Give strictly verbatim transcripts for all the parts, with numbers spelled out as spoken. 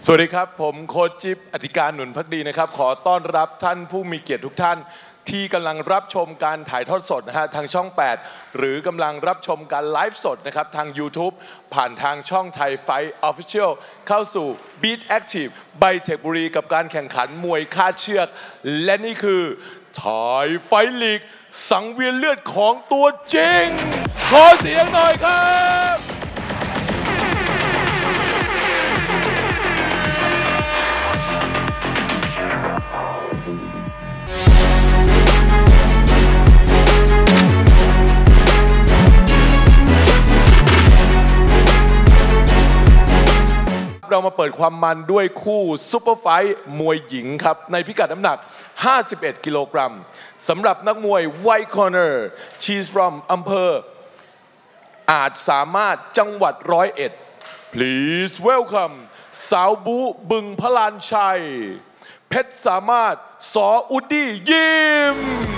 วัสดีครับผมโค้ชจิ๊บอธิการหนุนภักดีนะครับขอต้อนรับท่านผู้มีเกียรติทุกท่านที่กำลังรับชมการถ่ายทอดสดนะฮะทางช่องแปดหรือกำลังรับชมการไลฟ์สดนะครับทาง YouTube ผ่านทางช่องไทยไฟท์ออฟฟิเชียลเข้าสู่ Beat Active ไบเทคบุรีกับการแข่งขันมวยคาดเชือกและนี่คือไทยไฟท์ลีกสังเวียนเลือดของตัวจริงขอเสียงหน่อยครับเรามาเปิดความมันด้วยคู่ซุปเปอร์ไฟท์มวยหญิงครับในพิกัดน้ำหนักห้าสิบเอ็ดกิโลกรัมสำหรับนักมวย White Corner She's from อำเภออาจสามารถจังหวัดร้อยเอ็ด Please welcome สาวบูบึงพลานชัยเพชรสามารถสออุดดี้ยิม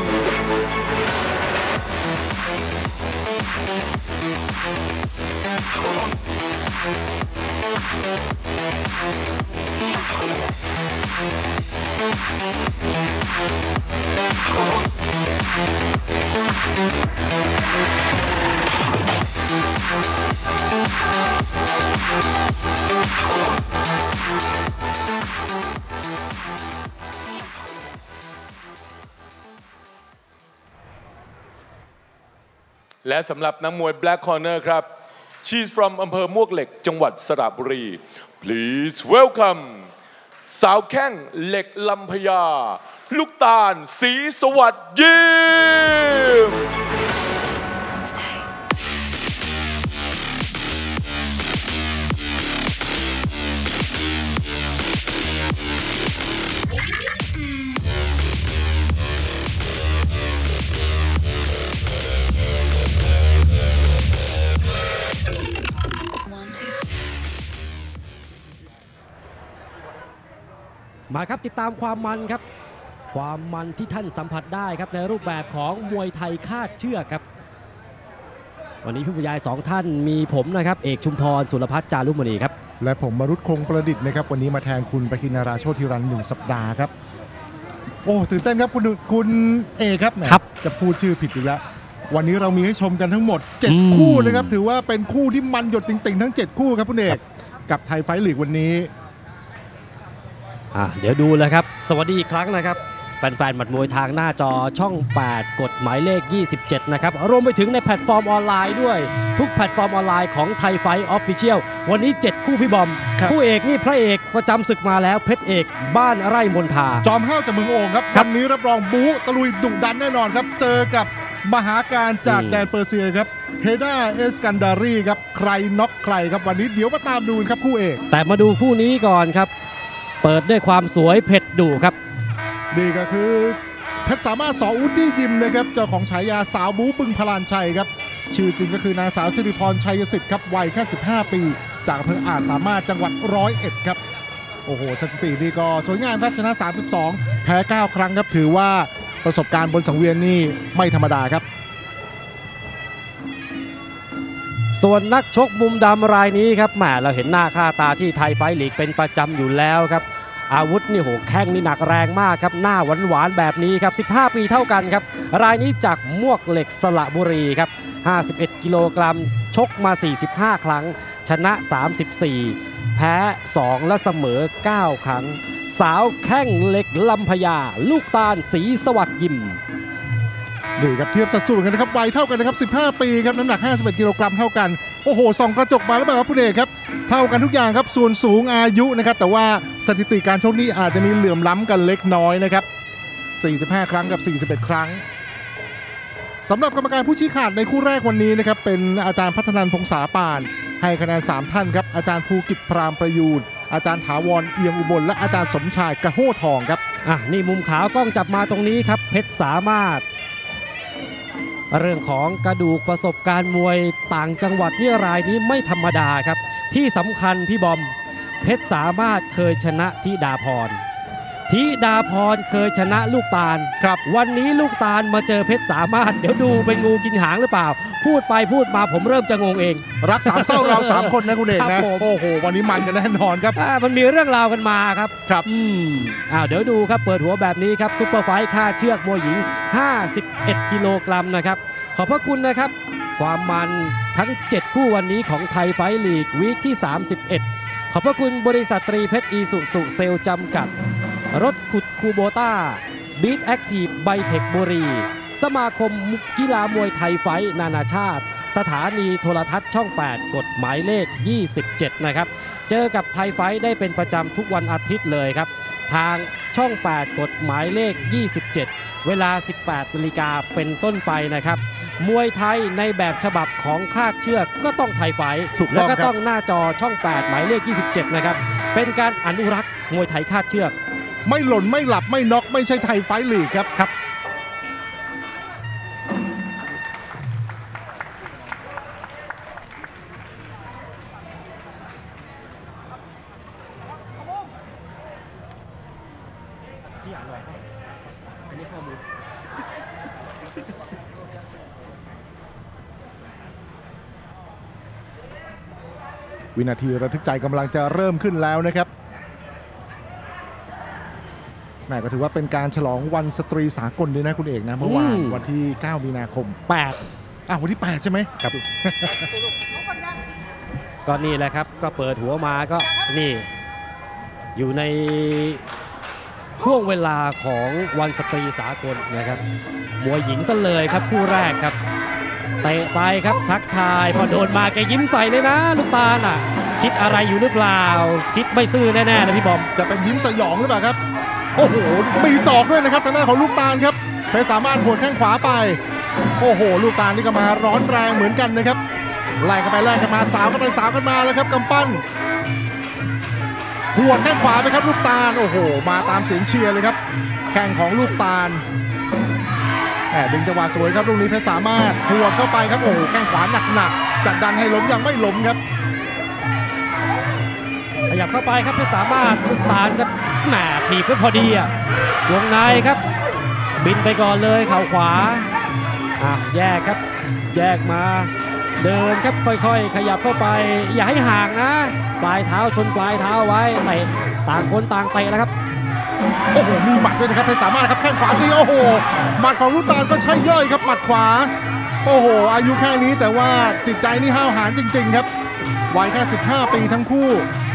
และสำหรับนักมวย Black Corner ครับ She's from อำเภอมวกเหล็กจังหวัดสระบุรี Please welcome สาวแข้งเหล็กลำพญาลูกตาลศรีสวัสดิ์ยิมมาครับติดตามความมันครับความมันที่ท่านสัมผัสได้ครับในรูปแบบของมวยไทยคาดเชือกครับวันนี้ผู้บรรยายสองท่านมีผมนะครับเอกชุมพรสุรพัฒน์จารุมณีครับและผมมรุตคงประดิษฐ์นะครับวันนี้มาแทนคุณประคินนาราโชติรันหนึ่งสัปดาห์ครับโอ้ตื่นเต้นครับคุณคุณเอครับครับจะพูดชื่อผิดอีกแล้ววันนี้เรามีให้ชมกันทั้งหมดเจ็ดคู่นะครับถือว่าเป็นคู่ที่มันหยดติ่งๆทั้งเจ็ดคู่ครับคุณเอกกับไทยไฟท์ลีกวันนี้อ่ะเดี๋ยวดูเลยครับสวัสดีอีกครั้งนะครับแฟนๆหมัดมวยทางหน้าจอช่องแปดกฎหมายเลขยี่สิบเจ็ดนะครับรวมไปถึงในแพลตฟอร์มออนไลน์ด้วยทุกแพลตฟอร์มออนไลน์ของไทยไฟท์ออฟฟิเชียลวันนี้เจ็ดคู่พี่บอมคู่เอกนี่พระเอกประจำศึกมาแล้วเพชรเอกบ้านไร่มนทาจอมห้าวจากเมืองโอ่งครับวันนี้รับรองบู๊ตะลุยดุดันแน่นอนครับเจอกับมหาการจากแดนเปอร์เซียครับเฮดาเอสกันดารีครับใครน็อกใครครับวันนี้เดี๋ยวมาตามดูครับคู่เอกแต่มาดูคู่นี้ก่อนครับเปิดด้วยความสวยเผ็ดดุครับนี่ก็คือเพชรสามารถสออุดดี้ยิมนะครับเจ้าของฉายาสาวบูบึงพลานชัยครับชื่อจริงก็คือนางสาวสิริพรชัยสิทธิ์ครับวัยแค่สิบห้าปีจากอำเภออาจสามารถจังหวัดร้อยเอ็ดครับโอ้โหสถิตินี่ก็สวยงามครับชนะสามสิบสองแพ้เก้าครั้งครับถือว่าประสบการณ์บนสังเวียนนี่ไม่ธรรมดาครับส่วนนักชกมุมดำรายนี้ครับแหมเราเห็นหน้าค่าตาที่ไทยไฟท์ลีกเป็นประจำอยู่แล้วครับอาวุธนี่โหแข้งนี่หนักแรงมากครับหน้าหวานๆแบบนี้ครับสิบห้าปีเท่ากันครับรายนี้จากมวกเหล็กสระบุรีครับห้าสิบเอ็ดกิโลกรัมชกมาสี่สิบห้าครั้งชนะสามสิบสี่แพ้สองและเสมอเก้าครั้งสาวแข้งเหล็กลำพญาลูกตาลศรีสวัสดิ์ยิมนี่ครับเทียบสัดส่วนกันนะครับวัยเท่ากันนะครับสิบห้าปีครับน้ำหนักห้าสิบเอ็ดกิโลกรัมเท่ากันโอ้โหส่องกระจกมาแล้วแบบว่าผู้เอกครับเท่ากันทุกอย่างครับส่วนสูงอายุนะครับแต่ว่าสถิติการชกนี้อาจจะมีเหลื่อมล้ำกันเล็กน้อยนะครับสี่สิบห้าครั้งกับสี่สิบเอ็ดครั้งสำหรับกรรมการผู้ชี้ขาดในคู่แรกวันนี้นะครับเป็นอาจารย์พัฒนันพงษาปานให้คะแนนสามท่านครับอาจารย์ภูกิจพรามประยูนอาจารย์ถาวรเอียงอุบลและอาจารย์สมชายกระโห้ทองครับอ่ะนี่มุมขาวกล้องจับมาตรงนี้ครับเพชรสามารถเรื่องของกระดูกประสบการณ์มวยต่างจังหวัดนี่รายนี้ไม่ธรรมดาครับที่สำคัญพี่บอมเพชรสามารถเคยชนะธิดาพรธิดาพรเคยชนะลูกตาลครับวันนี้ลูกตาลมาเจอเพชรสามารถเดี๋ยวดูเป็นงูกินหางหรือเปล่า พูดไปพูดมาผมเริ่มจะงงเองรักสามเศร้าเราสามคนนะคุณเอกครันะบผมโอ้โหวันนี้มันกันแน่นอนครับอ่ามันมีเรื่องราวกันมาครับครับอืมอ้าวเดี๋ยวดูครับเปิดหัวแบบนี้ครับซุปเปอร์ไฟท์ค่าเชือกมวยหญิงห้าสิบเอ็ดกิโลกรัมนะครับขอบพระคุณนะครับความมันทั้งเจ็ดคู่วันนี้ของไทยไฟท์ลีกวีคที่สามสิบเอ็ดขอบพระคุณบริษัทตรีเพชรอีสุสุเซลจำกัดรถขุดคูโบต้าบีทแอคทีฟไบเทคบุรี สมาคมกีฬามวยไทยไฟท์นานาชาติ สถานีโทรทัศน์ช่อง แปด กฎหมายเลข ยี่สิบเจ็ด นะครับ เจอกับไทยไฟท์ได้เป็นประจำทุกวันอาทิตย์เลยครับ ทางช่อง แปด กฎหมายเลข ยี่สิบเจ็ด เวลา สิบแปดนาฬิกาเป็นต้นไปนะครับ มวยไทยในแบบฉบับของคาดเชือกก็ต้องไทยไฟท์ถูกต้องแล้วก็ครับต้องหน้าจอช่อง แปด หมายเลข ยี่สิบเจ็ด นะครับ เป็นการอนุรักษ์มวยไทยคาดเชือกไม่หล่นไม่หลับไม่น็อกไม่ใช่ไทยไฟท์ลีกครับครับ พี่อ่านหน่อยครับอันนี้ข้อมูลวินาทีระทึกใจกำลังจะเริ่มขึ้นแล้วนะครับแม่ก็ถือว่าเป็นการฉลองวันสตรีสากลด้วยนะคุณเอกนะเมื่อวานอืมวันที่ เก้า มีนาคมแปดอ้าววันที่ แปด ใช่ไหมครับก็นี่แหละครับก็เปิดหัวมาก็นี่อยู่ในช่วงเวลาของวันสตรีสากลนะครับมวยหญิงซะเลยครับคู่แรกครับเตะไปครับทักทายพอโดนมาแกยิ้มใส่เลยนะลูกตาลอ่ะคิดอะไรอยู่หรือเปล่าคิดไม่ซื่อแน่ๆนะพี่บอมจะเป็นยิ้มสยองหรือเปล่าครับโอ้โหมีศอกด้วยนะครับทางด้านของลูกตาลครับเพชรสามารถหัวแข้งขวาไปโอ้โหลูกตาลนี่ก็มาร้อนแรงเหมือนกันนะครับไล่กันไปไล่กันมาสาวกันไปสาวกันมาแล้วครับกำปั้นหัวแข้งขวาไปครับลูกตาลโอ้โหมาตามเสียงเชียร์เลยครับแข้งของลูกตาลแหมดึงจังหวะสวยครับลูกนี้เพชรสามารถหัวเข้าไปครับโอ้โหแข้งขวาหนักๆจัดดันให้ล้มยังไม่ล้มครับขยับเข้าไปครับเพชรสามารถลูกตาลก็แหมถีบไปพอดีอ่ะวงในครับบินไปก่อนเลยเข่าขวาอ่ะแยกครับแยกมาเดินครับค่อยๆขยับเข้าไปอย่าให้ห่างนะปลายเท้าชนปลายเท้าไว้เตะต่างคนต่างเตะแล้วครับโอ้โหมีหมัดด้วยนะครับเพชรสามารถครับแข้งขวาดีโอ้โหหมัดของลูกตาลก็ใช่ย่อยครับหมัดขวาโอ้โหอายุแค่นี้แต่ว่าจิตใจนี่ห้าวหาญจริงๆครับวัยแค่สิบห้าปีทั้งคู่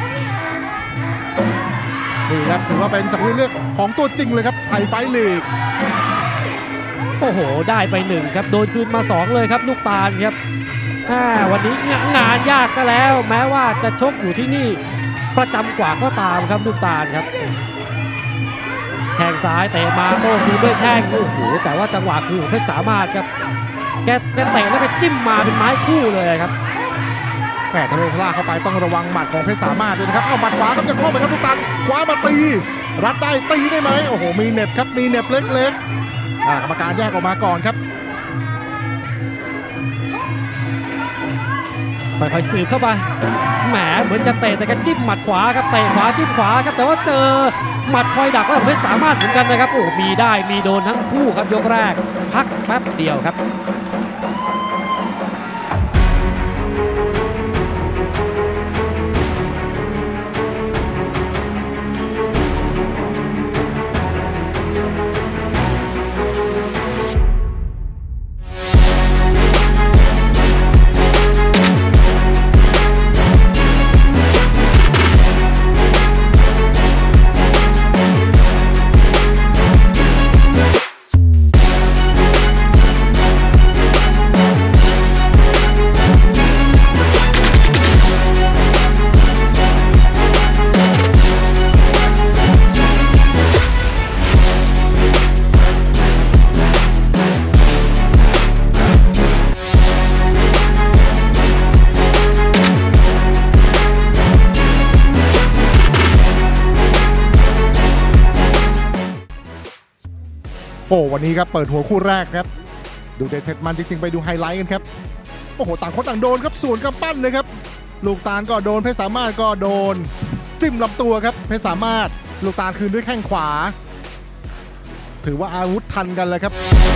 นี่ครับถือว่าเป็นสังเวียนเลือกของตัวจริงเลยครับไทยไฟท์ลีกโอ้โหได้ไปหนึ่งครับโดนคืนมาสองเลยครับลูกตาลครับอ่าวันนี้งานยากซะแล้วแม้ว่าจะชกอยู่ที่นี่ประจำกว่าก็ตามครับลูกตาลครับแข้งซ้ายเตะมาโต้คืนด้วยแข้งโอ้โหแต่ว่าจังหวะคือของเพชรสามารถครับแกแกเตะแล้วก็จิ้มมาเป็นไม้คู่เลยครับแหมทะเลทะลาเข้าไปต้องระวังหมัดของเพชรสามารถด้วยนะครับเอาหมัดขวาครับจะคล้องไปครับลูกตาลขวามาตีรัดได้ตีได้ไหมโอ้โหมีเหน็บครับมีเหน็บเล็กๆอ่ากรรมการแยกออกมาก่อนครับค่อยๆสืบเข้าไปแหมเหมือนจะเตะแต่ก็จิ้มหมัดขวาครับเตะขวาจิ้มขวาครับแต่ว่าเจอหมัดคอยดักแล้วเพชรสามารถเหมือนกันนะครับโอ้มีได้มีโดนทั้งคู่ครับยกแรกพักแป๊บเดียวครับโอ้วันนี้ครับเปิดหัวคู่แรกครับดูเด็ดเผ็ดมันจริงๆไปดูไฮไลท์กันครับโอ้โหต่างคนต่างโดนครับสวนกำปั้นเลยครับลูกตาลก็โดนเพชรสามารถก็โดนจิ้มลำตัวครับเพชรสามารถลูกตาลคืนด้วยแข้งขวาถือว่าอาวุธทันกันเลยครับ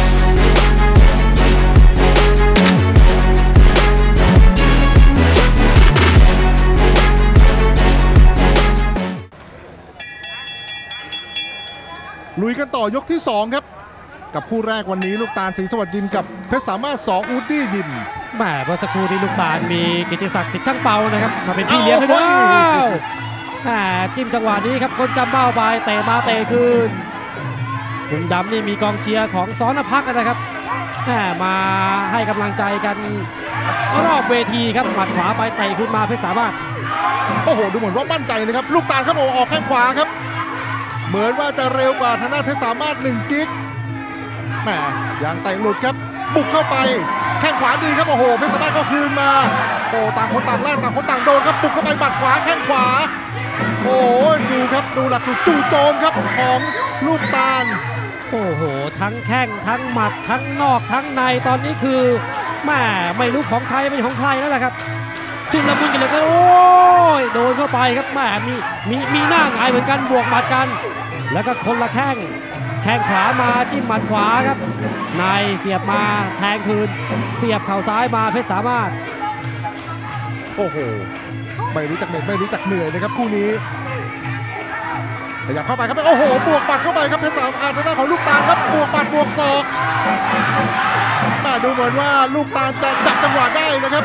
ลุยกันต่อยกที่สองครับกับคู่แรกวันนี้ลูกตาลศรีสวัสดิ์ยิมกับเพชรสามารถสองอูดดี้ยิมแหมเมื่อสักครู่นี้ลูกตาลมีกิติศักดิ์สิทธิ์ช่างเปานะครับมาเป็นพี่เลี้ยงให้ด้วยแหมจิ้มจังหวะนี้ครับคนจำเบ้าไปเตะมาเตะคืนมุมดำนี่มีกองเชียร์ของซ้อนพักนะครับแหมมาให้กำลังใจกันรอบเวทีครับหมัดขวาไปเตะขึ้นมาเพชรสามารถโอ้โหดูเหมือนว่ามั่นใจนะครับลูกตาลครับโอ้ออกแข้งขวาครับเหมือนว่าจะเร็วกว่าทางด้านเพชรสามารถหนึ่งกิ๊กแหมยังเตะหลุดครับบุกเข้าไปแข้งขวาดีครับโอ้โหเพชรสามารถก็คืนมาโอ้ต่างคนต่างแลกต่างคนต่างโดนครับบุกเข้าไปบัดขวาแข้งขวาโอ้ดูครับดูหลักสูตรจู่โจมครับของลูกตาลโอ้โหทั้งแข้งทั้งหมัดทั้งนอกทั้งในตอนนี้คือแม่ไม่รู้ของใครเป็นของใครแล้วแหละครับจุลมุนกันเลยก็โอ้ยโดนเข้าไปครับแม่มีมีมีหน้าหงายเหมือนกันบวกหมัดกันแล้วก็คนละแข้งแข้งขวามาจิ้มหมัดขวาครับในเสียบมาแทงคืนเสียบเข่าซ้ายมาเพชรสามารถโอ้โหไม่รู้จักเหน็ดไม่รู้จักเหนื่อยนะครับคู่นี้ขยับเข้าไปครับโอ้โหบวกปัดเข้าไปครับเพชรสามารถทางด้านของลูกตาลครับบวกปัดบวกศอกแต่ดูเหมือนว่าลูกตาลจะจับจังหวะได้นะครับ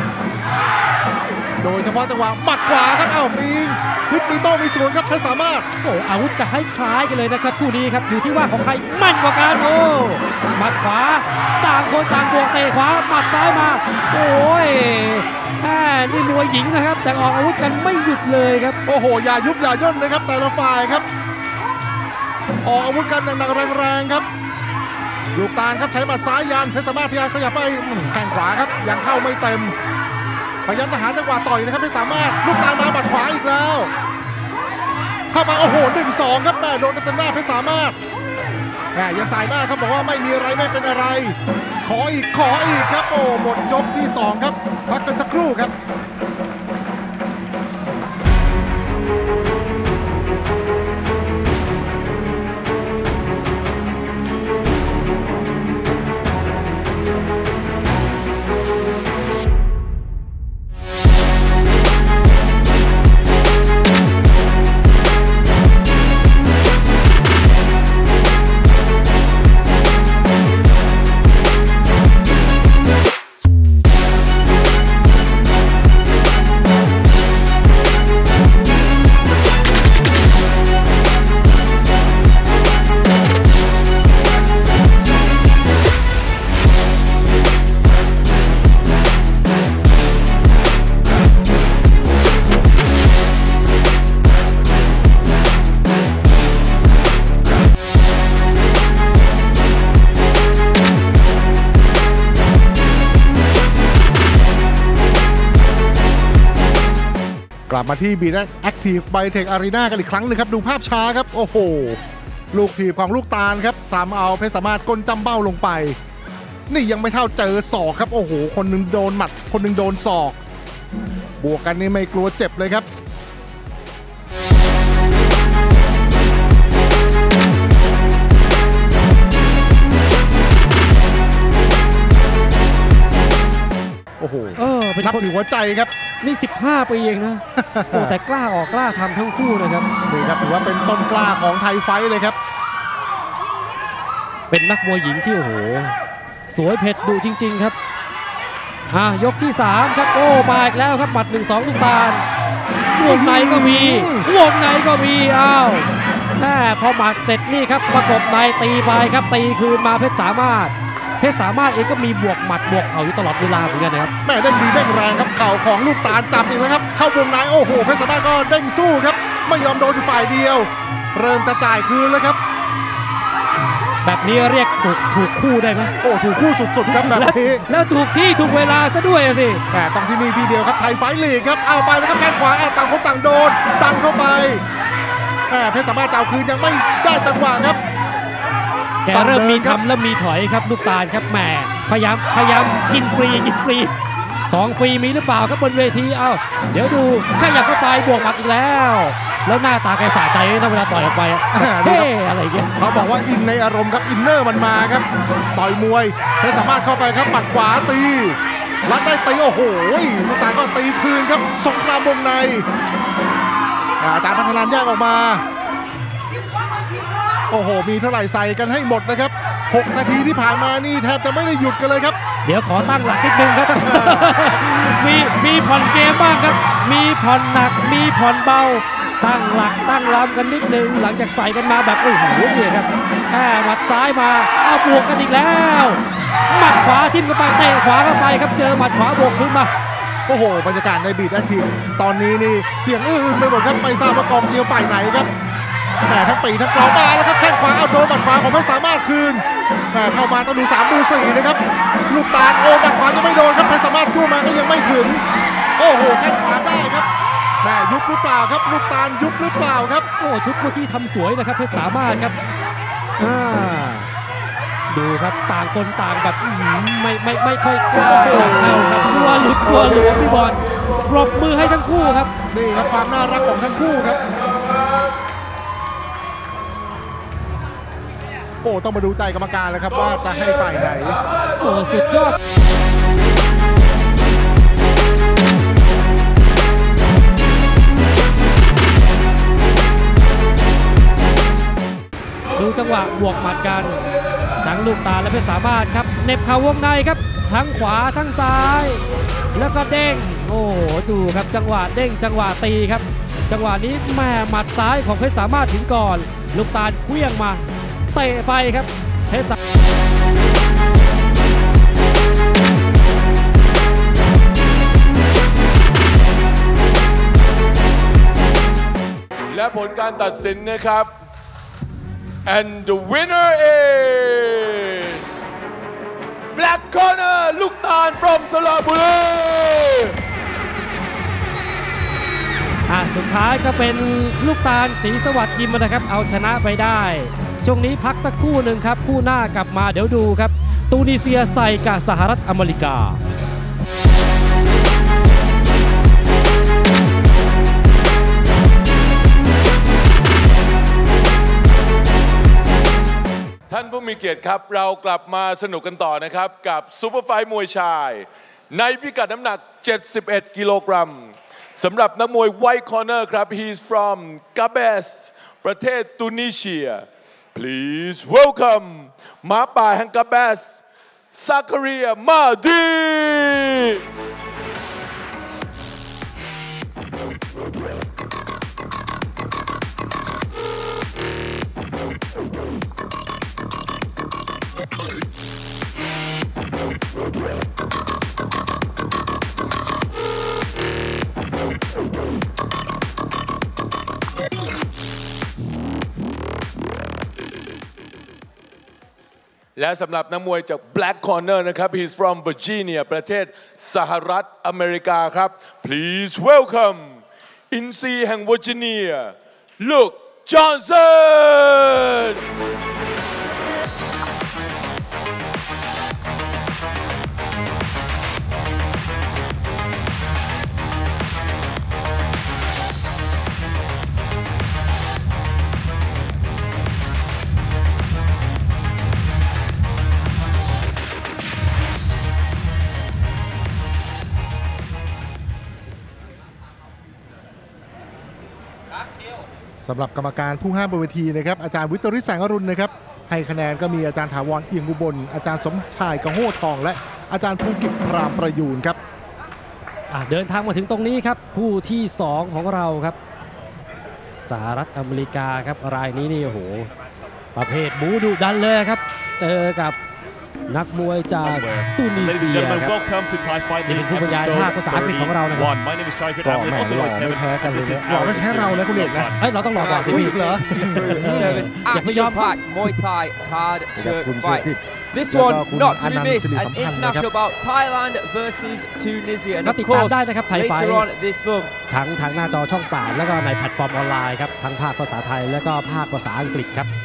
โดยเฉพาะจังหวะหมัดขวาครับเอ้ามีฮึดมีโต้มีสวนครับเพชรสามารถโอ้อาวุธจะคล้ายๆกันเลยนะครับคู่นี้ครับอยู่ที่ว่าของใครมั่นกว่ากันโอ้หมัดขวาต่างคนต่างบวกเตะขวาหมัดซ้ายมาโอ้ยแหมนี่มวยหญิงนะครับแต่ออกอาวุธกันไม่หยุดเลยครับโอ้โหอย่ายุบอย่าย่นนะครับแต่ละฝ่ายครับออกอาวุธกันหนักๆแรงๆครับลูกตาลครับใช้หมัดซ้ายยันเพชรสามารถพยายามขยับไปแข้งขวาครับยังเข้าไม่เต็มพยายามจะหาจังหวะต่อยนะครับไม่สามารถลูกตาลมาหมัดขวาอีกแล้วเข้าไปโอ้โหหนึ่งสองครับแม่โดนเต็มหน้าเพชรสามารถแม่ยังสายหน้าครับบอกว่าไม่มีอะไรไม่เป็นอะไรขออีกขออีกครับโอ้หมดยกที่สองครับพักกันสักครู่ครับกลับมาที่บีแอคทีฟไบเทคอารีนากันอีกครั้งหนึ่งครับดูภาพช้าครับโอ้โหลูกทีบของลูกตาลครับตามเอาเพชรสามารถก้นจำเบ้าลงไปนี่ยังไม่เท่าเจอศอกครับโอ้โหคนหนึ่งโดนหมัดคนหนึ่งโดนศอกบวกกันนี่ไม่กลัวเจ็บเลยครับโอ้โหเออเป็นนับถือหัวใจครับนี่สิบห้าปีเองนะโอ้แต่กล้าออกกล้าทำทั้งคู่นะครับนี่ครับถือว่าเป็นต้นกล้าของไทยไฟท์เลยครับเป็นนักมวยหญิงที่โอ้โหสวยเผ็ดดุจริงๆครับอ่ะยกที่สามครับโอ้มาอีกแล้วครับหมัดหนึ่งสองลูกตาลวงในก็มีวงในก็มีอ้าวแม่พอหมัดเสร็จนี่ครับประกบในตีไปครับตีคืนมาเพชรสามารถเพชรสามารถเองก็มีบวกหมัดบวกเข่าอยู่ตลอดเวลาเหมือนกันนะครับแม่เด้งดีเด้งแรงครับเข่าของลูกตาลจับอีกแล้วครับเข้าวงในโอ้โหเพชรสามารถก็เด้งสู้ครับไม่ยอมโดนฝ่ายเดียวเริ่มจะจ่ายคืนแล้วครับแบบนี้เรียกถูกถูกคู่ได้ไหมโอ้ถูกคู่สุดๆครับแบบนี้แล้วถูกที่ถูกเวลาซะด้วยสิแต่ต้องที่นี่ที่เดียวครับไทยไฟท์ลีกครับเอาไปแล้วครับแข้งขวาต่างคนต่างโดนดันเข้าไปแต่เพชรสามารถเจ้าคืนยังไม่ได้จังหวะครับแกเริ่มมีทำแล้วมีถอยครับลูกตาลครับแหมพยายามพยายามกินฟรีกินฟรีของฟรีมีหรือเปล่าครับบนเวทีเอ้าเดี๋ยวดูขยับเข้าไปบวกหมัดอีกแล้วแล้วหน้าตาแกสะใจนะเวลาต่อยออกไปอะเฮ้อะไรอย่างเงี้ยเขาบอกว่าอินในอารมณ์ครับอินเนอร์มันมาครับต่อยมวยไม่สามารถเข้าไปครับหมัดขวาตีรัดได้ตีโอ้โหลูกตาลก็ตีคืนครับสงครามวงในอาจารย์พัฒนานแยกออกมาโอ้โหมีเท่าไหร่ใส่กันให้หมดนะครับหกนาทีที่ผ่านมานี่แทบจะไม่ได้หยุดกันเลยครับเดี๋ยวขอตั้งหลักนิดนึงครับ มีมีผ่อนเกมบ้างครับมีผ่อนหนักมีผ่อนเบาตั้งหลักตั้งลำกันนิดนึงหลังจากใส่กันมาแบบโอ้โหเนี่ยครับแหมหมัดซ้ายมาเอาบวกกันอีกแล้วหมัดขวาทิ่มเข้าไปเตะขวาเข้าไปครับเจอหมัดขวาบวกขึ้นมาโอ้โหบรรยากาศในบีทแอคทีฟตอนนี้นี่เสียงอื้อๆไปหมดครับไม่ทราบว่ากองเชียร์ฝ่ายไหนครับแต่ทั้งปีทั้งกลองมาแล้วครับแข้งขวาเอาโดนหมัดขวาของไม่สามารถคืนแต่เข้ามาต้องดูสามดูสี่นะครับลูกตาลโอ้หมัดขวายังไม่โดนครับไม่สามารถจู้มาก็ยังไม่ถึงโอ้โหแข้งขวาได้ครับแม่ยุบหรือเปล่าครับลูกตาลยุบหรือเปล่าครับโอ้ชุดเมื่อกี้ทำสวยนะครับเพชรสามารถครับอ่าดูครับต่างคนต่างแบบไม่ไม่ไม่ค่อยกล้าจะเข้าครับกลัวหลุดกลัวหลวมพี่บอลปรบมือให้ทั้งคู่ครับนี่ครับความน่ารักของทั้งคู่ครับโอ้ต้องมาดูใจกรรมการแล้วครับว่าจะให้ฝ่ายไหนโอ้สุดยอดดูจังหวะบวกหมัดกันทั้งลูกตาและเพชรสามารถครับเน็บเข่าวงในครับทั้งขวาทั้งซ้ายแล้วก็เด้งโอ้ดูครับจังหวะเด้งจังหวะตีครับจังหวะนี้แม่หมัดซ้ายของเพชรสามารถถึงก่อนลูกตาลเคลื่องมาเตะไปครับเพชรและผลการตัดสินนะครับ and the winner is Black Corner ลูกตาล from สระบุรีอ่ะสุดท้ายก็เป็นลูกตาลศรีสวัสดิ์ยิมนะครับเอาชนะไปได้ช่วงนี้พักสักครู่หนึ่งครับคู่หน้ากลับมาเดี๋ยวดูครับตูนิเซียใส่กับสหรัฐอเมริกาท่านผู้มีเกียรติครับเรากลับมาสนุกกันต่อนะครับกับซุปเปอร์ไฟท์มวยชายในพิกัดน้ำหนักเจ็ดสิบเอ็ดกิโลกรัมสำหรับนักมวย White Corner ครับ he's from Gabes ประเทศตุนิเซีย please welcome หมาป่าแห่ง Gabes ซาคาเรียมาดีและสำหรับนักมวยจาก Black Corner นะครับ he's from Virginia ประเทศสหรัฐอเมริกาครับ please welcome อินซีแห่ง Virginia Luke Johnson สำหรับกรรมการผู้ห้ามบนเวทีนะครับอาจารย์วิตริแสงอรุณนะครับให้คะแนนก็มีอาจารย์ถาวรเอียงอุบลอาจารย์สมชายกระโห้ทองและอาจารย์ภูกิจพรามประยูนครับเดินทางมาถึงตรงนี้ครับคู่ที่สองของเราครับสหรัฐอเมริกาครับรายนี้นี่โอ้โหประเภทบูดุดันเลยครับเจอกับนักมวยจากตุนิเซียครับนี่เป็นผู้บรรยายภาคภาษาอังกฤษของเรานะครับก็แหมหล่อไม่แพ้กันเลยหล่อไม่แพ้เรานะคุณเอกนะเฮ้ยเราต้องหล่อก่อนผู้หญิงเหรออย่าไปยอม Muay Thai hard shirt fight This one not to be missed an international bout Thailand versus Tunisia and of course later on this month ทั้งทางหน้าจอช่องแปดแล้วก็ในแพลตฟอร์มออนไลน์ครับทั้งภาคภาษาไทยแล้วก็ภาคภาษาอังกฤษครับ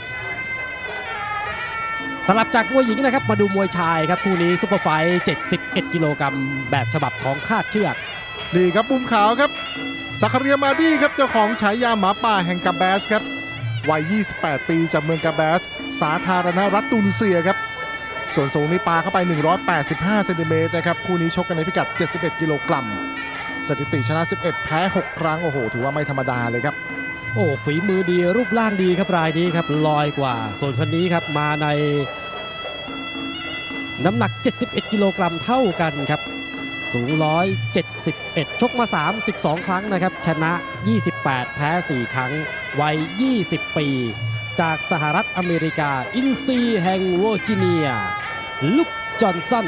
สลับจากมวยหญิงนะครับมาดูมวยชายครับคู่นี้ซุปเปอร์ไฟท์เจ็ดสิบเอ็ดกิโลกรัมแบบฉบับของคาดเชือกนี่ครับมุมขาวครับซาคาเรียมาดีครับเจ้าของฉายาหมาป่าแห่งกาแบสครับวัยยี่สิบแปดปีจากเมืองกาแบสสาธารณรัฐตุนิเซียครับส่วนสูงนี่ปาเข้าไปหนึ่งร้อยแปดสิบห้าเซนติเมตรนะครับคู่นี้ชกกันในพิกัดเจ็ดสิบเอ็ดกิโลกรัมสถิติชนะสิบเอ็ดแพ้หกครั้งโอ้โหถือว่าไม่ธรรมดาเลยครับโอ้ฝีมือดีรูปร่างดีครับรายนี้ครับลอยกว่าส่วนคนนี้ครับมาในน้ำหนักเจ็ดสิบเอ็ดกิโลกรัมเท่ากันครับสูงหนึ่งร้อยเจ็ดสิบเอ็ดชกมาสามสิบสองครั้งนะครับชนะยี่สิบแปดแพ้สี่ครั้งวัยยี่สิบปีจากสหรัฐอเมริกาอินซีแห่งเวอร์จิเนียลุคจอห์นสัน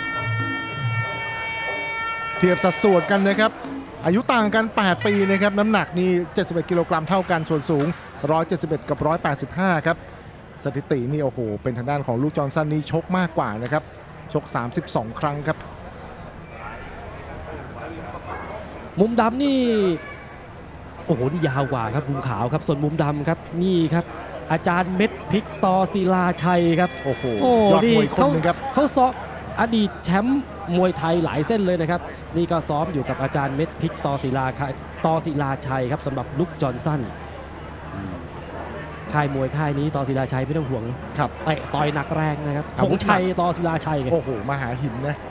เทียบสัดส่วนกันนะครับอายุต่างกันแปดปีนะครับน้ำหนักนี่เจ็ดสิบเอ็ดกิโลกรัมเท่ากันส่วนสูงหนึ่งร้อยเจ็ดสิบเอ็ดกับหนึ่งร้อยแปดสิบห้าครับสถิตินี่โอ้โหเป็นทางด้านของลุคจอห์นสันนี่ชกมากกว่านะครับชกสามสิบสองครั้งครับมุมดำนี่โอ้โหนี่ยาวกว่าครับมุมขาวครับส่วนมุมดำครับนี่ครับอาจารย์เม็ดพริกตอศิลาชัยครับโอ้โหยอดมวยคนนึงครับเขาซ้อมอดีตแชมป์มวยไทยหลายเส้นเลยนะครับนี่ก็ซ้อมอยู่กับอาจารย์เม็ดพริกตอศิลาตอศิลาชัยครับสำหรับลุคจอห์นสันค่ายมวยค่ายนี้ตอศิลาชัยไม่ต้องห่วงครับเตะต่อยหนักแรงนะครับธงชัยตอศิลาชัยโอ้โหมหาหินนะ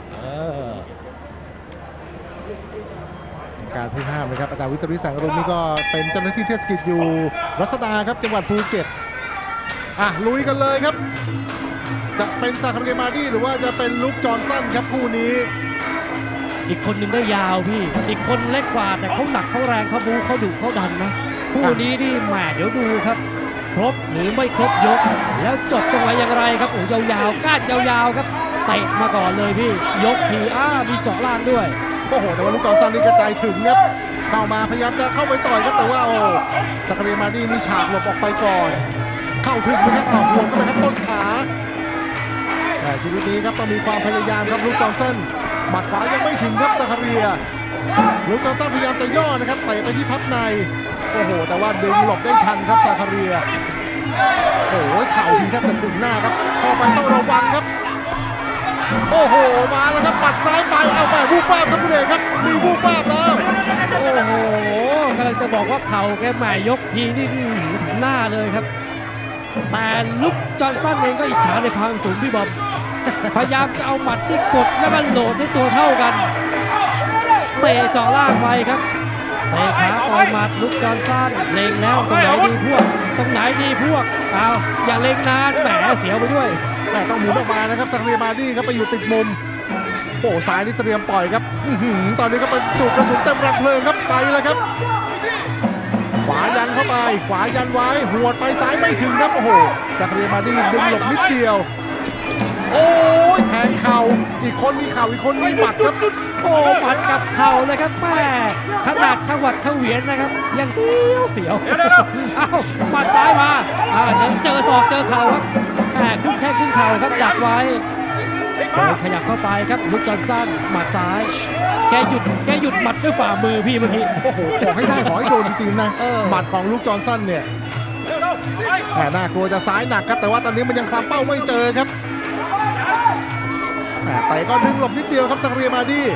การพูดห้ามนะครับอาจารย์วิทริแสงอรุณนี่ก็เป็นเจ้าหน้าที่เทศกิจอยู่รัศดาครับจังหวัดภูเก็ตอ่ะลุยกันเลยครับจะเป็นซาคาเรียมาดีหรือว่าจะเป็นลุคจอห์นสันครับคู่นี้อีกคนหนึ่งได้ยาวพี่อีกคนเล็กกว่าแต่เขาหนักเขาแรงเขาบูเขาดุเขาดันนะคู่นี้นี่แหมเดี๋ยวดูครับครบหรือไม่ครบยกแล้วจบตรงไหนอย่างไรครับโอ้ยาวๆก้านยาวๆครับเตะมาก่อนเลยพี่ยกทีอ้ามีเจาะล่างด้วยโอ้โหแต่ว่าลุคจอห์นสันนี่กระจายถึงครับเข้ามาพยายามจะเข้าไปต่อยครับแต่ว่าโอ้ซาคาเรียมาดีนี่ฉากหลบออกไปก่อนเข้าถึงนะครับเข้าหัวเข้าไปครับต้นขาแต่ชีวิตนี้ครับต้องมีความพยายามครับลุคจอห์นสันหมัดขวายังไม่ถึงครับซาคาเรียลุคจอห์นสันพยายามจะย่อนะครับเตะไปที่พับในโอ้โหแต่ว่าดึงหลบได้ทันครับซาคาเรียโอ้โหเข่าถึงแทบจะถึงหน้าครับเข้าไปต้องระวังครับโอ้โหมาแล้วครับปัดซ้ายไปเอาไปวูบวาบครับคุณเอกครับมีวูบวาบแล้วโอ้โหกำลังจะบอกว่าเข่าแกใหม่ยกทีนี่ถึงหน้าเลยครับแต่ลุคจอห์นสันเองก็อิจฉาในความสูงพี่บอมพยายามจะเอาหมัดที่กดแล้วก็โหลดให้ตัวเท่ากันเตะเจาะล่างไปครับเตะขาต่อยหมัดลุคจอห์นสันเล็งแล้วตรงไหนดีพวกตรงไหนดีพวกเอาอย่าเล็งนานแหมเสียวไปด้วยแต่ต้องหมุนออกมานะครับซาคาเรียมาดีครับไปอยู่ติดมุมโอ้ซ้ายนี่เตรียมปล่อยครับตอนนี้ก็เป็นจุกกระสุนเต็มรังเพลิงครับไปแล้วครับขวายันเข้าไปขวายันไว้หัวดไปซ้ายไม่ถึงครับโอ้โหซาคาเรียมาดีดึงหลบนิดเดียวโอ้ยแทงเข่าอีกคนมีเข่าอีกคนมีหมัดครับโอ้หมัดกับเข่าเลยครับแม่ขนาดจังหวัดเฉวียนนะครับยังเสียวเสียวเอ้าหมัดซ้ายมาเจอเจอศอกเจอเข่าครับแม่ขึ้นแค่ขึ้นเข่าครับดักไว้เดินขยับเข้าไปครับลุคจอห์นสันหมัดซ้ายแกหยุดแกหยุดหมัดด้วยฝ่ามือพี่เมื่อกี้โอ้โหขอให้ได้ขอให้โดนจริงๆนะหมัดของลุคจอห์นสันเนี่ยแหมน่ากลัวจะซ้ายหนักครับแต่ว่าตอนนี้มันยังคลำเป้าไม่เจอครับแต่ก็ดึงหลบนิดเดียวครับซาคาเรียมาดี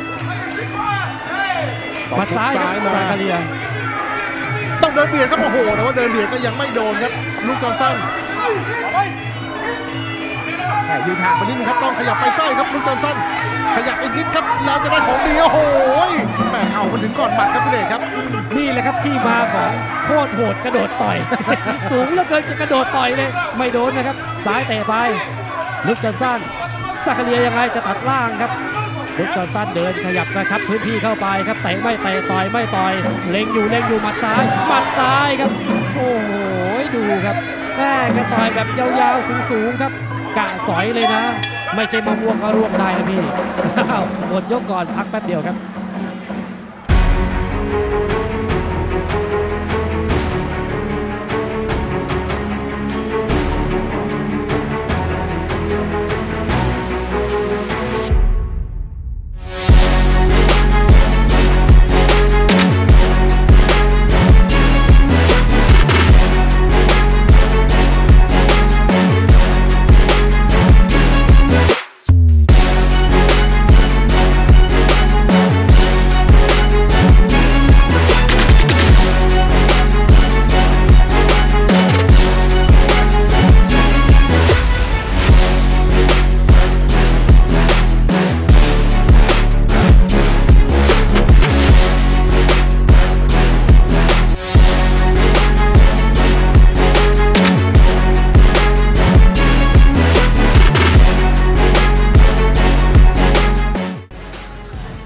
หมัดซ้ายมาซาคาเรียต้องเดินเบียดครับโอ้โหแต่ว่าเดินเบียดก็ยังไม่โดนครับลุคจอห์นสันยืนห่างไปนิดนึงครับต้องขยับไปใกล้ครับลุคจอห์นสันขยับอีกนิดครับเราจะได้ของดีโอ้โหแหมเข่ามันถึงก่อนหมัดครับพี่เดชครับนี่แหละครับที่มาของโคตรโหดกระโดดต่อยสูงเหลือเกินกระโดดต่อยเลยไม่โดนนะครับซ้ายเตะไปลุคจอห์นสันซาคาเรียยังไงจะตัดล่างครับลุคจอห์นสันเดินขยับกระชับพื้นที่เข้าไปครับเตะไม่เตะต่อยไม่ต่อยเล็งอยู่เล็งอยู่หมัดซ้ายหมัดซ้ายครับโอ้โหดูครับแม่กระต่อยแบบยาวๆสูงๆครับกะสอยเลยนะไม่ใช่มะม่วงก็ร่วงได้นะพี่หมดยกก่อนพักแป๊บเดียวครับ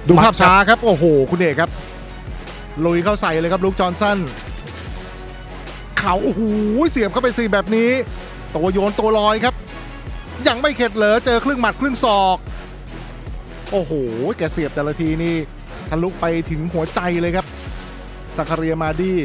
ดูภาพช้าครับโอ้โหคุณเอกครับลุยเข้าใส่เลยครับลูกจอห์นสันเขาโอ้โหเสียบเข้าไปสี่แบบนี้ตัวโยนตัวลอยครับยังไม่เข็ดเหลอเจอครึ่งหมัดครึ่งศอกโอ้โหแกเสียบแต่ละทีนี่ทะลุไปถึงหัวใจเลยครับซาคาเรียมาดี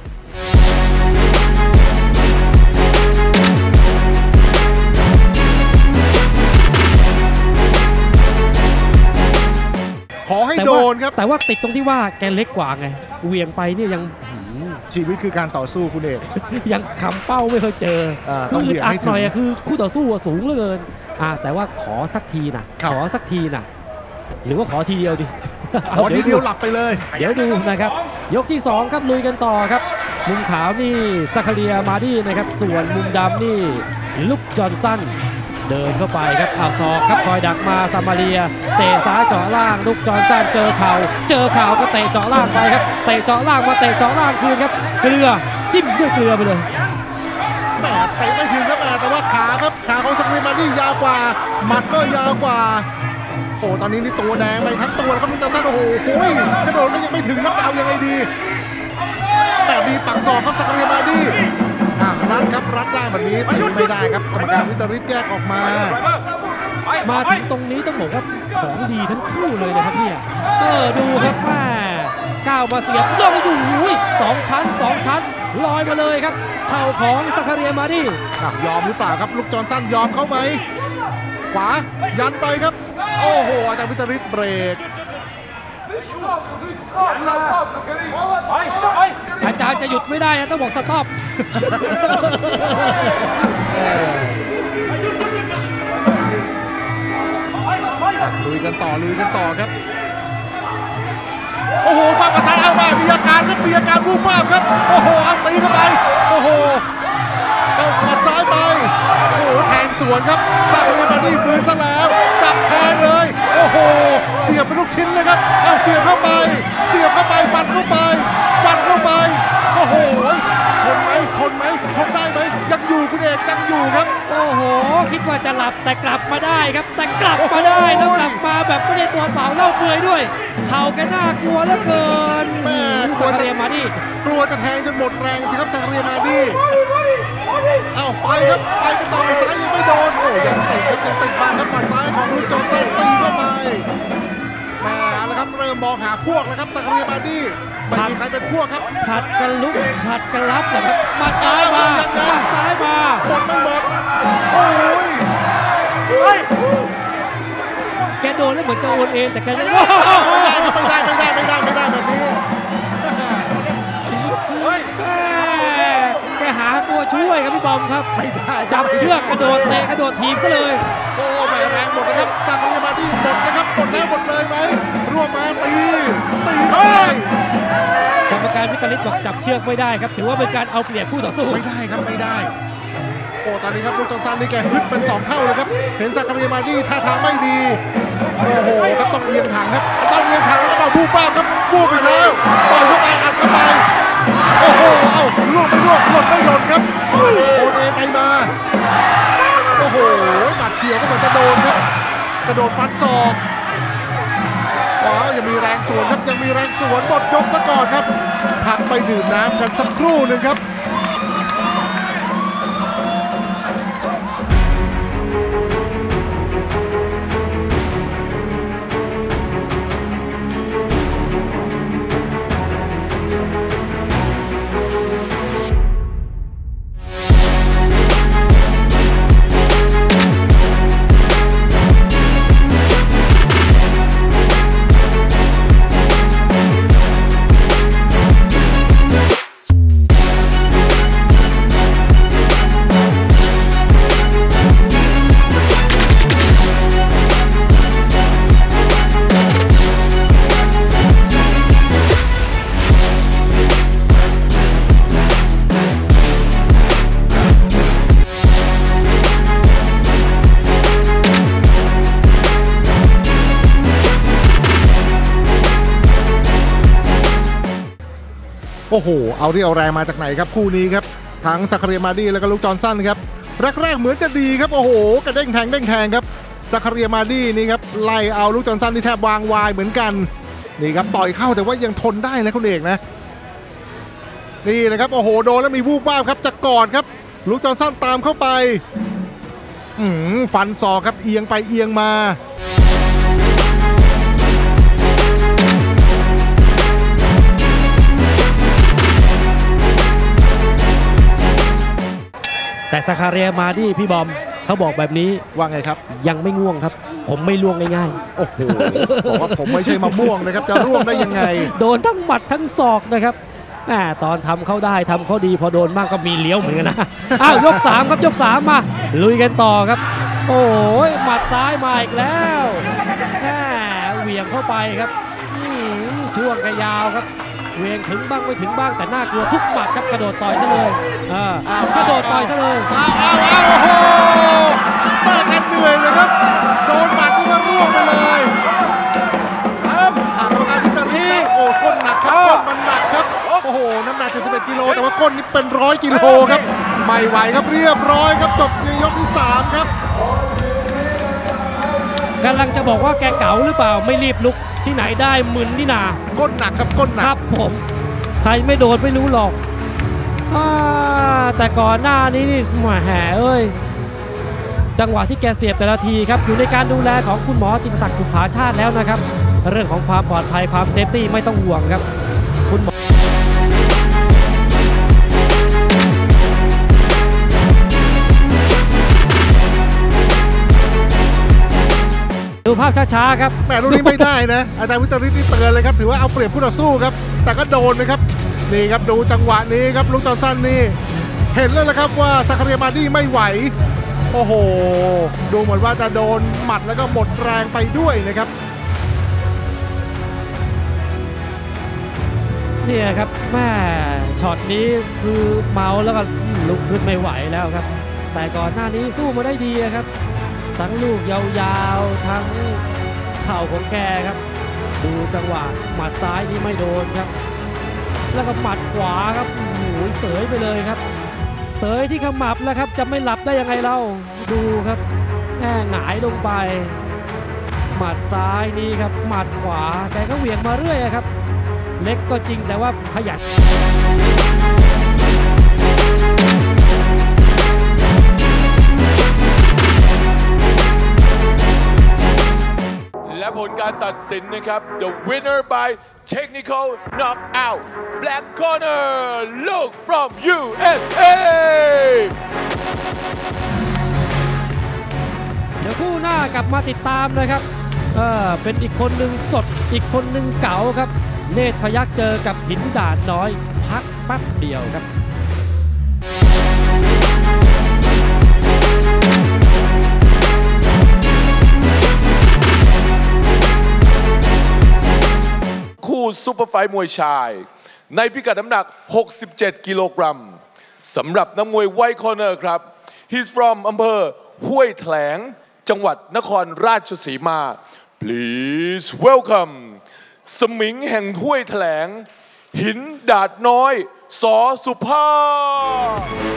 ขอให้โดนครับแต่ว่าติดตรงที่ว่าแกเล็กกว่าไงเวียงไปนี่ยังชีวิตคือการต่อสู้คุณเอกยังคำเป้าไม่เคยเจอคืออึดอัดหน่อยคือคู่ต่อสู้สูงเหลือเกินอ่าแต่ว่าขอสักทีนะขอสักทีนะหรือว่าขอทีเดียวดิขอทีเดียวหลับไปเลยเดี๋ยวดูนะครับยกที่สองครับลุยกันต่อครับมุมขาวนี่ซาคาเรียมาดีนะครับส่วนมุมดำนี่ลุคจอห์นสันเดินเข้าไปครับเอาศอกครับคอยดักมาซามาเรียเตะซ้ายเจาะล่างลุกจอห์นสันเจอเข่าเจอเข่าก็เตะเจาะล่างไปครับเตะเจาะล่างมาเตะเจาะล่างคืนครับเกลือจิ้มด้วยเกลือไปเลยแหมเตะไม่ถึงครับแต่ว่าขาครับขาของซาคาเรียมาดียาวกว่าหมัดก็ยาวกว่าโอ้ตอนนี้นี่ตัวแดงไปทั้งตัวแล้วครับลุกจอห์นสันโอ้โหกระโดดก็ยังไม่ถึงครับจะเอายังไงดีแบบมีปักศอกครับซาคาเรียมาดีรัดครับรัดล่างแบบนี้ตีไม่ได้ครับกรรมการวิตริศแยกออกมามาถึงตรงนี้ต้องบอกว่าของดีทั้งคู่เลยนะครับเนี่ยเออดูครับแม่ก้าวมาเสียบลงอยู่สองชั้นสองชั้นลอยมาเลยครับเข่าของซาคาเรียมาดียอมหรือเปล่าครับลูกจอห์นสันยอมเขาไหมขวายันไปครับโอ้โหอาจารย์วิตริศเบรกอาจารย์จะหยุดไม่ได้ต้องบอกสต็อปลุยกันต่อลุยกันต่อครับโอ้โหฟังกระสายเอามามีอาการครับมีอาการวูบวาบครับโอ้โหเอาตีเข้าไปโอ้โหเข้าหมัดซ้ายไปโอ้โหแทงสวนครับซาคาเรียมาดีฟื้นซะแล้วจับแทงเลยโอ้โหเสียบเป็นลูกชิ้นเลยครับเอาเสียบเข้าไปเสียบเข้าไปฟันเข้าไปฟันเข้าไปโอ้โหทนไหมทนไหมทนได้ไหมยังอยู่คุณเอกยังอยู่ครับโอ้โหคิดว่าจะหลับแต่กลับมาได้ครับแต่กลับมาได้แล้วกลับมาแบบไม่ได้ตัวเปล่าเล่าเปลือยด้วยเข่าแกน่ากลัวเหลือเกินแม่ซาคาเรียมาดีกลัวจะแทงจนหมดแรงสิครับซาคาเรียมาดีเอาไปครับไปกันต่อซ้ายยังไม่โดนโอ้ยังติดครับยังติดบังครับหมัดซ้ายของลูกจอห์นสันตีเข้าไปแม่แล้วครับเริ่มมองหาพวกแล้วครับซาคาเรียมาดีไม่มีใครเป็นพวกครับผัดกันลุกผัดกันรับเหรอครับหมัดซ้ายมาหมัดซ้ายมาหมดไม่หมดโอ้ยแกโดนแล้วเหมือนจะโอนเองแต่แกไม่ได้ไม่ได้ไม่ได้ไม่ได้ไม่ได้แบบนี้แกหาตัวช่วยครับพี่บอมครับไม่ได้จับเชือกกระโดดเตะกระโดดทีมซะเลยโอ้แม่แรงหมดนะครับซาคาเรียมาดีหมดนะครับหมดแล้วหมดเลยไหมร่วมมาตีตีเข้าไปกรรมการวิตริศบอกจับเชือกไม่ได้ครับถือว่าเป็นการเอาเปรียบคู่ต่อสู้ไม่ได้ครับไม่ได้โอ้ตอนนี้ครับลูกจอห์นสันนี่แกฮึดเป็นสองเท่าเลยครับเห็นซาคาเรียมาดีท่าทางไม่ดีโอ้โหครับต้องเอียงถังครับต้องเอียงถังแล้วก็มาบูบ้าครับบูไปแล้วต่อยเข้าไปอัดเข้าไปโอ้โหเอ้าล่วงไม่ล่วงหล่นไม่หล่นครับโอนเอไปมาโอ้โหหมัดเฉียวก็เหมือนจะโดนครับกระโดดฟันศอกอ๋อยังมีแรงสวนครับยังมีแรงสวนหมดยกซะก่อนครับพักไปดื่มน้ำกันสักครู่หนึ่งครับโอ้โหเอาเรี่ยวแรงมาจากไหนครับคู่นี้ครับทั้งซาคาเรียมาดีแล้วก็ลูกจอห์นสันครับแรกๆเหมือนจะดีครับโอ้โหกระเด้งแทงเด้งแทงครับซาคาเรียมาดี้นี่ครับไล่เอาลูกจอห์นสันที่แทบวางวายเหมือนกันนี่ครับต่อยเข้าแต่ว่ายังทนได้นะคุณเอกนะนี่นะครับโอ้โหโดนแล้วมีวูบวาบครับจะกอดครับลูกจอห์นสันตามเข้าไปอืมฟันศอกครับเอียงไปเอียงมาแต่ซาคาเรียมาดี้พี่บอมเขาบอกแบบนี้ว่าไงครับยังไม่ง่วงครับผมไม่ล่วงง่ายๆโอ้โหบอกว่าผมไม่ใช่มะม่วงนะครับจะร่วงได้ยังไงโดนทั้งหมัดทั้งศอกนะครับแหมตอนทำเขาได้ทำเขาดีพอโดนมากก็มีเลี้ยวเหมือนกันนะอ้าวยกสามครับยกสามมาลุยกันต่อครับโอ้ยหมัดซ้ายมาอีกแล้วแหมเหวี่ยงเข้าไปครับช่วงกระยาวครับเวียงถึงบ้างไม่ถึงบ้างแต่น่ากลัวทุกหมัดครับกระโดดต่อยซะเลยกระโดดต่อยซะเลยอ้าวอ้าวอ้าวโอ้โหมากันเหนื่อยเลยครับโดนหมัดนี่ก็ร่วงไปเลยกรรมการพิจารณาโอ้ก้นหนักครับก้นมันหนักครับโอ้โหน้ำหนักเจ็ดสิบเอ็ดกิโลแต่ว่าก้นนี่เป็นร้อยกิโลครับไม่ไหวครับเรียบร้อยครับจบในยกที่สามครับกำลังจะบอกว่าแกเก๋าหรือเปล่าไม่รีบลุกที่ไหนได้มึนนี่นาก้นหนักครับก้นหนักครับผมใครไม่โดนไม่รู้หรอกแต่ก่อนหน้านี้นี่แหมเอ้ยจังหวะที่แกเสียบแต่ละทีครับอยู่ในการดูแลของคุณหมอจิตรศักดิ์บุภาชาติแล้วนะครับเรื่องของความปลอดภัยความเซฟตี้ไม่ต้องห่วงครับคุณหมอดูภาพช้าๆครับแหมลูกนี้ไม่ได้นะอาจารย์วิตริตนี่เตือนเลยครับถือว่าเอาเปรียบผู้ต่อสู้ครับแต่ก็โดนนะครับนี่ครับดูจังหวะนี้ครับลูกจอห์นสันนี่เห็นแล้วนะครับว่าซาคาเรียมาดี้ไม่ไหวโอ้โหดูเหมือนว่าจะโดนหมัดแล้วก็หมดแรงไปด้วยนะครับเนี่ยครับแม่ช็อตนี้คือเมาแล้วก็ลุกขึ้นไม่ไหวแล้วครับแต่ก่อนหน้านี้สู้มาได้ดีครับทั้งลูกยาวๆทั้งเข่าของแกครับดูจังหวะหมัดซ้ายนี่ไม่โดนครับแล้วก็หมัดขวาครับโอ้โหเสยไปเลยครับเสยที่ขมับแล้วครับจะไม่หลับได้ยังไงเล่าดูครับแม่หงายลงไปหมัดซ้ายนี่ครับหมัดขวาแกก็เหวี่ยงมาเรื่อยครับเล็กก็จริงแต่ว่าขยันและผลการตัดสินนะครับ the winner by technical knockout black corner Luke from ยู เอส เอเดี๋ยวคู่หน้ากลับมาติดตามนะครับเออเป็นอีกคนหนึ่งสดอีกคนหนึ่งเก๋าครับเนตรพยัคฆ์เจอกับหินด่านน้อยพักแป๊บเดียวครับคู่ซุปเปอร์ไฟท์มวยชายในพิกัดน้ำหนักหกสิบเจ็ดกิโลกรัมสำหรับนักมวยไวท์คอร์เนอร์ครับ he's from อำเภอห้วยแถลงจังหวัดนครราชสีมา please welcome สมิงแห่งห้วยแถลงหินดาดน้อยสอสุภาพ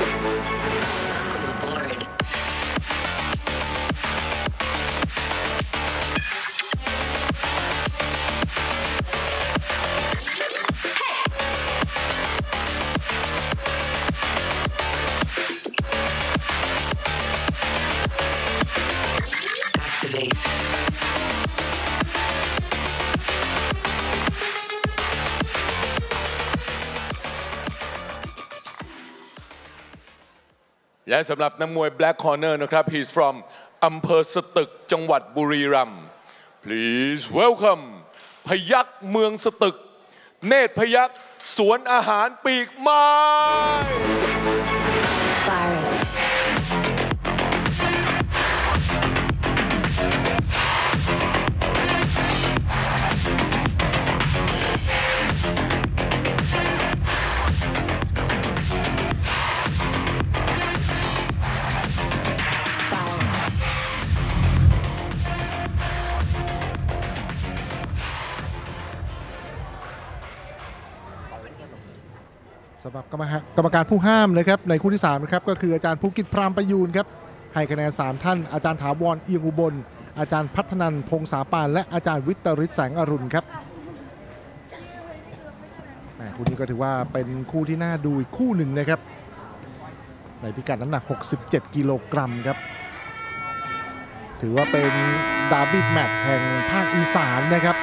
และสำหรับนักมวย Black Corner นะครับ he's from อำเภอสตึกจังหวัดบุรีรัมย์ please welcome พยัคฆ์เมืองสตึกเนตรพยัคฆ์สวนอาหารปีกไม้สำหรับกรรมการกรรมการผู้ห้ามนะครับในคู่ที่สามนะครับก็คืออาจารย์ภูกิจพรามประยูนครับให้คะแนนสามท่านอาจารย์ถาวรเอียงอุบลอาจารย์พัฒนันท์พงษาปานและอาจารย์วิตริศแสงอรุณครับคู่นี้ก็ถือว่าเป็นคู่ที่น่าดูอีกคู่หนึ่งนะครับในพิกัดน้ำหนักหกสิบเจ็ดกิโลกรัมครับถือว่าเป็นดาร์บี้แมตช์แห่งภาคอีสานนะครับ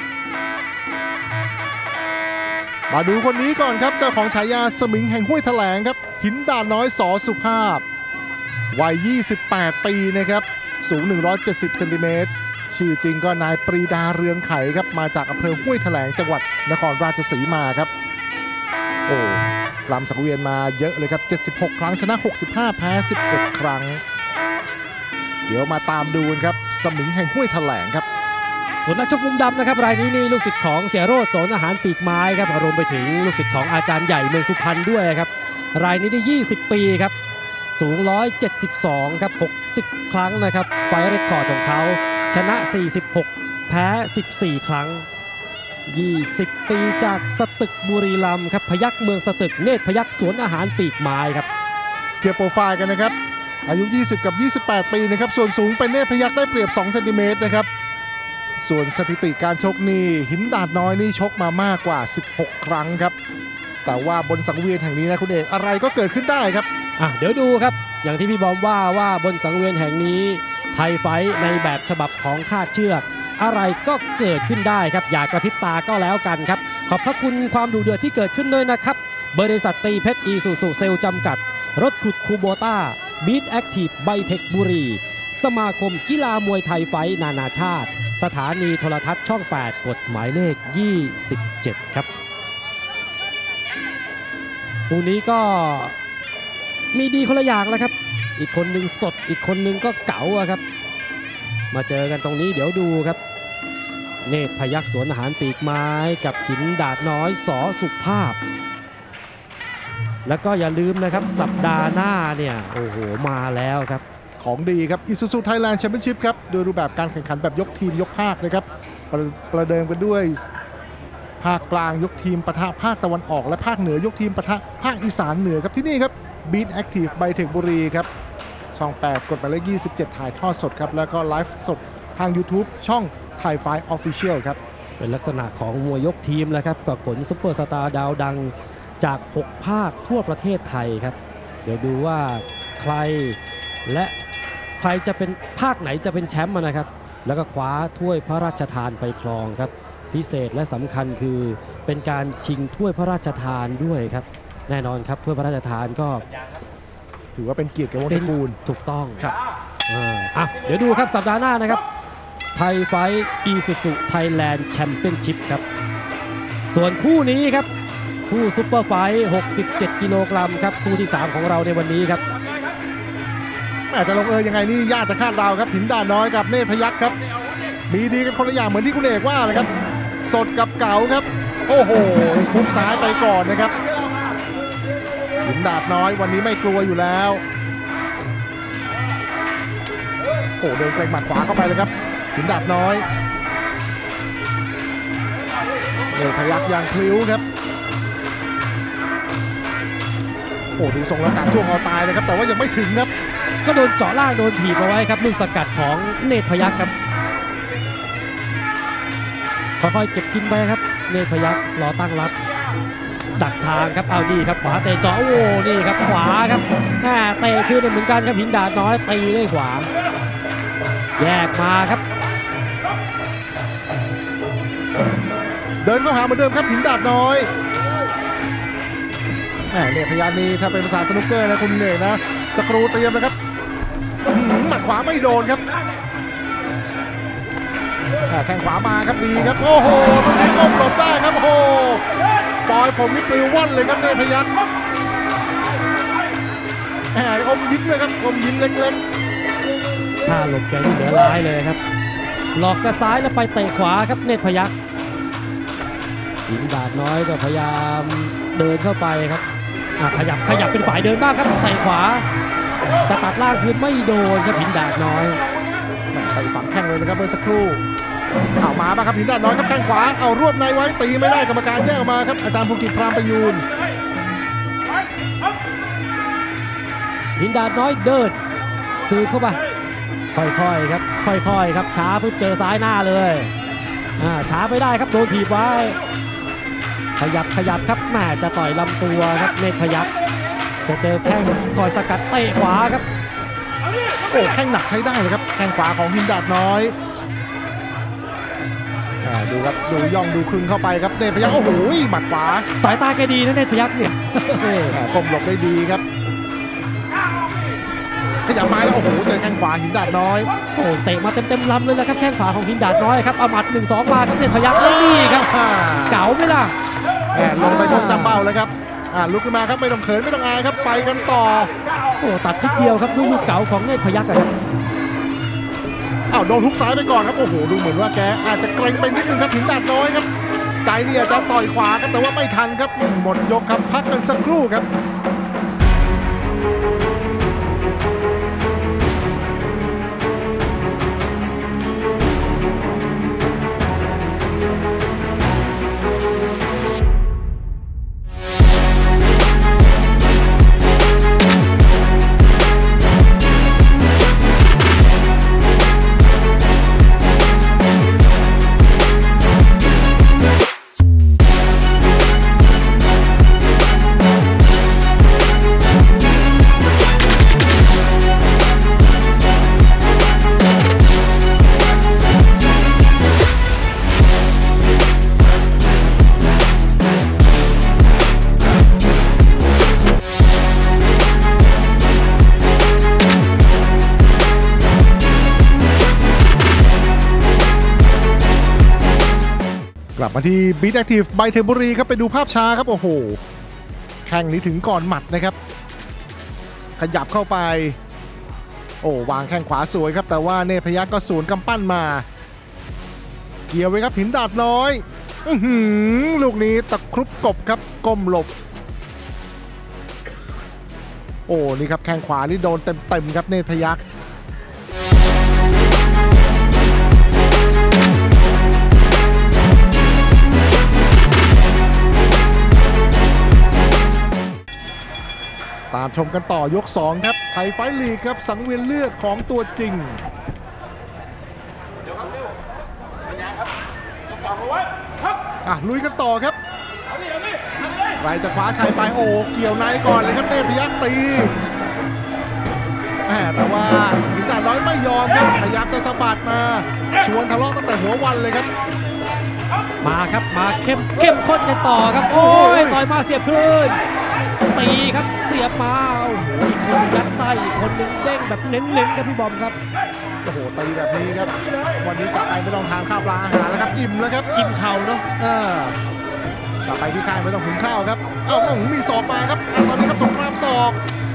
มาดูคนนี้ก่อนครับเจ้าของฉายาสมิงแห่งห้วยแถลงครับหินด่านน้อยสอสุภาพวัยยี่สิบแปดปีนะครับสูงหนึ่งร้อยเจ็ดสิบเซนติเมตรชื่อจริงก็นายปรีดาเรืองไขครับมาจากอำเภอห้วยแถลงจังหวัดนครราชสีมาครับโอ้กรัมสังเวียนมาเยอะเลยครับเจ็ดสิบหกครั้งชนะหกสิบห้าแพ้สิบเอ็ดครั้งเดี๋ยวมาตามดูกันครับสมิงแห่งห้วยแถลงครับส่วนนักชกมุมดำนะครับรายนี้นี่ลูกศิษย์ของเสียโรจน์สนอาหารปีกไม้ครับรวมไปถึงลูกศิษย์ของอาจารย์ใหญ่เมืองสุพรรณด้วยครับรายนี้ได้ยี่สิบปีครับสูงหนึ่งร้อยเจ็ดสิบสองครับหกสิบครั้งนะครับไฟเรคคอร์ดของเขาชนะสี่สิบหกแพ้สิบสี่ครั้งยี่สิบปีจากสตึกบุรีรัมย์ครับพยัคฆ์เมืองสตึกเนตรพยัคฆ์สวนอาหารปีกไม้ครับเทียบโปรไฟล์กันนะครับอายุยี่สิบกับยี่สิบแปดปีนะครับส่วนสูงเป็นเนตรพยัคฆ์ได้เปรียบสองเซนติเมตรนะครับส่วนสถิติการชกนี่หินดาดน้อยนี่ชกมามากกว่าสิบหกครั้งครับแต่ว่าบนสังเวียนแห่งนี้นะคุณเอกอะไรก็เกิดขึ้นได้ครับอ่ะเดี๋ยวดูครับอย่างที่พี่บอมว่าว่าบนสังเวียนแห่งนี้ไทยไฟท์ในแบบฉบับของคาดเชือกอะไรก็เกิดขึ้นได้ครับอย่ากระพริบตาก็แล้วกันครับขอบพระคุณความดุเดือดที่เกิดขึ้นด้วยนะครับบริษัทตีเพชรอีซูซูเซลจำกัดรถขุดคูโบต้าบีทแอคทีฟไบเทคบุรีสมาคมกีฬามวยไทยไฟท์นานาชาติสถานีโทรทัศน์ช่องแปดกฎหมายเลขยี่สิบเจ็ดครับคู่นี้ก็มีดีคนละอย่างแล้วครับอีกคนหนึ่งสดอีกคนหนึ่งก็เก๋าครับมาเจอกันตรงนี้เดี๋ยวดูครับเนตรพยัคฆ์สวนอาหารปีกไม้กับหินดาดน้อยสอสุภาพแล้วก็อย่าลืมนะครับสัปดาห์หน้าเนี่ยโอ้โหมาแล้วครับของดีครับ Isuzu Thailand Championship ครับโดยรูปแบบการแข่งขันแบบยกทีมยกภาคนะครับประประเดิมกันด้วยภาคกลางยกทีมปะทะภาคตะวันออกและภาคเหนือยกทีมปะทะภาคอีสานเหนือครับที่นี่ครับ Beat Active ไบเทคบุรีครับช่องแปดกดหมายเลขยี่สิบเจ็ดถ่ายทอดสดครับแล้วก็ไลฟ์สดทาง YouTube ช่อง Thai Fight Official ครับเป็นลักษณะของมวยยกทีมแล้วครับกับขนซุปเปอร์สตาร์ดาวดังจากหกภาคทั่วประเทศไทยครับเดี๋ยวดูว่าใครและใครจะเป็นภาคไหนจะเป็นแชมป์นะครับแล้วก็คว้าถ้วยพระราชทานไปครองครับพิเศษและสำคัญคือเป็นการชิงถ้วยพระราชทานด้วยครับแน่นอนครับถ้วยพระราชทานก็ถือว่าเป็นเกียรติแก่วงตระกูลถูกต้องครับอ่ะเดี๋ยวดูครับสัปดาห์หน้านะครับไทยไฟท์อีซูซูไทยแลนด์แชมเปี้ยนชิพครับส่วนคู่นี้ครับคู่ซุปเปอร์ไฟท์หกสิบเจ็ดกิโลกรัมครับคู่ที่สามของเราในวันนี้ครับอาจจะลงเอยยังไงนี่ยากจะคาดเดาครับหินด่านน้อยกับเนตรพยัคฆ์ครับมีดีกันคนละอย่างเหมือนที่คุณเอกว่าเลยครับสดกับเก๋าครับโอ้โหพุ่งซ้ายไปก่อนนะครับหินดาดน้อยวันนี้ไม่กลัวอยู่แล้วโอ้เดินเกรงหมัดขวาเข้าไปเลยครับหินดาดน้อยเนตรพยัคฆ์ยังพลิ้วครับโอ้ดูทรงแล้วการจ้วงเอาตายเลยครับแต่ว่ายังไม่ถึงครับก็โดนเจาะล่างโดนถีบเอาไว้ครับลูกสกัดของเนตรพยัคฆ์ครับค่อยๆเก็บกินไปครับเนตรพยัคฆ์รอตั้งรับดักทางครับเอาดีครับขวาเตะเจาะโอ้นี่ครับขวาครับแหมเตะคืนเหมือนกันครับหินดาดน้อยตีด้วยขวาแยกมาครับเดินเข้าหาเหมือนเดิมครับหินดาดน้อยแหมเนี่ยพยานนี้ถ้าเป็นภาษาสนุกเกอร์นะคุณเนี่ยนะสกรูเตรียมนะครับหมัดขวาไม่โดนครับแข้งขวามาครับดีครับโอ้โหตรงนี้ก้มหลบได้ครับโอ้โหปล่อยผมนี่ปลิวว่อนเลยครับเนตรพยัคฆ์แหมอมยิ้มเลยครับอมยิ้มเล็กๆถ้าหลบแกนี่เหลือร้ายเลยครับหลอกจะซ้ายแล้วไปเตะขวาครับเนตรพยัคฆ์หินดาดน้อยก็พยายามเดินเข้าไปครับขยับขยับเป็นฝ่ายเดินบ้างครับเตะขวาจะตัดล่างคืนไม่โดนครับหินดาดน้อยไปฝังแข้งเลยนะครับเมื่อสักครู่เอามาบ้างครับหินดาดน้อยครับแข้งขวาเอารวบในไว้ตีไม่ได้กรรมการแยกออกมาครับอาจารย์ภูกิจพรามประยูนหินดาดน้อยเดินซื้อเข้าไปค่อยๆครับค่อยๆครับช้าปุ๊บเจอซ้ายหน้าเลยอ่าช้าไม่ได้ครับโดนถีบไว้ขยับขยับครับแม่จะต่อยลำตัวครับเนตรพยัคฆ์จะเจอแข้งคอยสกัดเตะขวาครับโอ้แข้งหนักใช้ได้เลยครับแข้งขวาของหินดาดน้อยดูครับดูย่องดูคลึงเข้าไปครับเนตรพยัคฆ์โอ้โหหมัดขวาสายตาแกดีนะเนตรพยัคฆ์เนี่ยก้มหลบได้ดีครับขยับมาแล้วโอ้โหเจอแข้งขวาหินดาดน้อยโอ้เตะมาเต็มเต็มลำเลยนะครับแข้งขวาของหินดาดน้อยครับเอาหมัดหนึ่งสองมาครับเนตรพยัคฆ์แล้วนี่ครับเก๋าไหมล่ะแหมลงไปทงจำเป้าเลยครับอ่าลุกขึ้นมาครับไม่ต้องเขินไม่ต้องอายครับไปกันต่อโอ้ตัดนิดเดียวครับดูลูกเก๋าของเนตรพยัคฆ์ครับอ้าวโดนทุกซ้ายไปก่อนครับโอ้โหดูเหมือนว่าแกอาจจะเกรงไปนิดนึงครับหินดาดน้อยครับใจนี่อาจจะต่อยขวาครับแต่ว่าไม่ทันครับหมดยกครับพักกันสักครู่ครับกลับมาที่ Beat Active ไบเทบุรีครับไปดูภาพช้าครับโอ้โหแข่งนี้ถึงก่อนหมัดนะครับขยับเข้าไปโอ้วางแข้งขวาสวยครับแต่ว่าเนตรพยัคฆ์ก็สวนกำปั้นมาเกี่ยวไว้ครับหินดาดน้อยอื้อหือลูกนี้ตะครุบกบครับก้มหลบโอ้นี่ครับแข้งขวานี่โดนเต็มๆครับเนตรพยัคฆ์ตามชมกันต่อยกสองครับไทยไฟท์ลีกครับสังเวียนเลือดของตัวจริงอ่ะลุยกันต่อครับใครจะคว้าชัยไปโอ้เกี่ยวในก่อนเลยครับเนตรพยัคฆ์ตีแต่ว่าหินดาดน้อยไม่ยอมครับพยายามจะสะบัดมาชวนทะเลาะตั้งแต่หัววันเลยครับมาครับมาเข้มเข้มข้นกันต่อครับโอ้ยต่อยมาเสียบคืนตีครับเสียบมาโอ้โหอีกคนยัดไส้อีกคนนึงเด้งแบบเน้นๆครับพี่บอมครับโอ้โหตีแบบนี้ครับวันนี้กลับไปไม่ต้องทานข้าวปลาอาหารแล้วครับอิ่มแล้วครับอิ่มเข่าเนาะเออกลับไปที่ค่ายไม่ต้องหุงข้าวครับเอ้ามีศอกมาครับตอนนี้ครับสงครามศอก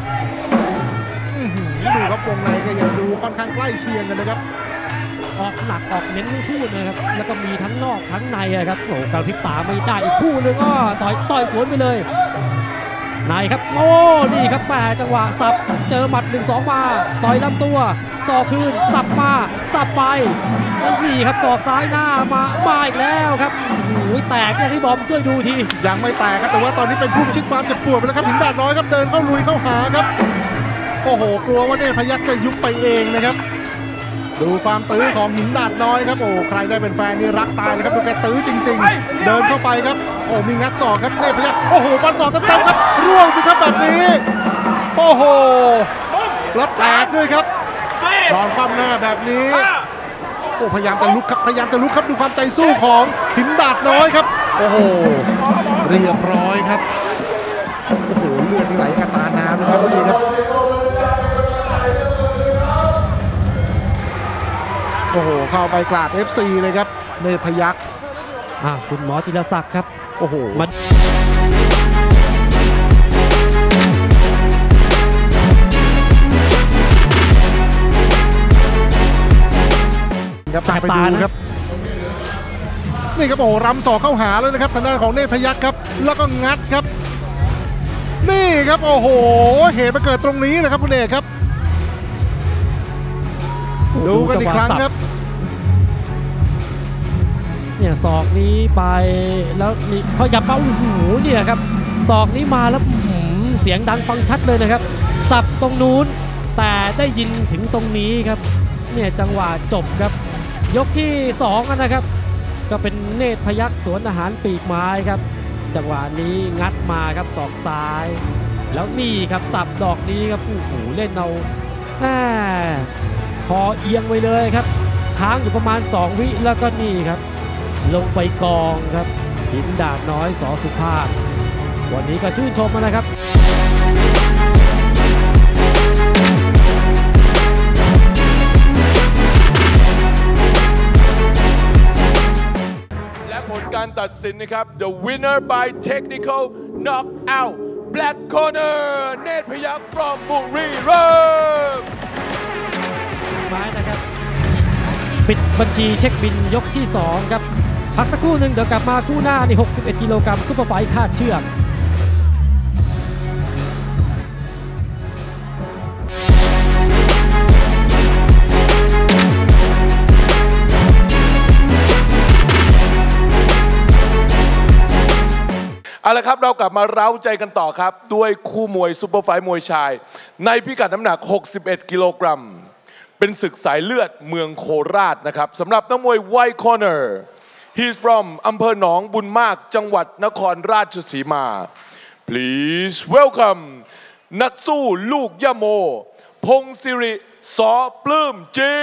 ดูครับวงในก็ยังดูค่อนข้างใกล้เคียงกันนะครับออกหนักออกเน้นทั้งคู่นะครับแล้วก็มีทั้งนอกทั้งในครับโอ้กระพริบตาไม่ได้อีกคู่นึงก็ต่อยต่อยสวนไปเลยในครับโอ้นี่ครับแม่จังหวะสับเจอหมัดหนึ่งสองมาต่อยลำตัวศอกคืนสับมาสับไปแล้วสี่ครับศอกซ้ายหน้ามามาอีกแล้วครับโอ้ยแตกเนี่ยพี่บอมช่วยดูทียังไม่แตกครับแต่ว่าตอนนี้เป็นผู้พิชิตความเจ็บปวดไปแล้วครับหินดาดน้อยครับเดินเข้าลุยเข้าหาครับโอ้โหกลัวว่าเนตรพยัคฆ์จะยุบไปเองนะครับดูความตื้อของหินดาดน้อยครับโอ้ใครได้เป็นแฟนนี่รักตายเลยครับดูแกตื้อจริงๆเดินเข้าไปครับโอ้มีงัดศอกครับเนตรพยัคฆ์โอ้โหฟันศอกเต็มๆครับร่วงสิครับแบบนี้โอ้โหแล้วแตกด้วยครับนอนคว่ำหน้าแบบนี้โอ้พยายามจะลุกครับพยายามจะลุกครับดูความใจสู้ของหินดาดน้อยครับโอ้โหเรียบร้อยครับโอ้โหเลือดไหลกระตาน้ำนะครับนี่ครับโอ้โหเข้าไปกราบ เอฟ ซี เลยครับเนตรพยัคฆ์อ่ะคุณหมอจิรศักดิ์ครับโอ้โหมันครับไปดูครับนี่ครับโอ้รำศอกเข้าหาแล้วนะครับทางด้านของเนตรพยัคฆ์ครับแล้วก็งัดครับนี่ครับโอ้โหเหตุมาเกิดตรงนี้นะครับคุณเอกครับดูกันอีกครั้งครับเนี่ยศอกนี้ไปแล้วนี่เขาหยับมาโอ้โหเนี่ยครับศอกนี้มาแล้วเสียงดังฟังชัดเลยนะครับสับตรงนู้นแต่ได้ยินถึงตรงนี้ครับเนี่ยจังหวะจบครับยกที่สองนะครับก็เป็นเนตรพยัคฆ์สวนอาหารปีกไม้ครับจังหวะนี้งัดมาครับศอกซ้ายแล้วนี่ครับสับดอกนี้ครับโอ้โหเล่นเอาแหมคอเอียงไปเลยครับค้างอยู่ประมาณสองวิแล้วก็นี่ครับลงไปกองครับหินดาดน้อยสอสุภาพวันนี้ก็ชื่นชมนะครับและผลการตัดสินนะครับ The winner by technical knockout Black Corner เนตรพยัคฆ์ from บุรีรัมย์ไม้นะครับปิดบัญชีเช็คบินยกที่สองครับพักสักครู่หนึ่งเดี๋ยวกลับมาคู่หน้านี่หกสิบเอ็ดกิโลกรัมซุปเปอร์ไฟท์คาดเชือกเอาละครับเรากลับมาเร้าใจกันต่อครับด้วยคู่มวยซุปเปอร์ไฟท์มวยชายในพิกัดน้ำหนักหกสิบเอ็ดกิโลกรัมเป็นศึกสายเลือดเมืองโคราชนะครับสำหรับนักมวย White Corner he's from อำเภอหนองบุญมากจังหวัดนครราชสีมา please welcome นักสู้ลูกยะโมพงศิริสอปลื้มจิ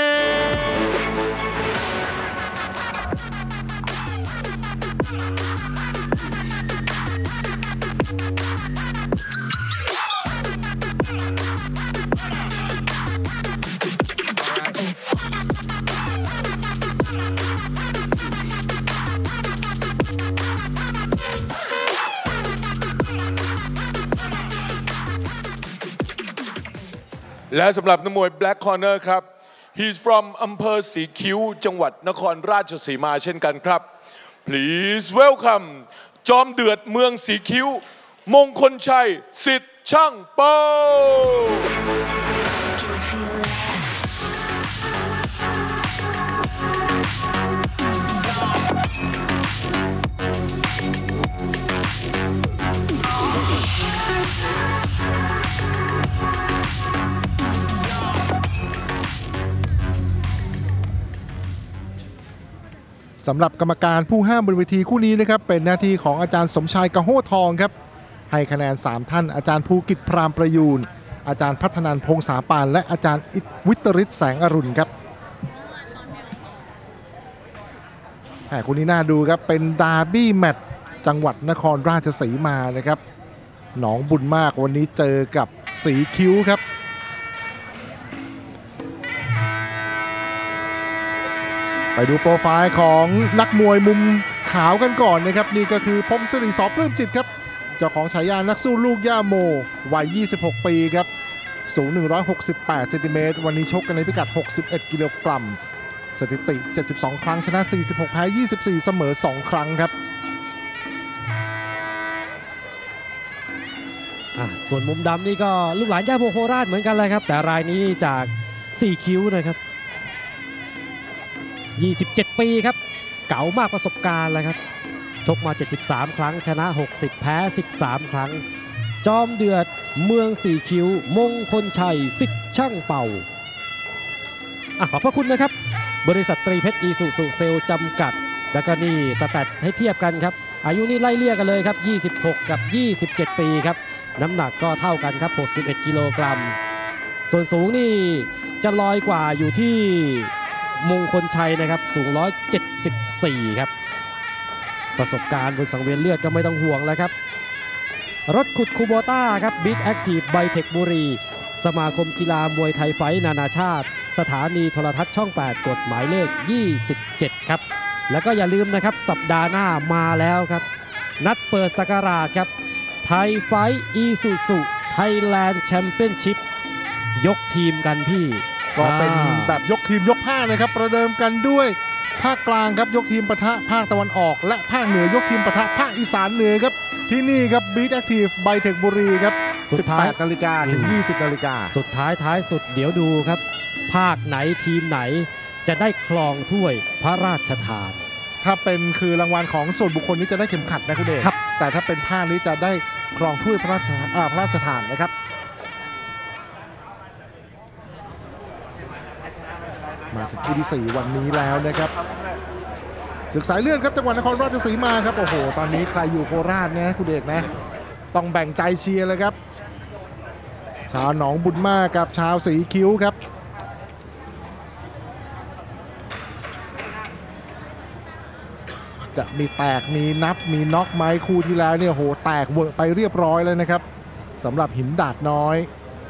และสำหรับนักมวย Black Corner ครับ he's from อำเภอสีคิ้วจังหวัดนครราชสีมาเช่นกันครับ please welcome จอมเดือดเมืองสีคิ้วมงคลชัยสิทธิ์ช่างเป้าสำหรับกรรมการผู้ห้ามบนเวทีคู่นี้นะครับเป็นหน้าที่ของอาจารย์สมชายกะโห้ทองครับให้คะแนนสามท่านอาจารย์ภูกิจพรามประยูนอาจารย์พัฒนันพงษาปานและอาจารย์วิตริศแสงอรุณครับแหมคู่นี้น่าดูครับเป็นดาร์บี้แมตช์จังหวัดนครราชสีมานะครับหนองบุญมากวันนี้เจอกับสีคิ้วครับไปดูโปรไฟล์ของนักมวยมุมขาวกันก่อนนะครับนี่ก็คือพงศิริสอปลื้มจิตครับเจ้าของฉายานักสู้ลูกย่าโมวัยยี่สิบหกปีครับสูงหนึ่งร้อยหกสิบแปดเซนติเมตรวันนี้ชกกันในพิกัดหกสิบเอ็ดกิโลกรัมสถิติเจ็ดสิบสองครั้งชนะสี่สิบหกแพ้ยี่สิบสี่เสมอสองครั้งครับส่วนมุมดำนี่ก็ลูกหลานย่าโมโคราชเหมือนกันเลยครับแต่รายนี้จากสี่คิ้วนะครับยี่สิบเจ็ดปีครับเก๋ามากประสบการณ์เลยครับชกมาเจ็ดสิบสามครั้งชนะหกสิบแพ้สิบสามครั้งจอมเดือดเมืองสี่คิ้วมงคลชัยสิทธิ์ช่างเป่าอ่ะขอบพระคุณนะครับบริษัทตรีเพชรอีซูซูเซลจำกัดแล้วก็นี่สแตทให้เทียบกันครับอายุนี่ไล่เลี่ยกันเลยครับยี่สิบหกกับยี่สิบเจ็ดปีครับน้ำหนักก็เท่ากันครับหกสิบเอ็ดกิโลกรัมส่วนสูงนี่จะลอยกว่าอยู่ที่มงคลชัยนะครับสูงหนึ่งร้อยเจ็ดสิบสี่ครับประสบการณ์บนสังเวียนเลือดก็ไม่ต้องห่วงแล้วครับรถขุดคูโบต้าครับบิ๊กแอคทีฟไบเทคบุรีสมาคมกีฬามวยไทยไฟท์นานาชาติสถานีโทรทัศน์ช่องแปดกฎหมายเลขยี่สิบเจ็ดครับแล้วก็อย่าลืมนะครับสัปดาห์หน้ามาแล้วครับนัดเปิดศักราชครับไทยไฟท์อีซูซูไทยแลนด์แชมเปี้ยนชิพยกทีมกันพี่ก็เป็นแบบยกทีมยกผ้านะครับประเดิมกันด้วยภาคกลางครับยกทีมปะทะภาคตะวันออกและภาคเหนือยกทีมปะทะภาคอีสานเหนือครับที่นี่ครับบีทแอคทีฟไบเทคบุรีครับสิบแปดนาฬิกาถึงยี่สิบนาฬิกาสุดท้ายท้ายสุดเดี๋ยวดูครับภาคไหนทีมไหนจะได้ครองถ้วยพระราชทานถ้าเป็นคือรางวัลของส่วนบุคคลนี้จะได้เข็มขัดนะคุณเดชครับแต่ถ้าเป็นภาคนี้จะได้ครองถ้วยพระราชพระราชทานนะครับมาถึงคู่ที่สี่วันนี้แล้วนะครับศึกสายเลือดครับจังหวัดนครราชสีมาครับโอ้โหตอนนี้ใครอยู่โคราชนะคุณเอกนะต้องแบ่งใจเชียร์เลยครับชาวหนองบุญมากกับชาวสีคิ้วครับจะมีแตกมีนับมีน็อกไหมคู่ที่แล้วเนี่ยโหแตกเวอร์ไปเรียบร้อยเลยนะครับสำหรับหินดาดน้อย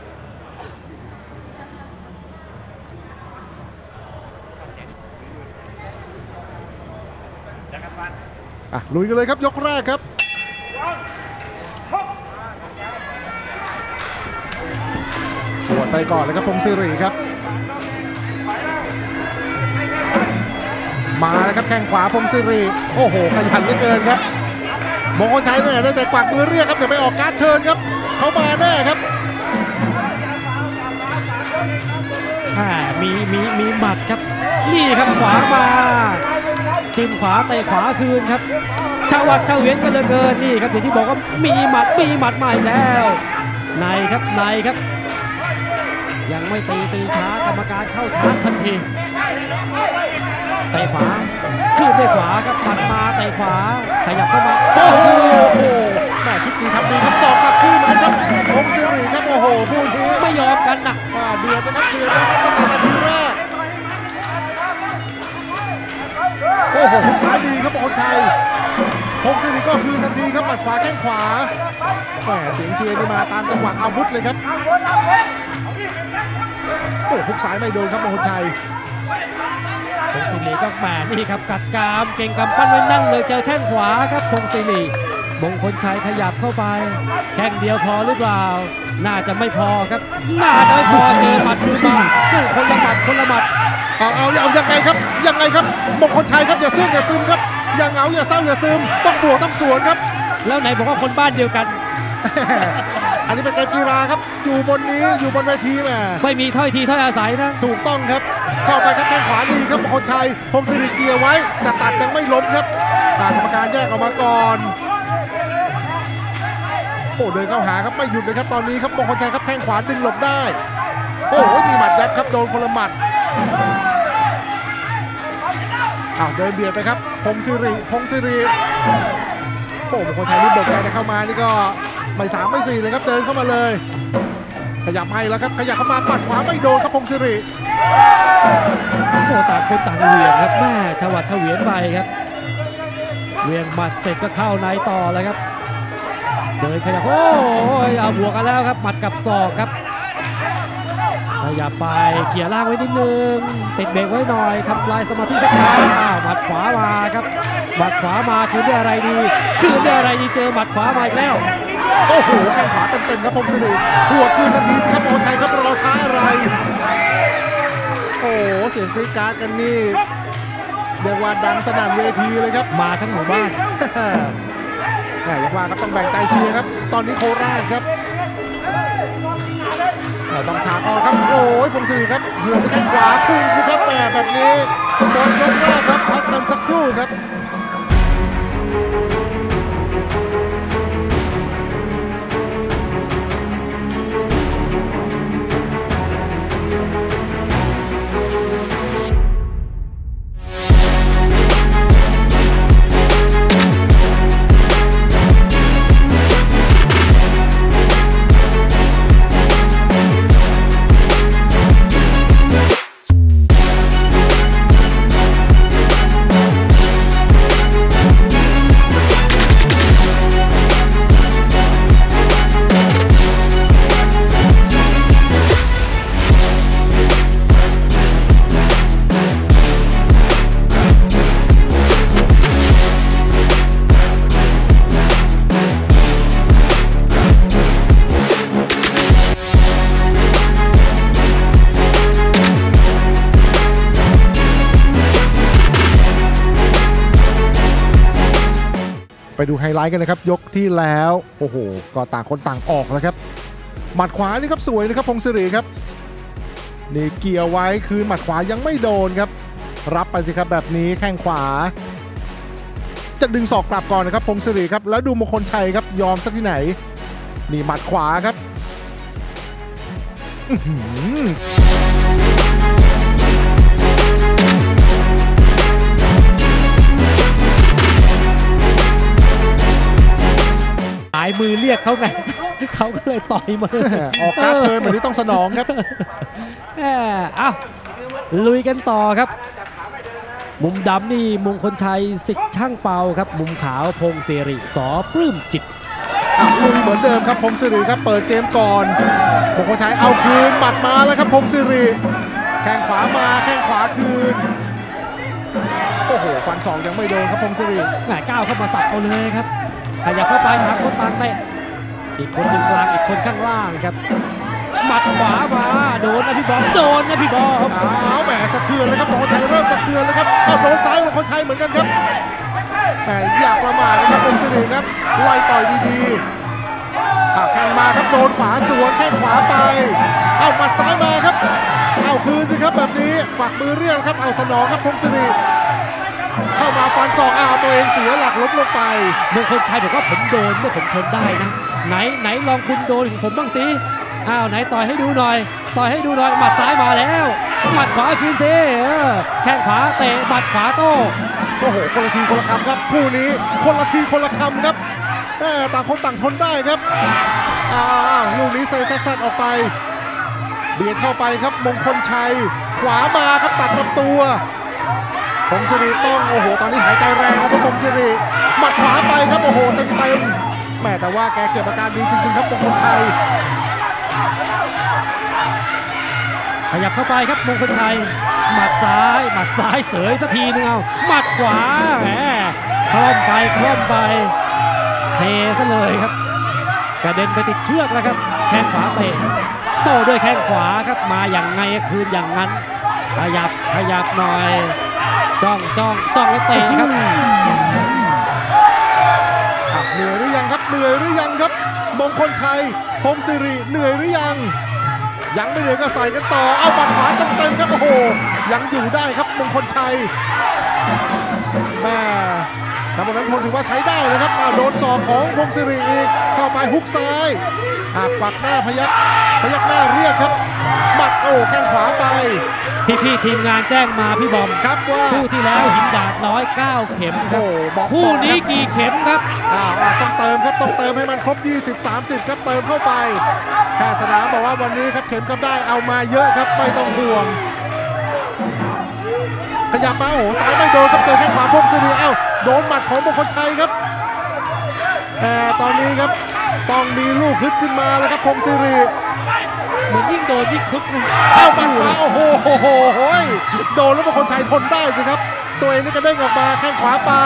อ่ะลุยกันเลยครับยกแรกครับปวดไปก่อนเลยครับพงศิริครับมาแล้วครับแข้งขวาพงศิริโอ้โหขยันเหลือเกินครับมงคลชัยเนี่ยได้แต่กวักมือเรียกครับเดี๋ยวไปออกการ์ดเชิญครับเขามาแน่ครับมีมีมีหมัดครับนี่ครับขวามาจิ้มขวาเตะขวาคืนครับชาวัดชาเวียนกันเหลือเกินนี่ครับอย่างที่บอกว่ามีหมัดมีหมัดใหม่แล้วในครับในครับยังไม่ตีตีช้ากรรมการเข้าชาร์จทันทีเตะขวาขึ้นด้วยขวาครับปัดมาเตะขวาขยับเข้ามาโอ้โหแม่คิดดีทำดีครับสอกกลับขึ้นมาครับพงศิริครับโอ้โหพูดนี้ไม่ยอมกันนะเดือดนะครับเดือดนะครับตั้งแต่นาทีแรกโอ้โหหุกซ้ายดีครับมงคลชัยพงศิริก็คืนทันทีครับหมัดขวาแข้งขวาแหมเสียงเชียร์นี่มาตามจังหวะอาวุธเลยครับโอ้หุกซ้ายไม่โดนครับมงคลชัยพงศิริก็แหมนี่ครับกัดกามเก่งกำปั้นไว้นั่นเลยเจอแข้งขวาครับพงศิริมงคลชัยขยับเข้าไปแข้งเดียวพอหรือเปล่าน่าจะไม่พอครับน่าจะไม่พอเจอหมัดคืนมาคนละหมัดคนละหมัดเอาเอาเอายังไงครับยังไงครับมงคลชัยครับอย่าซึมอย่าซึมครับอย่าเหงาอย่าเศร้าอย่าซึมต้องบวกต้องสวนครับแล้วไหนบอกว่าคนบ้านเดียวกันอันนี้เป็นเกมกีฬาครับอยู่บนนี้อยู่บนเวทีแม่ไม่มีถ้อยทีถ้อยอาศัยนะถูกต้องครับเข้าไปครับแข้งขวาดีครับมงคลชัยพงศิริเกียร์ไว้จะตัดยังไม่ล้มครับทางกรรมการแยกออกมาก่อนโอ้เดินเข้าหาครับไม่หยุดเลยครับตอนนี้ครับมงคลชัยครับแข้งขวาดึงหลบได้โอ้โหมีหมัดยัดครับโดนคนละหมัดอ้าวเดินเบียดไปครับพงศิริพงศิริโอ้มงคลชัยนี่บกแกจะเข้ามานี่ก็ไม่สามไม่สี่เลยครับเดินเข้ามาเลยขยับให้แล้วครับขยับเข้ามาปัดขวาไม่โดนครับพงศิริโอ้ต่างคนต่างเหวี่ยงครับแม่ชวัดเฉวียนไปครับเหวี่ยงหมัดเสร็จก็เข้าในต่อเลยครับเดินขยับโอ้ยเอาบวกกันแล้วครับหมัดกับศอกครับขยับไปเขี่ยล่างไว้นิดนึงติดเบรกไว้หน่อยทำลายสมาธิสักครั้งอ้าวหมัดขวามาครับหมัดขวามาคืนด้วยอะไรดีคืนด้วยอะไรดีเจอหมัดขวามาอีกแล้วโอ้โหแข้งขวาเต็มๆครับพงศิริหัวคืนทันทีครับมงคลชัยครับรอช้าอะไรโอ้โหเสียงกรี๊ดกราดกันนี่เรียกว่าดังสนั่นเวทีเลยครับมาทั้งหมู่บ้านแหมอย่างว่าครับต้องแบ่งใจเชียร์ครับตอนนี้โคราชครับต้องฉากออกครับโอ้ยพงศิริครับหัวไปแข้งขวาคืนสิครับแหมแบบนี้บอลยกแรกครับพักกันสักครู่ครับไปดูไฮไลท์กันนะครับยกที่แล้วโอ้โหก็ต่างคนต่างออกแล้วครับหมัดขวานี่ครับสวยนะครับพงศิริครับนี่เกี่ยวไว้คืนหมัดขวายังไม่โดนครับรับไปสิครับแบบนี้แข้งขวาจะดึงศอกกลับก่อนนะครับพงศิริครับแล้วดูมงคลชัยครับยอมสักที่ไหนนี่หมัดขวาครับมือเรียกเขาไง เขาก็เลยต่อยมือออกการ์ดเทิร์นแบบนี้ต้องสนองครับแหมอ้าวลุยกันต่อครับ มุมดำนี่มงคลชัยสิทธิ์ช่างเปาครับมุมขาวพงศิริสอปลื้มจิตลุยเหมือนเดิมครับพงศิริครับเปิดเกมก่อนมงคลชัยเอาคืนหมัดมาแล้วครับพงศิริแข้งขวามาแข้งขวาคืนโอ้โหฟันสองยังไม่โดนครับพงศิริแหมก้าวเข้ามาสับเอาเลยครับขยับเข้าไปทางคนต่างเตะอีกคนหนึ่งกลางอีกคนข้างล่างครับหมัดขวามาโดนนะพี่บอมโดนนะพี่บอมอ้าวแหมสะเทือนเลยครับมงคลชัยเริ่มสะเทือนเลยครับเอาโดนซ้ายมงคลชัยเหมือนกันครับแหมอยากประมาทนะครับพงศิริครับไล่ต่อยดีๆอ่ะแข้งมาครับโดนขวาสวนแข้งขวาไปเอาหมัดซ้ายมาครับเอาคืนสิครับแบบนี้ฝักมือเรียกครับเอาสนองครับพงศิริเข้ามาฟันศอกอ้าวตัวเองเสียหลักล้มลงไปมงคลชัยบอกว่าผมโดนเนี่ยผมทนได้นะไหนไหนลองคุณโดนของผมบ้างสิอ้าวไหนต่อยให้ดูหน่อยต่อยให้ดูหน่อยหมัดซ้ายมาแล้วหมัดขวาคืนสิแข้งขวาเตะหมัดขวาโต้โอ้โหคนละทีคนละคำครับคู่นี้คนละทีคนละคำครับต่างคนต่างทนได้ครับอ้าวลูกนี้เซซัดออกไปเบียดเข้าไปครับมงคลชัยขวามาครับตัดลำตัวพงศิริต้องโอ้โหตอนนี้หายใจแรงแล้วครับพงศิริหมัดขวาไปครับโอ้โหเต็มเต็มแม่แต่ว่าแกเก็บอาการดีจริงๆครับมงคลชัยขยับเข้าไปครับมงคลชัยหมัดซ้ายหมัดซ้ายเสยสักทีนึงเอาหมัดขวาแหมคล่อมไปคล่อมไปเทซะเลยครับกระเด็นไปติดเชือกแล้วครับแข้งขวาเตะโต้ด้วยแข้งขวาครับมาอย่างไงคืนอย่างนั้นขยับขยับหน่อยจ้องจ้องจ้องแล้วเตะครับเหนื่อยหรือยังครับเหนื่อยหรือยังครับมงคลชัยพงศิริเหนื่อยหรือยังยังไม่เหนื่อยก็ใส่กันต่อเอาหมัดขวาเต็มๆครับโอ้โหยังอยู่ได้ครับมงคลชัยแม่ทำบนนั้นพลถือว่าใช้ได้นะครับโดนศอกของพงศิริอีกเข้าไปฮุกซ้ายหักปักหน้าพยักพยักหน้าเรียกครับหมัดโอ้แข้งขวาไปพี่ๆทีมงานแจ้งมาพี่บอมครับว่าคู่ที่แล้วหินดาดน้อยเก้าเข็มครับคู่นี้กี่เข็มครับอ้าวต้องเติมครับต้องเติมให้มันครบยี่สิบ สามสิบครับเติมเข้าไปแพทย์สนามบอกว่าวันนี้ครับเข็มก็ได้เอามาเยอะครับไม่ต้องห่วงขยับมาโอ้ซ้ายไม่โดนครับเจอแข้งขวาพงศิริเอ้าโดนหมัดของมงคลชัยครับแต่ตอนนี้ครับต้องมีลูกฮึดขึ้นมาแล้วครับพงศิริเหมือนยิ่งโดนยิ่งคึกนะเข้าฟันขวาโอ้โหโดนแล้วมงคลชัยทนได้สิครับตัวเองนี่กระเด้งออกมาแข้งขวาไป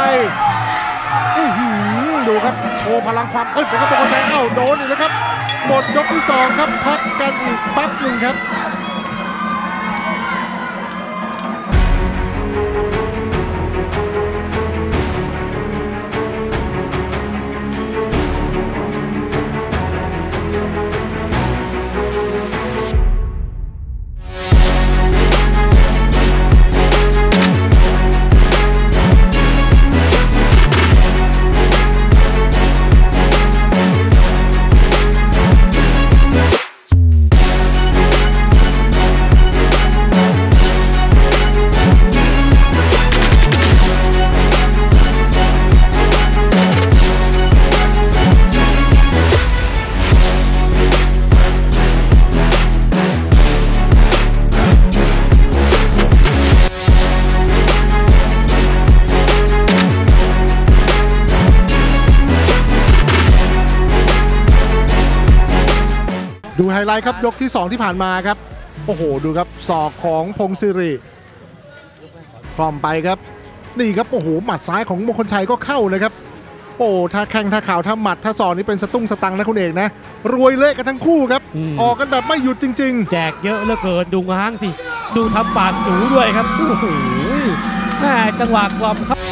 ดูครับโชว์พลังความอึดนะครับมงคลชัยเอ้าโดนอีกแล้วครับหมดยกที่สองครับพักกันอีกแป๊บหนึ่งครับดูไฮไลท์ครับยกที่สองที่ผ่านมาครับโอ้โหดูครับศอกของพงศิริพร้อมไปครับนี่ครับโอ้โหหมัดซ้ายของมงคลชัยก็เข้าเลยครับโอ้ถ้าแข้งถ้าข่าวถ้าหมัดถ้าศอกนี่เป็นสตุ้งสตังนะคุณเอกนะรวยเละกันทั้งคู่ครับออกกันแบบไม่หยุดจริงๆแจกเยอะเหลือเกินดูง้างสิดูทำปากจูด้วยครับโอ้โหแม่จังหวะกลมครับ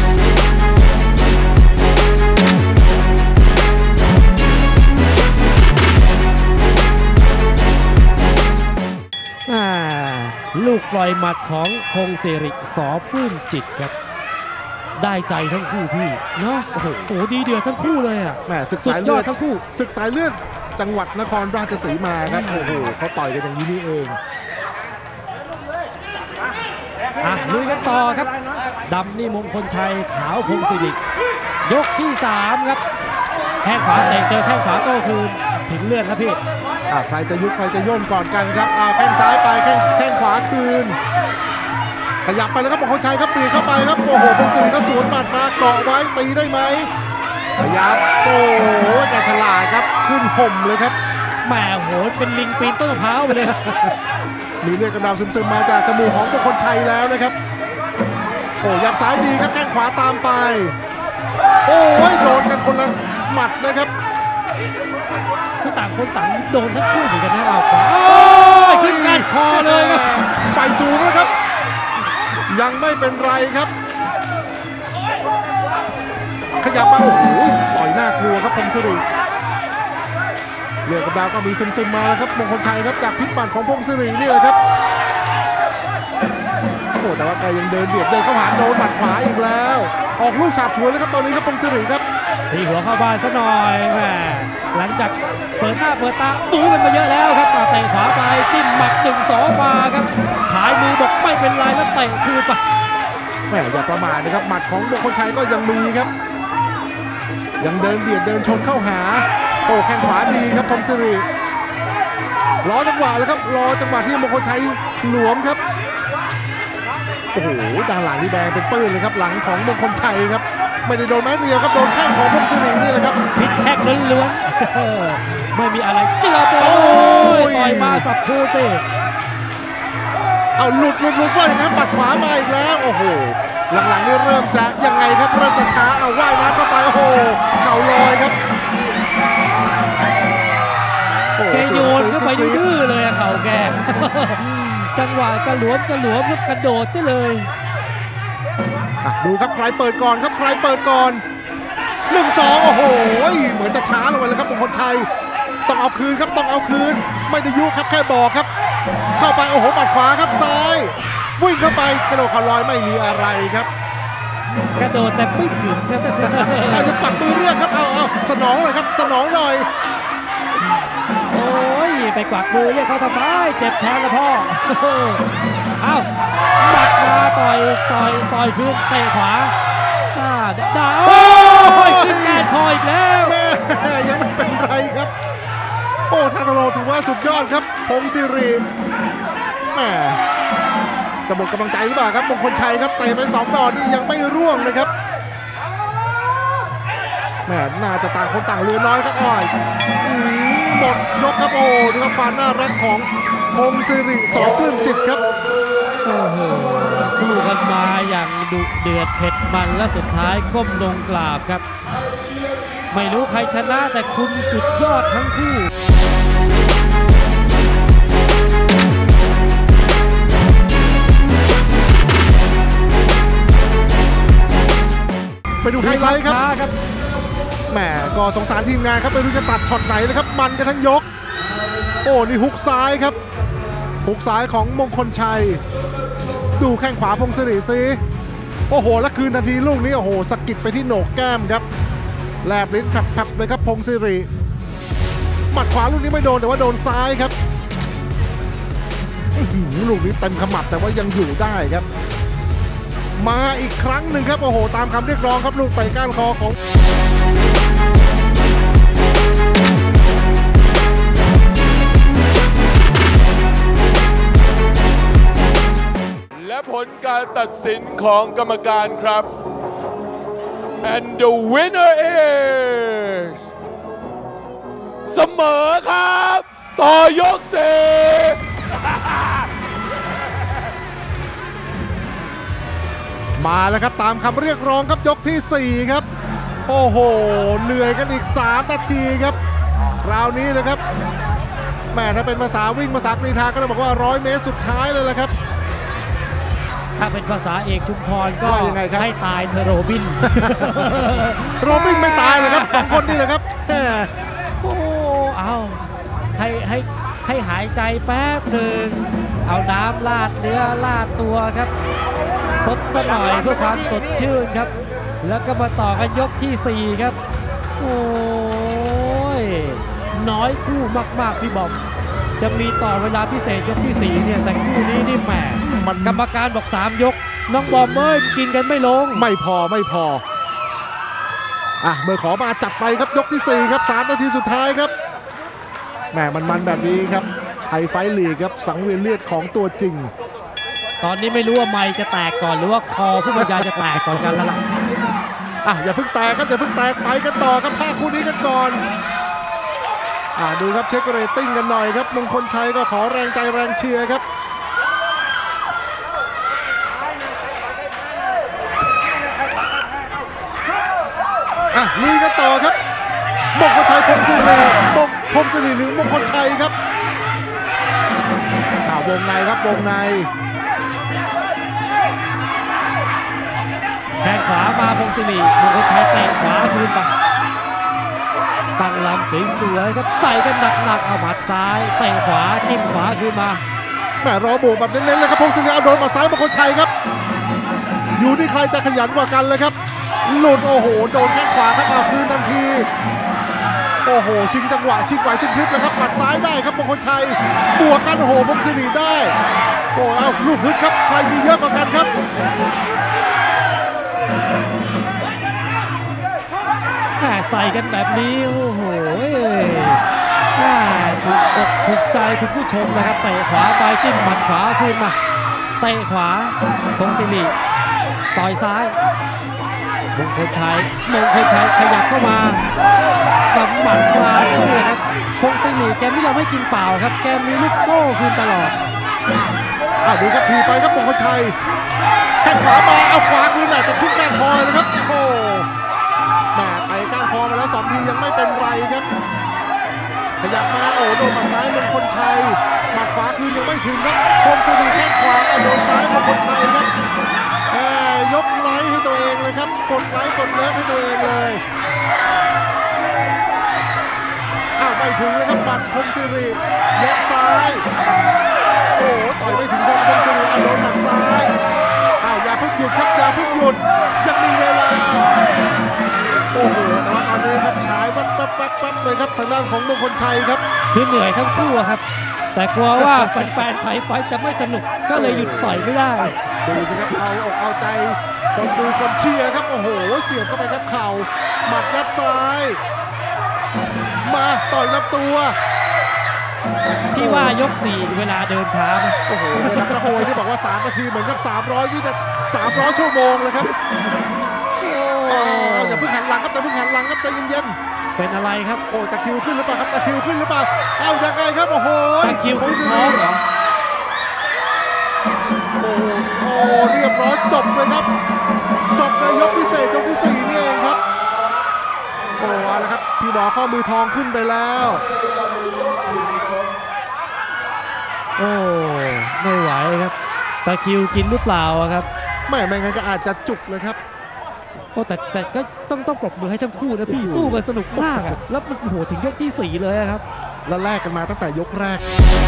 ลูกปล่อยหมัดของพงศิริสอปลื้มจิตครับได้ใจทั้งคู่พี่เนาะโอ้โหดีเดือดทั้งคู่เลยอ่ะแหมศึกสายเลือดทั้งคู่ศึกสายเลือดจังหวัดนครราชสีมาครับโอ้โหเขาต่อยกันอย่างนี้นี่เองอ่ะลุยกันต่อครับดำนี่มงคลชัยขาวพงศิริยกที่สามครับแข้งขวาเตะเจอแข้งขวาโต้คืนถึงเลือดครับพี่อ่าใครจะยุบใครจะโยนก่อนกันครับอ่าแข้งซ้ายไปแข้งแข้งขวาคืนขยับไปแล้วครับมงคลชัยครับปีเข้าไปครับโอ้โหพงศิริก็สวนหมัดมาเกาะไว้ตีได้ไหมขยับโอ้โหแกฉลาดครับขึ้นห่มเลยครับแหมโหเป็นลิงปีนต้นมะพร้าวไปเลยมีเลือดกำเดาซึมๆมาจากจมูกของมงคลชัยแล้วนะครับโอ้ยับซ้ายดีครับแข้งขวาตามไปโอ้ยโดนกันคนละหมัดนะครับคือต่างคนต่างโดนทั้งคู่เหมือนกันนะเราขวาขึ้นการคอเลยครับไฟสูงนะครับยังไม่เป็นไรครับขยับมาโอ้โหต่อยหน้ากลัวครับพงศิริเลือดกำดาวก็มีซึมๆมาแล้วครับมงคลชัยครับจากพิษหมัดของพงศิรินี่แหละครับโอ้แต่ว่าแกยังเดินเบียดเดินเข้าหาโดนหมัดขวาอีกแล้วออกลูกฉาบฉวยเลยครับตอนนี้ครับพงศิริครับตีหัวเข้าบ้านซะหน่อยแหมหลังจากเปิดหน้าเปิดตาบู๊กันมาเยอะแล้วครับเตะขวาไปจิ้มหมัดหนึ่งสองมาครับหายมือบอกไม่เป็นไรแล้วเตะคืนไปแหมอย่าประมาทนะครับหมัดของมงคลชัยก็ยังมีครับยังเดินเบียดเดินชนเข้าหาโอ้แข้งขวาดีครับพงศิริรอจังหวะแล้วครับรอจังหวะที่มงคลชัยหลวมครับโอ้โหด้านหลังนี่แดงเป็นปื้นเลยครับหลังของมงคลชัยครับไม่ได้โดนแม้เดียวครับโดนแข้งของพงศิรินี่แหละครับพิษแข้งล้วนๆไม่มีอะไรเจือบอลต่อยมาสับคู่สิเอาหลุดหลุดหลุดว่าอย่างนั้นปัดขวามาอีกแล้วโอ้โหหลังๆนี่เริ่มจะยังไงครับเริ่มจะช้าเอาว่ายน้ำเข้าไปโอ้โหเข่าลอยครับแกโยนเข้าไปดื้อเลยเข่าแกจังหวะจะหลวมจะหลวมแล้วกระโดดซะเลยดูครับใครเปิดก่อนครับใครเปิดก่อนหนึ่งสองโอ้โหเหมือนจะช้าลงไปเลยครับมงคลชัยต้องเอาคืนครับต้องเอาคืนไม่ได้ยุครับแค่บอกครับเข้าไปโอ้โหปัดขวาครับซ้ายวิ่งเข้าไปกระโดดขาลอยไม่มีอะไรครับกระโดดแต่ไม่ถึงครับเอาจะปัดมือเรียกครับเอาเอาสนองเลยครับสนองหน่อยโอ้ยไปกวักมือเรียกเขาทำไมเจ็บแทนละพ่อเอ้าหมัดมาต่อยต่อยต่อยคืนเตะขวาด่าด่าโอ้ยขึ้นแกนคออีกแล้วยังไม่เป็นไรครับโอ้ทาโตโร่ถือว่าสุดยอดครับพงศิริแหมจะหมดกำลังใจหรือเปล่าครับมงคลชัยครับเตะไปสองดอกนี่ยังไม่ร่วงนะครับแหมน่าจะต่างคนต่างเรือน้อยครับอ้อยหมดยกครับโอ้ดูครับความน่ารักของพงศิริสอปลื้มจิตครับโอ้โหสู้กันมาอย่างดุเดือดเผ็ดมันและสุดท้ายก้มลงกราบครับไม่รู้ใครชนะแต่คุณสุดยอดทั้งคู่ไปดูไฮไลท์ครับแหมก็สงสารทีมงานครับไม่รู้จะตัดช็อตไหนนะครับมันกันทั้งยกโอ้นี่ฮุกซ้ายครับฮุกซ้ายของมงคลชัยดูแข้งขวาพงศิริซิโอ้โหแล้วคืนทันทีลูกนี้โอ้โหสกิดไปที่โหนกแก้มครับแลบลิ้นแผลบๆเลยครับพงศิริหมัดขวาลูกนี้ไม่โดนแต่ว่าโดนซ้ายครับลูกนี้เต็มขมับแต่ว่ายังอยู่ได้ครับมาอีกครั้งหนึ่งครับโอ้โหตามคำเรียกร้องครับลูกเตะก้านคอของและผลการตัดสินของกรรมการครับ and the winner is เสมอครับต่อยกสี่มาแล้วครับตามคำเรียกร้องครับยกที่สี่ครับโอ้โหเหนื่อยกันอีกสามนาทีครับคราวนี้นะครับแม่ถ้าเป็นภาษาวิ่งภาษากรีฑาก็จะบอกว่าร้อยเมตรสุดท้ายเลยแหละครับถ้าเป็นภาษาเอกชุมพรก็ให้ตายเธอโรบินโรบินไม่ตายเลยครับสองคนนี่แหละครับโอ้เอาให้ให้ให้หายใจแป๊บหนึ่งเอาน้ำลาดเนื้อลาดตัวครับสดซะหน่อยเพื่อความสดชื่นครับแล้วก็มาต่อกันยกที่สี่ครับโอ้ยน้อยคู่มากๆพี่บอมจะมีต่อเวลาพิเศษยกที่สี่เนี่ยแต่คู่นี้นี่แหมมันกรรมการบอกสามยกน้องบอมเอ้ยกินกันไม่ลงไม่พอไม่พออ่ะเมื่อขอมาจัดไปครับยกที่สี่ครับสามนาทีสุดท้ายครับแหมมันๆแบบนี้ครับไทยไฟท์ลีกครับสังเวียนเลือดของตัวจริงตอนนี้ไม่รู้ว่าไมค์จะแตกก่อนหรือว่าคอผู้บรรยายจะแตกก่อนกันแล้วล่ะอ่ะอย่าเพิ่งแตกครับอย่าเพิ่งแตกไปกันต่อครับภาคคู่นี้กันก่อนอ่ะดูครับเช็คเรตติ้งกันหน่อยครับมงคลชัยก็ขอแรงใจแรงเชียร์ครับอ่ะลุยกันต่อครับมงคลชัยพงศิริมงพงศิริหรือมงคลชัยครับอ่ะวงในครับวงในแข้งขวามาพงศิริมงคลชัยเตะขวาคืนไปตั้งลำสวยๆครับใส่กันหนักๆเอาหมัดซ้ายเตะขวาจิ้มขวาคืนมาแหมรอบวกแบบเน้นๆเลยครับพงศิริเอาโดนมาซ้ายมงคลชัยครับอยู่ที่ใครจะขยันกว่ากันเลยครับหลุดโอ้โหโดนแข้งขวาครับเอาคืนทันทีโอ้โหชิงจังหวะชิงไหวชิงพลิบนะครับหมัดซ้ายได้ครับมงคลชัยบวกกันโอ้โหพงศิริได้โอ้เอาลูกฮึดครับใครมีเยอะกว่ากันครับแหมใส่กันแบบนี้โอ้โหแหมถูกอกถูกใจคุณผู้ชมนะครับเตะขวาไปจิ้มหมัดขวาคืนมาเตะขวาพงศิริต่อยซ้ายมงคลชัยมงคลชัยขยับเข้ามากำหมัดมาเนี่ยครับพงศิริแกไม่ยอมให้กินเปล่าครับแกมีลูกโต้คืนตลอดอ่ะดูครับทีไปครับมงคลชัยแข้งขวามาเอาขวาคืนแหมจะขึ้นก้านคอเลยครับโอ้แหมไปก้านคอมาแล้วสองทียังไม่เป็นไรครับขยับมาโอ้โดนหมัดซ้ายมงคลชัยหมัดขวาคืนยังไม่ถึงครับพงศิริแข้งขวาโดนซ้ายมงคลชัยครับแหมยกไลค์ให้ตัวเองเลยครับกดไลค์กดเลิฟให้ตัวเองเลยอ้าวไม่ถึงเลยครับหมัดพงศิริยกซ้ายโอ้ต่อยไม่ถึงครับพงศิริโดนหมัดซ้ายอ้าวอย่าเพิ่งหยุดครับอย่าเพิ่งหยุดยังมีเวลาโอ้โหแต่ว่าตอนนี้ครับฉายปั๊บปั๊บปั๊บปั๊บเลยครับทางด้านของมงคลชัยครับคือเหนื่อยทั้งคู่ครับแต่กลัวว่าแฟนๆไทยไฟจะไม่สนุกก็เลยหยุดต่อยไม่ได้ดูสิครับเอาอกเอาใจคนดูคนเชียร์ครับโอ้โหเสียบเข้าไปครับเข่าหมัดยับซ้ายมาต่อยลำตัวที่ว่ายกสี่เวลาเดินช้าไหมโอ้โหนะครับนักมวยที่บอกว่าสามนาทีเหมือนกับสามร้อยวินาทีสามร้อยชั่วโมงเลยครับอย่าเพิ่งหันหลังครับอย่าเพิ่งหันหลังครับใจเย็นๆเป็นอะไรครับโอ้ตะคิวขึ้นหรือเปล่าครับตะคิวขึ้นหรือเปล่าเอายังไงครับโอ้โหตะคิวขึ้นท้องเหรอโอ้โหเรียบร้อยจบเลยครับจบในยกพิเศษยกที่สี่นี่เองครับโอ้เอาละครับพี่หมอข้อมือทองขึ้นไปแล้วโอ้ไม่ไหวครับตะคิวกินหรือเปล่าครับไม่ไม่งั้นก็อาจจะจุกเลยครับโอ้แต่แต่ก็ต้องต้องปรบมือให้ทั้งคู่นะพี่สู้กันสนุกมากอ่ะแล้วมันโหถึงยกที่สี่เลยครับแล้วแลกกันมาตั้งแต่ยกแรก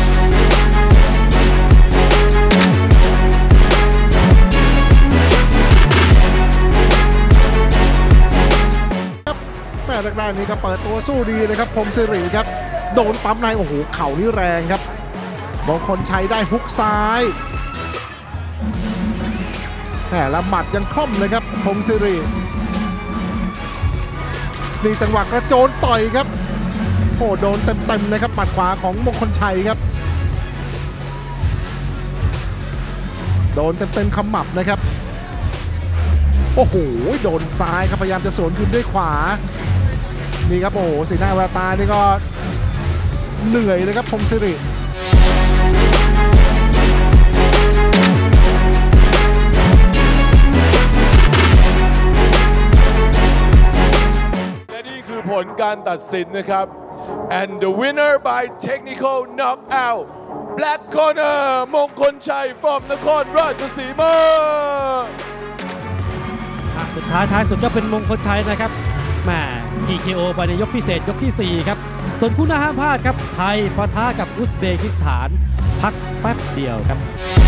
แม่แรกๆนี้ครับเปิดตัวสู้ดีเลยครับพงศิริครับโดนปั๊มในโอ้โหเข่านี่แรงครับมงคลชัยได้ฮุกซ้ายแต่ละหมัดยังคล่อมเลยครับพงศิรินี่จังหวะกระโจนต่อยครับโอ้โดนเต็มๆเลยครับหมัดขวาของมงคลชัยครับโดนเต็มๆขมับนะครับโอ้โหโดนซ้ายครับพยายามจะสวนคืนด้วยขวานี่ครับโอ้โหสีหน้าแววตานี่ก็เหนื่อยเลยครับพงศิริผลการตัดสินนะครับ and the winner by technical knockout black corner มงคลชัย from นครราชสีมาสุดท้ายท้ายสุดก็เป็นมงคลชัยนะครับแหม ที เค โอ ไปในยกพิเศษยกที่สี่ครับส่วนคู่หน้าห้ามพลาดครับไทยปะทะกับอุซเบกิสถานพักแป๊บเดียวครับ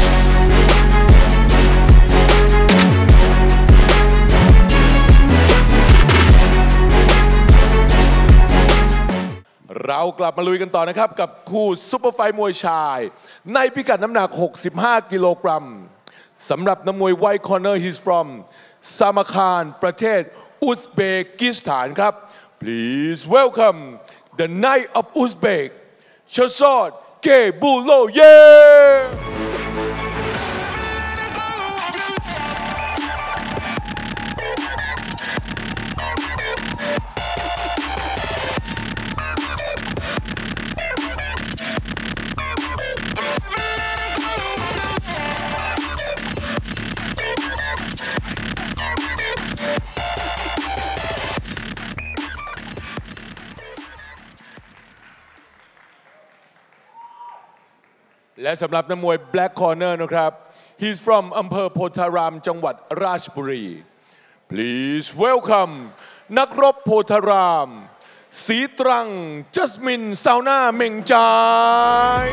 เรากลับมาลุยกันต่อนะครับกับคู่ซุปเปอร์ไฟท์มวยชายในพิกัดน้ำหนักหกสิบห้ากิโลกรัมสำหรับนักมวยไวท์คอร์เนอร์ he's from ซามาคารประเทศอุซเบกิสถานครับ Please welcome the Knight of Uzbek Shahzad Geybuloyevและสำหรับนักมวย Black Corner นะครับ He's from อำเภอโพธารามจังหวัดราชบุรี Please welcome นักรบโพธารามศรีตรังจัสมินซาวน่าเม่งจาย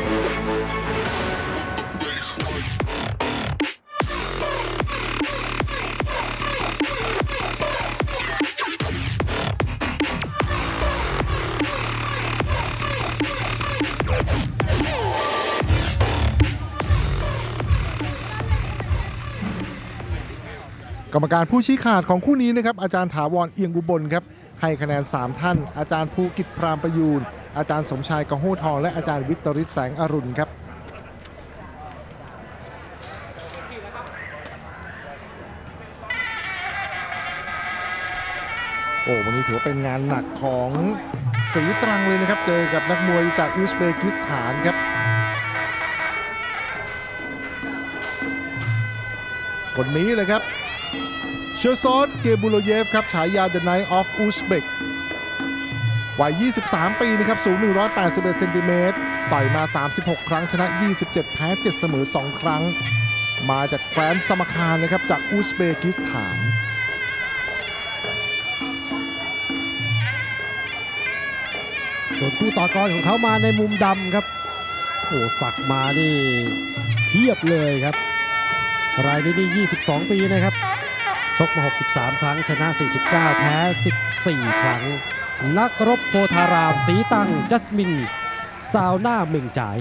กรรมการผู้ชี้ขาดของคู่นี้นะครับอาจารย์ถาวรเอียงอุบลครับให้คะแนนสามท่านอาจารย์ภูกิจพรามประยูนอาจารย์สมชายกองโหทองและอาจารย์วิตริศแสงอรุณครับโอ้วันนี้ถือว่าเป็นงานหนักของศรีตรังเลยนะครับเจอกับนักมวยจากอุซเบกิสถานครับคนนี้เลยครับเชอร์ซอดเกบูโลเยฟครับฉายา The Knight of Uzbek วัยยี่สิบสามปีนะครับสูงหนึ่งร้อยแปดสิบเอ็ดเซนติเมตรต่อยมาสามสิบหกครั้งชนะยี่สิบเจ็ดแพ้เจ็ดเสมอสองครั้งมาจากแคว้นสมคารนะครับจากอุซเบกิสถานส่วนคู่ต่อกรของเขามาในมุมดำครับโอ้สักมานี่เทียบเลยครับรายนี้นี่ยี่สิบสองปีนะครับชกมาหกสิบสามครั้งชนะสี่สิบเก้าแพ้สิบสี่ครั้งนักรบโพธารามศรีตังจัสมินซาวน่าเม่งจ่าย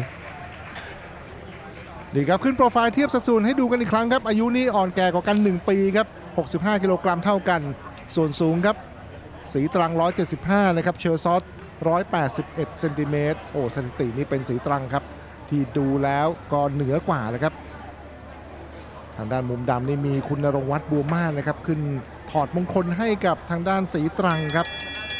ดีครับขึ้นโปรไฟล์เทียบสัดส่วนให้ดูกันอีกครั้งครับอายุนี่อ่อนแก่กว่ากันหนึ่งปีครับหกสิบห้ากิโลกรัมเท่ากันส่วนสูงครับศรีตรังหนึ่งร้อยเจ็ดสิบห้านะครับเชอร์ซอสหนึ่งร้อยแปดสิบเอ็ดเซนติเมตรโอ้สถิตินี้เป็นศรีตรังครับที่ดูแล้วก็เหนือกว่าเลยครับทางด้านมุมดำนี่มีคุณณรงค์วัฒน์บัวมาศนะครับขึ้นถอดมงคลให้กับทางด้านศรีตรังครับ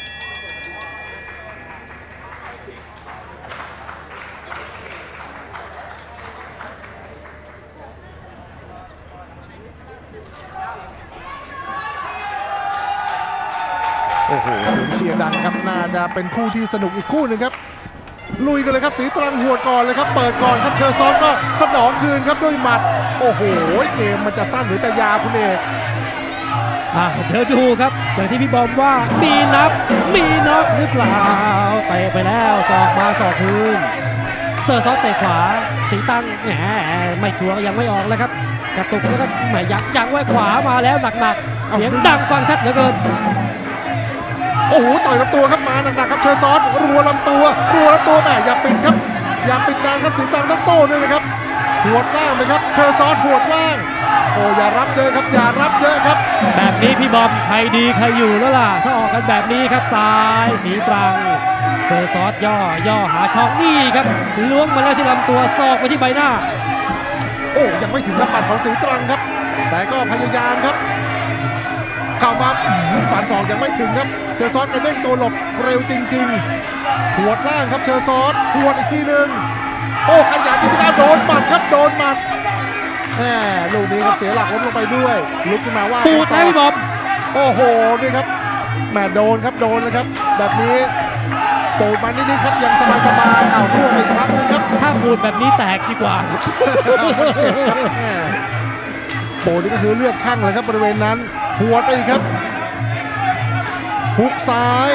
โอ้โหเสียงเชียร์ดังครับน่าจะเป็นคู่ที่สนุกอีกคู่หนึ่งครับลุยกันเลยครับศรีตรังหัวก่อนเลยครับเปิดก่อนครับเชอร์ซอนก็สนองคืนครับด้วยหมัดโอ้โหเกมมันจะสั้นหรือจะยาวคุณเอกอ่ะเดี๋ยวดูครับอย่างที่พี่บอมว่ามีนับมีน็อกหรือเปล่าเตะไปแล้วศอกมาศอกคืนเซอร์ซอสเตะขวาศรีตังแหมไม่ชัวร์ยังไม่ออกเลยครับกระตุกแล้วก็แหมยักยักไว้ขวามาแล้วหนักๆเสียงดังฟังชัดเหลือเกินโอ้โหต่อยลำตัวครับมาหนักๆครับเชอร์ซอสรัวลำตัวรัวลำตัวแหมอย่าปิดครับอย่าปิดนานครับศรีตรังต้องโต้ด้วยนะครับหัวล่างไหมครับเชอร์ซอสหัวล่างโอ้อย่ารับเยอะครับอย่ารับเยอะครับแบบนี้พี่บอมใครดีใครอยู่แล้วล่ะถ้าออกกันแบบนี้ครับซ้ายศรีตรังเชอร์ซอสย่อย่อหาช่องนี่ครับล้วงมาแล้วที่ลำตัวซอกไปที่ใบหน้าโอ้ยังไม่ถึงกำปั้นของศรีตรังครับแต่ก็พยายามครับเข้ามาฝันสองยังไม่ถึงครับเชอร์ซอสกระเด้งตัวหลบเร็วจริงๆหัวล่างครับเชอร์ซอสหัวอีกทีหนึ่งโอ้ขยันที่จะโดนหมัดครับโดนหมัดแหมลูกนี้ครับเสียหลักล้มลงไปด้วยลุกขึ้นมาว่าปูดแล้วพี่บอมโอ้โหนี่ครับแหมโดนครับโดนเลยครับแบบนี้ปูดมานิดๆครับยังสบายๆเอาร่วงไปครั้งนึงครับถ้าปูดแบบนี้แตกดีกว่าเจ็บครับแหมปูดนี่ก็คือเลือดข้างเลยครับบริเวณนั้นหัวไปครับฮุกซ้าย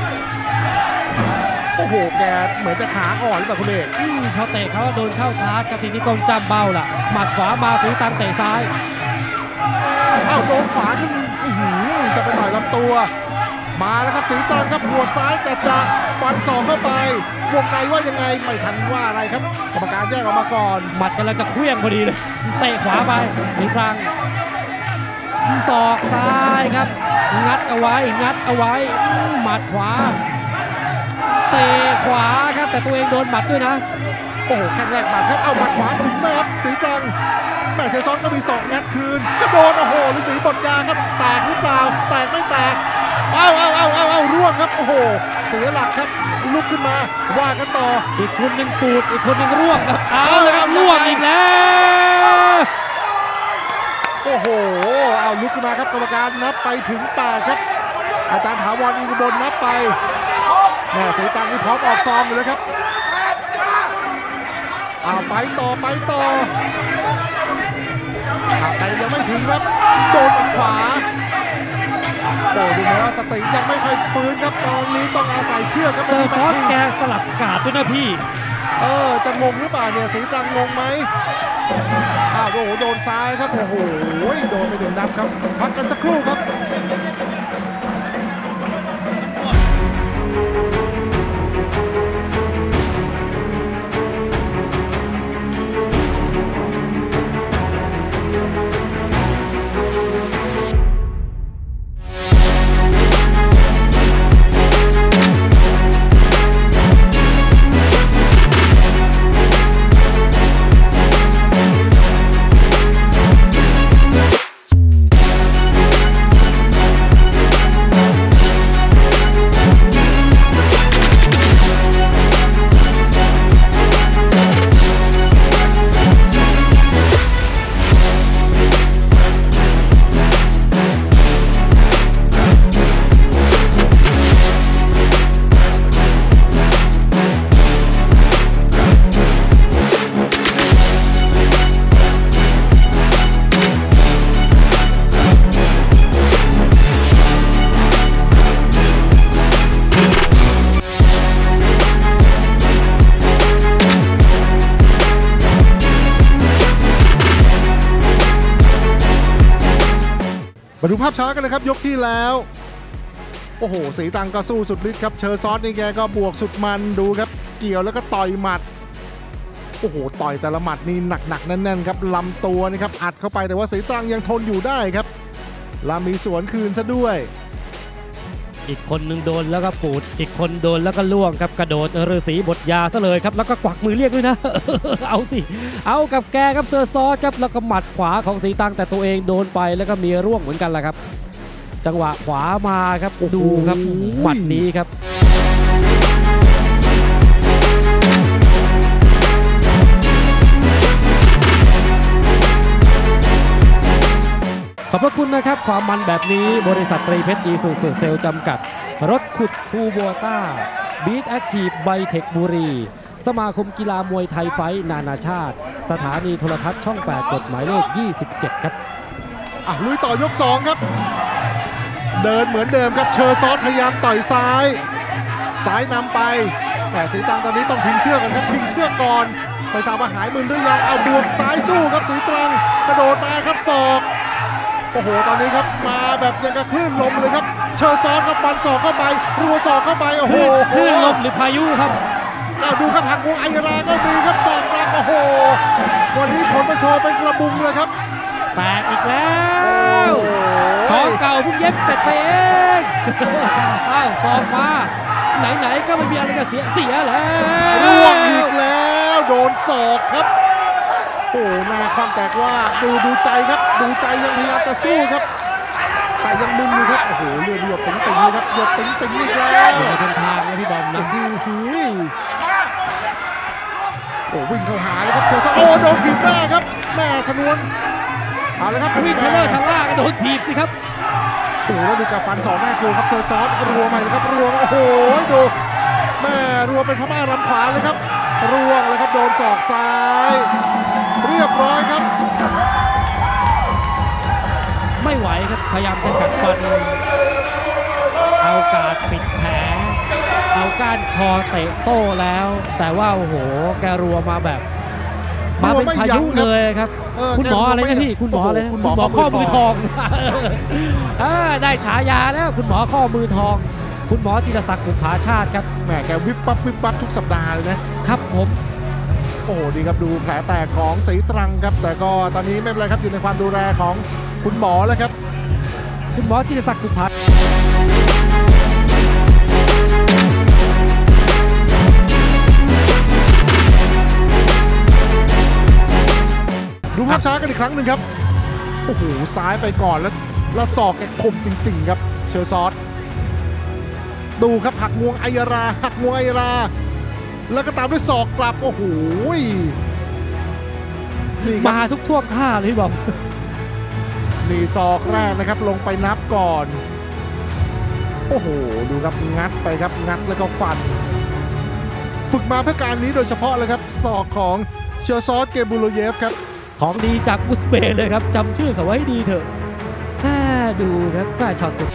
โอ้โหแกเหมือนจะขาอ่อนหรือเปล่าคุณเอกพอเตะเขาโดนเข้าชาร์จครับทีนี้กงจำเบ้าล่ะหมัดขวามาศรีตรังเตะซ้ายอ้าวโดนขวาขึ้นจะไปต่อยลำตัวมาแล้วครับศรีตรังครับหัวซ้ายจะจะฟันศอกเข้าไปวงในว่ายังไงไม่ทันว่าอะไรครับกรรมการแยกออกมาก่อนหมัดกำลังจะเคลื่องพอดีเลยเตะขวาไปศรีตรังศอกซ้ายครับงัดเอาไว้งัดเอาไว้หมัดขวาเตะขวาครับแต่ตัวเองโดนหมัดด้วยนะโอ้โหแข้งแรกหมัดครับเอาหมัดขวาถึงไหมครับสีตรังแม่เชซอนก็มีศอกงัดคืนก็โดนโอ้โหฤาษีบดยาครับแตกหรือเปล่าแตกไม่แตกเอาเอาเอาเอาเอาร่วงครับโอ้โหเสียหลักครับลุกขึ้นมาว่ากันต่ออีกคนหนึ่งปูดอีกคนหนึ่งร่วงครับเอาเลยครับร่วงอีกแล้วโอ้โหเอาลุกขึ้นมาครับกรรมการนับไปถึงแปดครับอาจารย์ถาวรอินทร์บนนับไปแม่สีตรังนี่พร้อมออกซองอยู่แล้วครับเอาไปต่อไปต่อแต่ยังไม่ถึงครับโดนขวาโอ้ดูเหมือนว่าสติยังไม่ค่อยฟื้นครับตอนนี้ต้องอาศัยเชือกครับเซอร์ซอสแกสลับกาดด้วยนะพี่เออจะงงหรือเปล่าเนี่ยสีตรังงงไหมอ้าวโอ้โหโดนซ้ายครับโอ้โหโดนไปหนึ่งนับครับพักกันสักครู่ครับมาดูภาพช้ากันนะครับยกที่แล้วโอ้โหสีตรังก็สู้สุดฤทธิ์ครับเชอซอสนี่แกก็บวกสุดมันดูครับเกี่ยวแล้วก็ต่อยหมัดโอ้โหต่อยแต่ละหมัดนี่หนักๆแน่นๆครับลำตัวนี่ครับอัดเข้าไปแต่ว่าสีตรังยังทนอยู่ได้ครับแล้วมีสวนคืนซะด้วยอีกคนหนึ่งโดนแล้วก็ปูดอีกคนโดนแล้วก็ล่วงครับกระโดดฤาษีบทยาซะเลยครับแล้วก็กวักมือเรียกด้วยนะ เอาสิเอากับแกครับเซอร์ซอสครับแล้วก็หมัดขวาของสีตรังแต่ตัวเองโดนไปแล้วก็มีร่วงเหมือนกันแหละครับจังหวะขวามาครับดูครับหมัดนี้ครับขอบพระคุณนะครับความมันแบบนี้บริษัทตรีเพชรอีซูซูเซลจำกัดรถขุดคูโบต้าบีทแอคทีฟไบเทคบุรีสมาคมกีฬามวยไทยไฟท์นานาชาติสถานีโทรทัศน์ช่องแปดกฎหมายเลขยี่สิบเจ็ดครับอ่ะลุยต่อยกสองครับเดินเหมือนเดิมครับเชอร์ซอสพยายามต่อยซ้ายซ้ายนำไปแต่สีตรังตอนนี้ต้องพิงเชือกกันครับพิงเชือกก่อนไปทราบว่าหายมึนหรือยังเอาบวกซ้ายสู้ครับสีตรังกระโดดมาครับศอกโอ้โหตอนนี้ครับมาแบบยังกระคลื่นลมเลยครับเชอร์ซอสครับฟันศอกเข้าไปรัวศอกเข้าไปโอ้โหคลื่นลมหรือพายุครับเอาดูครับหักวงไอราก็มีครับศอกกลับโอ้โหวันนี้ผลมาโชว์เป็นกระบุงเลยครับแตกอีกแล้วของเก่าเพิ่งเย็บเสร็จไปเองอ้าวศอกมาไหนๆก็ไม่มีอะไรจะเสียเสียแล้วร่วงอีกแล้วโดนศอกครับโอ้หน้าความแตกว่าดูดูใจครับดูใจยังพยายามจะสู้ครับแต่ยังมึนอยู่ครับโอ้โหเลือดหยดติ๋งติ๋งเลยครับหยดติ๋งติ๋งอีกแล้วอยู่ในทางนะพี่บอมนะโอ้วิ่งเข้าหาเลยครับเจอซะโอ้โดนถีบหน้าครับแม่ชนวนเอาเลยครับวิ่งเทเลอร์ทางล่างโดนถีบสิครับโอ้แล้วดูการฟันสองแม่กลัวครับเธอซอสรัวใหม่เลยครับรัวโอ้โหดูแม่รัวเป็นพม่ารำขวาเลยครับรัวเลยครับโดนศอกซ้ายเรียบร้อยครับไม่ไหวครับพยายามจะกัดฟันเอากาดปิดแผลเอาก้านคอเตะโต้แล้วแต่ว่าโอ้โหแกรัวมาแบบมาเป็นพายุเลยครับคุณหมออะไรนะพี่คุณหมออะไรนะคุณหมอข้อมือทองได้ฉายาแล้วคุณหมอข้อมือทองคุณหมอธีรศักดิ์บุภาชาติครับแหมแกวิบปั๊บวิบปั๊บทุกสัปดาห์เลยนะครับผมโอ้โหดีครับดูแผลแตกของสีตรังครับแต่ก็ตอนนี้ไม่เป็นไรครับอยู่ในความดูแลของคุณหมอแล้วครับคุณหมอจิรศักดิ์บุพพัฒน์ดูภาพช้ากันอีกครั้งหนึ่งครับโอ้โหซ้ายไปก่อนแล้วแล้วศอกแกคมจริงๆครับเชอร์ซอสดูครับหักงวงไอยาราหักงวงไอยาราแล้วก็ตามด้วยศอกกลับโอ้โหนี่ครับมาทุกท่วงท่าเลยพี่บอมนี่ศอกแรกนะครับลงไปนับก่อนโอ้โหดูครับงัดไปครับงัดแล้วก็ฟันฝึกมาเพื่อการนี้โดยเฉพาะเลยครับศอกของเชอร์ซอสเกบูโลเยฟครับของดีจากอุซเบกเลยครับจำชื่อเขาไว้ดีเถอะแม่ดูครับแม่ช็อตสุด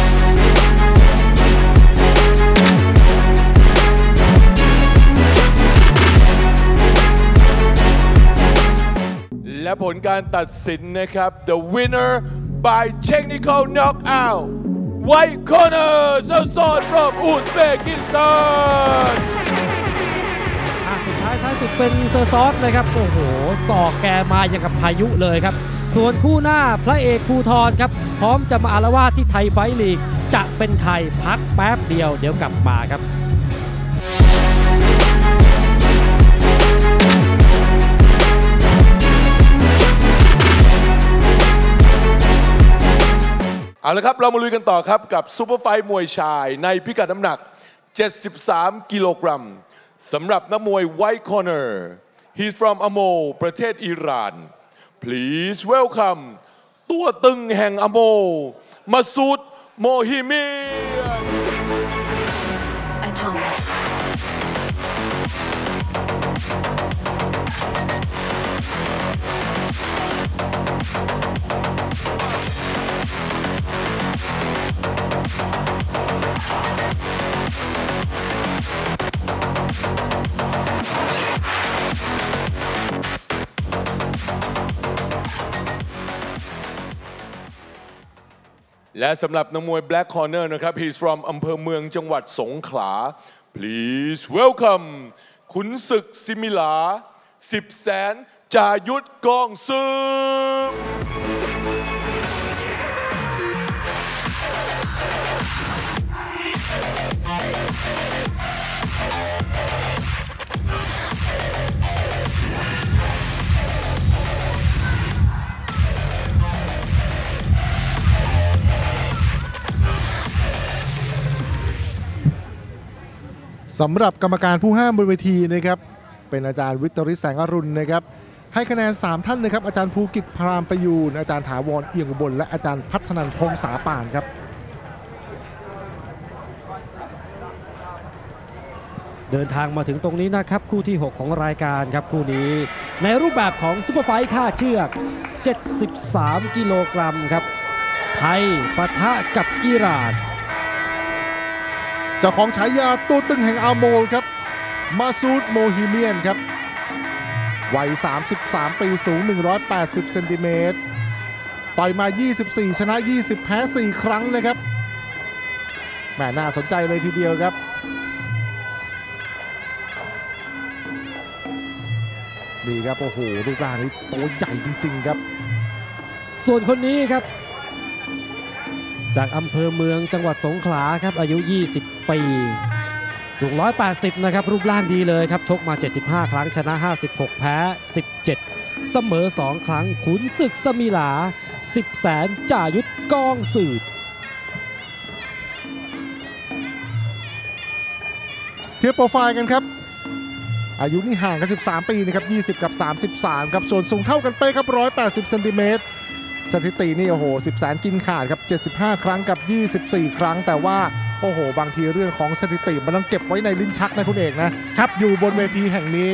และผลการตัดสินนะครับ the winner by technical knockout white corner Sazon from Uzbekistan สุดท้ายท้ายสุดเป็นเซอร์ซอสเลยครับโอ้โหศอกแกมาอย่างกับพายุเลยครับส่วนคู่หน้าพระเอกภูธรครับพร้อมจะมาอาละวาดที่ไทยไฟท์ลีกจะเป็นใครพักแป๊บเดียวเดี๋ยวกลับมาครับเอาละครับเรามาลุยกันต่อครับกับซูเปอร์ไฟท์มวยชายในพิกัดน้ำหนักเจ็ดสิบสามกิโลกรัมสำหรับนักมวย White Corner he's from Amo ประเทศอิหร่าน please welcome ตัวตึงแห่งอโมมาซูดโมฮิเมียนและสำหรับนักมวย Black Corner นะครับ he's from อำเภอเมืองจังหวัดสงขลา please welcome ขุนศึกซิมิลาสิบแสนจายุทธกองซึมสำหรับกรรมการผู้ห้ามบนเวทีนะครับเป็นอาจารย์วิทริศแสงอรุณนะครับให้คะแนนสามท่านนะครับอาจารย์ภูกิจพรามประยูนอาจารย์ถาวรเอี่ยงอุบลและอาจารย์พัฒนันพงษาป่านครับเดินทางมาถึงตรงนี้นะครับคู่ที่หกของรายการครับคู่นี้ในรูปแบบของซุปเปอร์ไฟท์ค่าเชือกเจ็ดสิบสามกิโลกรัมครับไทยปะทะกับอิหร่านเจ้าของฉายาตัวตึงแห่งอาโมครับมาซูดโมฮิเมียนครับวัยสามสิบสามปีสูงหนึ่งร้อยแปดสิบเซนติเมตรต่อยมายี่สิบสี่ชนะยี่สิบแพ้สี่ครั้งนะครับแหมน่าสนใจเลยทีเดียวครับนี่ครับโอ้โหรูปร่างนี้ตัวใหญ่จริงๆครับส่วนคนนี้ครับจากอำเภอเมืองจังหวัดสงขลาครับอายุยี่สิบปีสูงหนึ่งร้อยแปดสิบนะครับรูปร่างดีเลยครับชกมาเจ็ดสิบห้าครั้งชนะห้าสิบหกแพ้สิบเจ็ดเสมอสองครั้งขุนศึกสมิลาสิบแสนจ่ายุทธกองสืบเทียบโปรไฟล์กันครับอายุนี่ห่างกันสิบสามปีนะครับยี่สิบกับสามสิบสามครับส่วนสูงเท่ากันเป๊ะครับหนึ่งร้อยแปดสิบเซนติเมตรสถิตินี่โอ้โหสิบแสนกินขาดครับเจ็ดสิบห้าครั้งกับยี่สิบสี่ครั้งแต่ว่าโอ้โหบางทีเรื่องของสถิติมันต้องเก็บไว้ในลิ้นชักนะคุณเอกนะครับอยู่บนเวทีแห่งนี้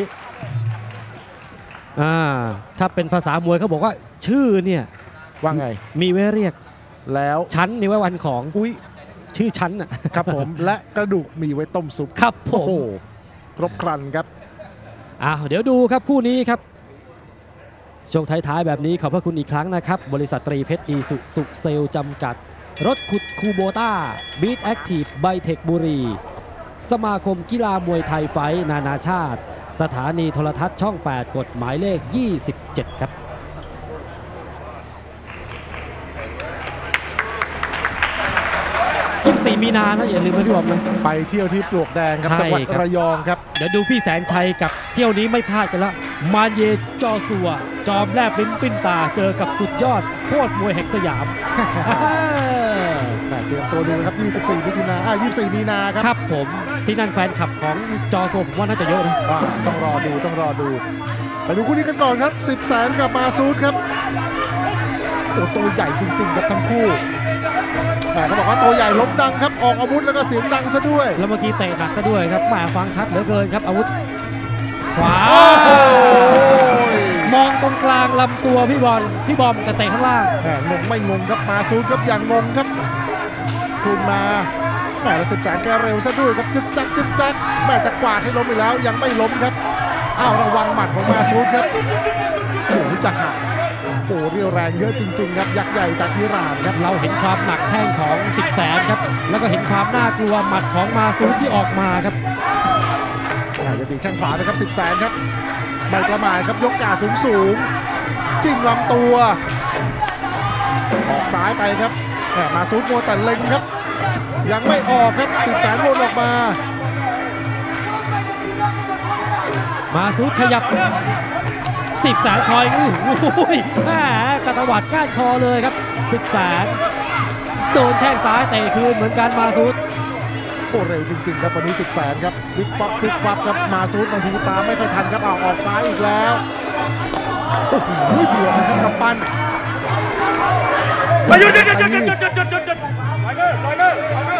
อ่าถ้าเป็นภาษามวยเขาบอกว่าชื่อเนี่ยว่าไงมีไว้เรียกแล้วชั้นนี่ไว้วันของอุ้ยชื่อชั้นอ่ะครับผมและกระดูกมีไว้ต้มซุปครับผมโอ้ครบครันครับอ้าวเดี๋ยวดูครับคู่นี้ครับช่วงท้ายๆแบบนี้ขอบพระคุณอีกครั้งนะครับบริษัทตรีเพชรอีสุสุเซลจำกัดรถขุดคูโบต้าบีทแอคทีฟไบเทคบุรีสมาคมกีฬามวยไทยไฟท์นานาชาติสถานีโทรทัศน์ช่องแปดกฎหมายเลขยี่สิบเจ็ดครับยี่สิบสี่มีนานะอย่าลืมนะพี่บอมนะไปเที่ยวที่ปลวกแดงครับจังหวัดระยองครับเดี๋ยวดูพี่แสนชัยกับเที่ยวนี้ไม่พลาดกันแล้วมาเยจอสัวจอมแลบลิ้นปิ้นตาเจอกับสุดยอดโคตรมวยแห่งสยามเตรียมตัวดูครับยี่สิบสี่มิถุนาอ่ายี่สิบสี่มีนาครับครับผมที่นั่นแฟนคลับของจอสัวผมว่าน่าจะเยอะนะต้องรอดูต้องรอดูไปดูคู่นี้กันก่อนครับสิบแสนกับมาซูดครับโอ้ตัวใหญ่จริงๆครับทั้งคู่แต่เขาบอกว่าตัวใหญ่ล้มดังครับออกอาวุธแล้วก็เสียงดังซะด้วยแล้วเมื่อกี้เตะหนักซะด้วยครับแหมฟังชัดเหลือเกินครับอาวุธขวา มองตรงกลางลำตัวพี่บอลพี่บอมแต่เตะข้างล่างแหมงงไม่งงครับมาซูดครับอย่างงงครับคืนมาแหมสิบแสนแกเร็วซะด้วยครับจึ๊กจักจึ๊กจักแหมจะกวาดให้ล้มไปแล้วยังไม่ล้มครับอ้าวระวังหมัดของมาซูดครับโอ้โหจักหักโอ้เรียวแรงเยอะจริงๆครับยักษ์ใหญ่จากอิหร่านครับเราเห็นความหนักแข้งของสิบแสนครับแล้วก็เห็นความน่ากลัวหมัดของมาซูดที่ออกมาครับจะตีแข้งขวานะครับสิบแสนครับไม่ประมาทครับยกกาสูงสูงจิ้มลำตัวออกซ้ายไปครับมาซูดโมแต่เล็งครับยังไม่ออกครับสิบแสนวนออกมามาซูดขยับสิบแสนคอยอู้หูแหมกระตวัดก้านคอเลยครับสิบแสนโดนแข้งซ้ายเตะคืนเหมือนกันมาซูดโอ้เร็วจริงๆครับวันนี้สิบแสนครับวิบวับวิบวับครับมาซูดบางทีตามไม่ค่อยทันครับเอาออกซ้ายอีกแล้วโอ้โหเบียดนะครับกับปั้นหยุดหยุดหยุดหยุดหยุดหยุดหยุดหยุดหยุดหยุดไปเลยไปเลยไปเลย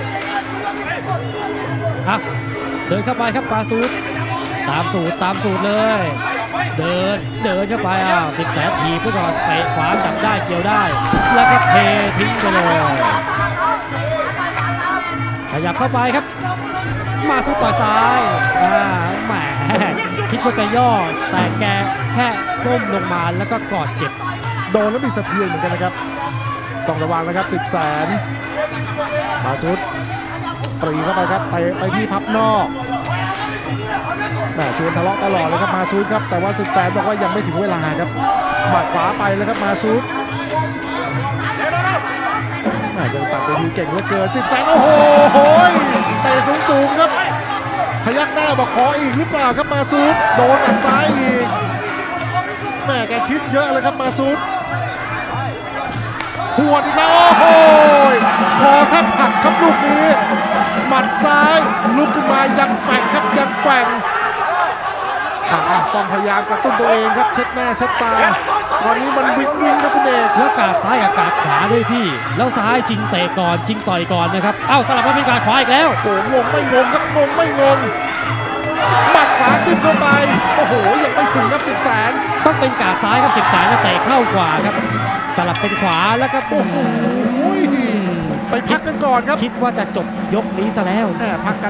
อ่ะเดินเข้าไปครับมาซูดตามสูตรตามสูตรเลยเดินเดินเข้าไปอ่ะสิบแสนทีไปก่อนเตะขวาจับได้เกี่ยวได้แล้วก็เททิ้งไปเลยขยับเข้าไปครับมาซูดต่อยซ้ายอ่าแหมคิดว่าจะย่อแต่แกแค่ก้มลงมาแล้วก็กอดเก็บโดนแล้วมีสะเทือนเหมือนกันนะครับต้องระวังนะครับสิบแสนมาซูดปรีเข้าไปครับไปไปที่พับนอกแหมชวนทะเลาะตลอดเลยครับมาซูดครับแต่ว่าสิบแสนบอกว่ายังไม่ถึงเวลาครับหมัดขวาไปแล้วครับมาซูดแหมยังตัดไปทีเก่งเหลือเกินสิบแสนโอ้โหเตะสูงสูงครับพยักหน้าบอกขออีกหรือเปล่าครับมาซูดโดนอัดซ้ายอีกแหมแกคิดเยอะเลยครับมาซูดหัวอีกแล้วโอ้โหคอแทบหักครับลูกนี้หมัดซ้ายลุกขึ้นมายังแกว่งครับยังแกว่งต้องพยายามกระตุ้นตัวเองครับเช็ดหน้าเช็ดตาตอนนี้มันวิ่งวิ่งครับคุณเอกแล้วกาดซ้ายกับกาดขวาด้วยพี่แล้วซ้ายชิงเตะก่อนชิงต่อยก่อนนะครับเอ้าสลับมาเป็นกาดขวาอีกแล้วโอ้งงไม่งงครับงงไม่งงหมัดขวาจิ้มเข้าไปโอ้โหยังไม่ถึงครับสิบแสนต้องเป็นกาดซ้ายครับสิบแสนเตะเข้ากว่าครับสลับเป็นขวาแล้วก็โอ้โหไปพักกันก่อนครับคิดว่าจะจบยกนี้ซะแล้วแหมพักกัน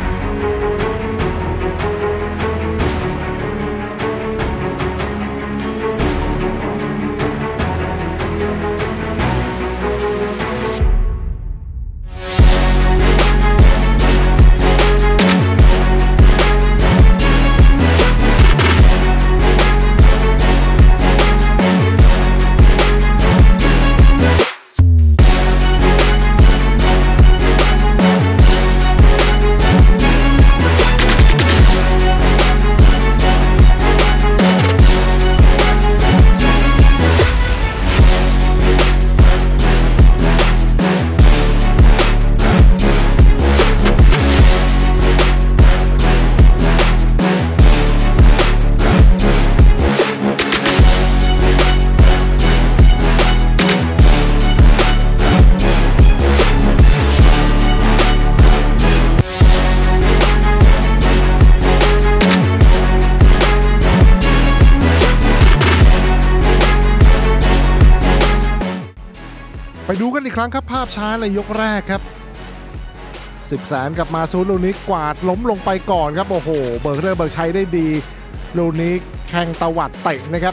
ไปดูกันอีกครั้งครับภาพช้าในยกแรกครับสิบแสนกับมาซูดลูกนี้กวาดล้มลงไปก่อนครับโอ้โหเบิร์กเรอร์เบิร์กชัยได้ดีลูกนี้แข่งตวัดเตะนะครับ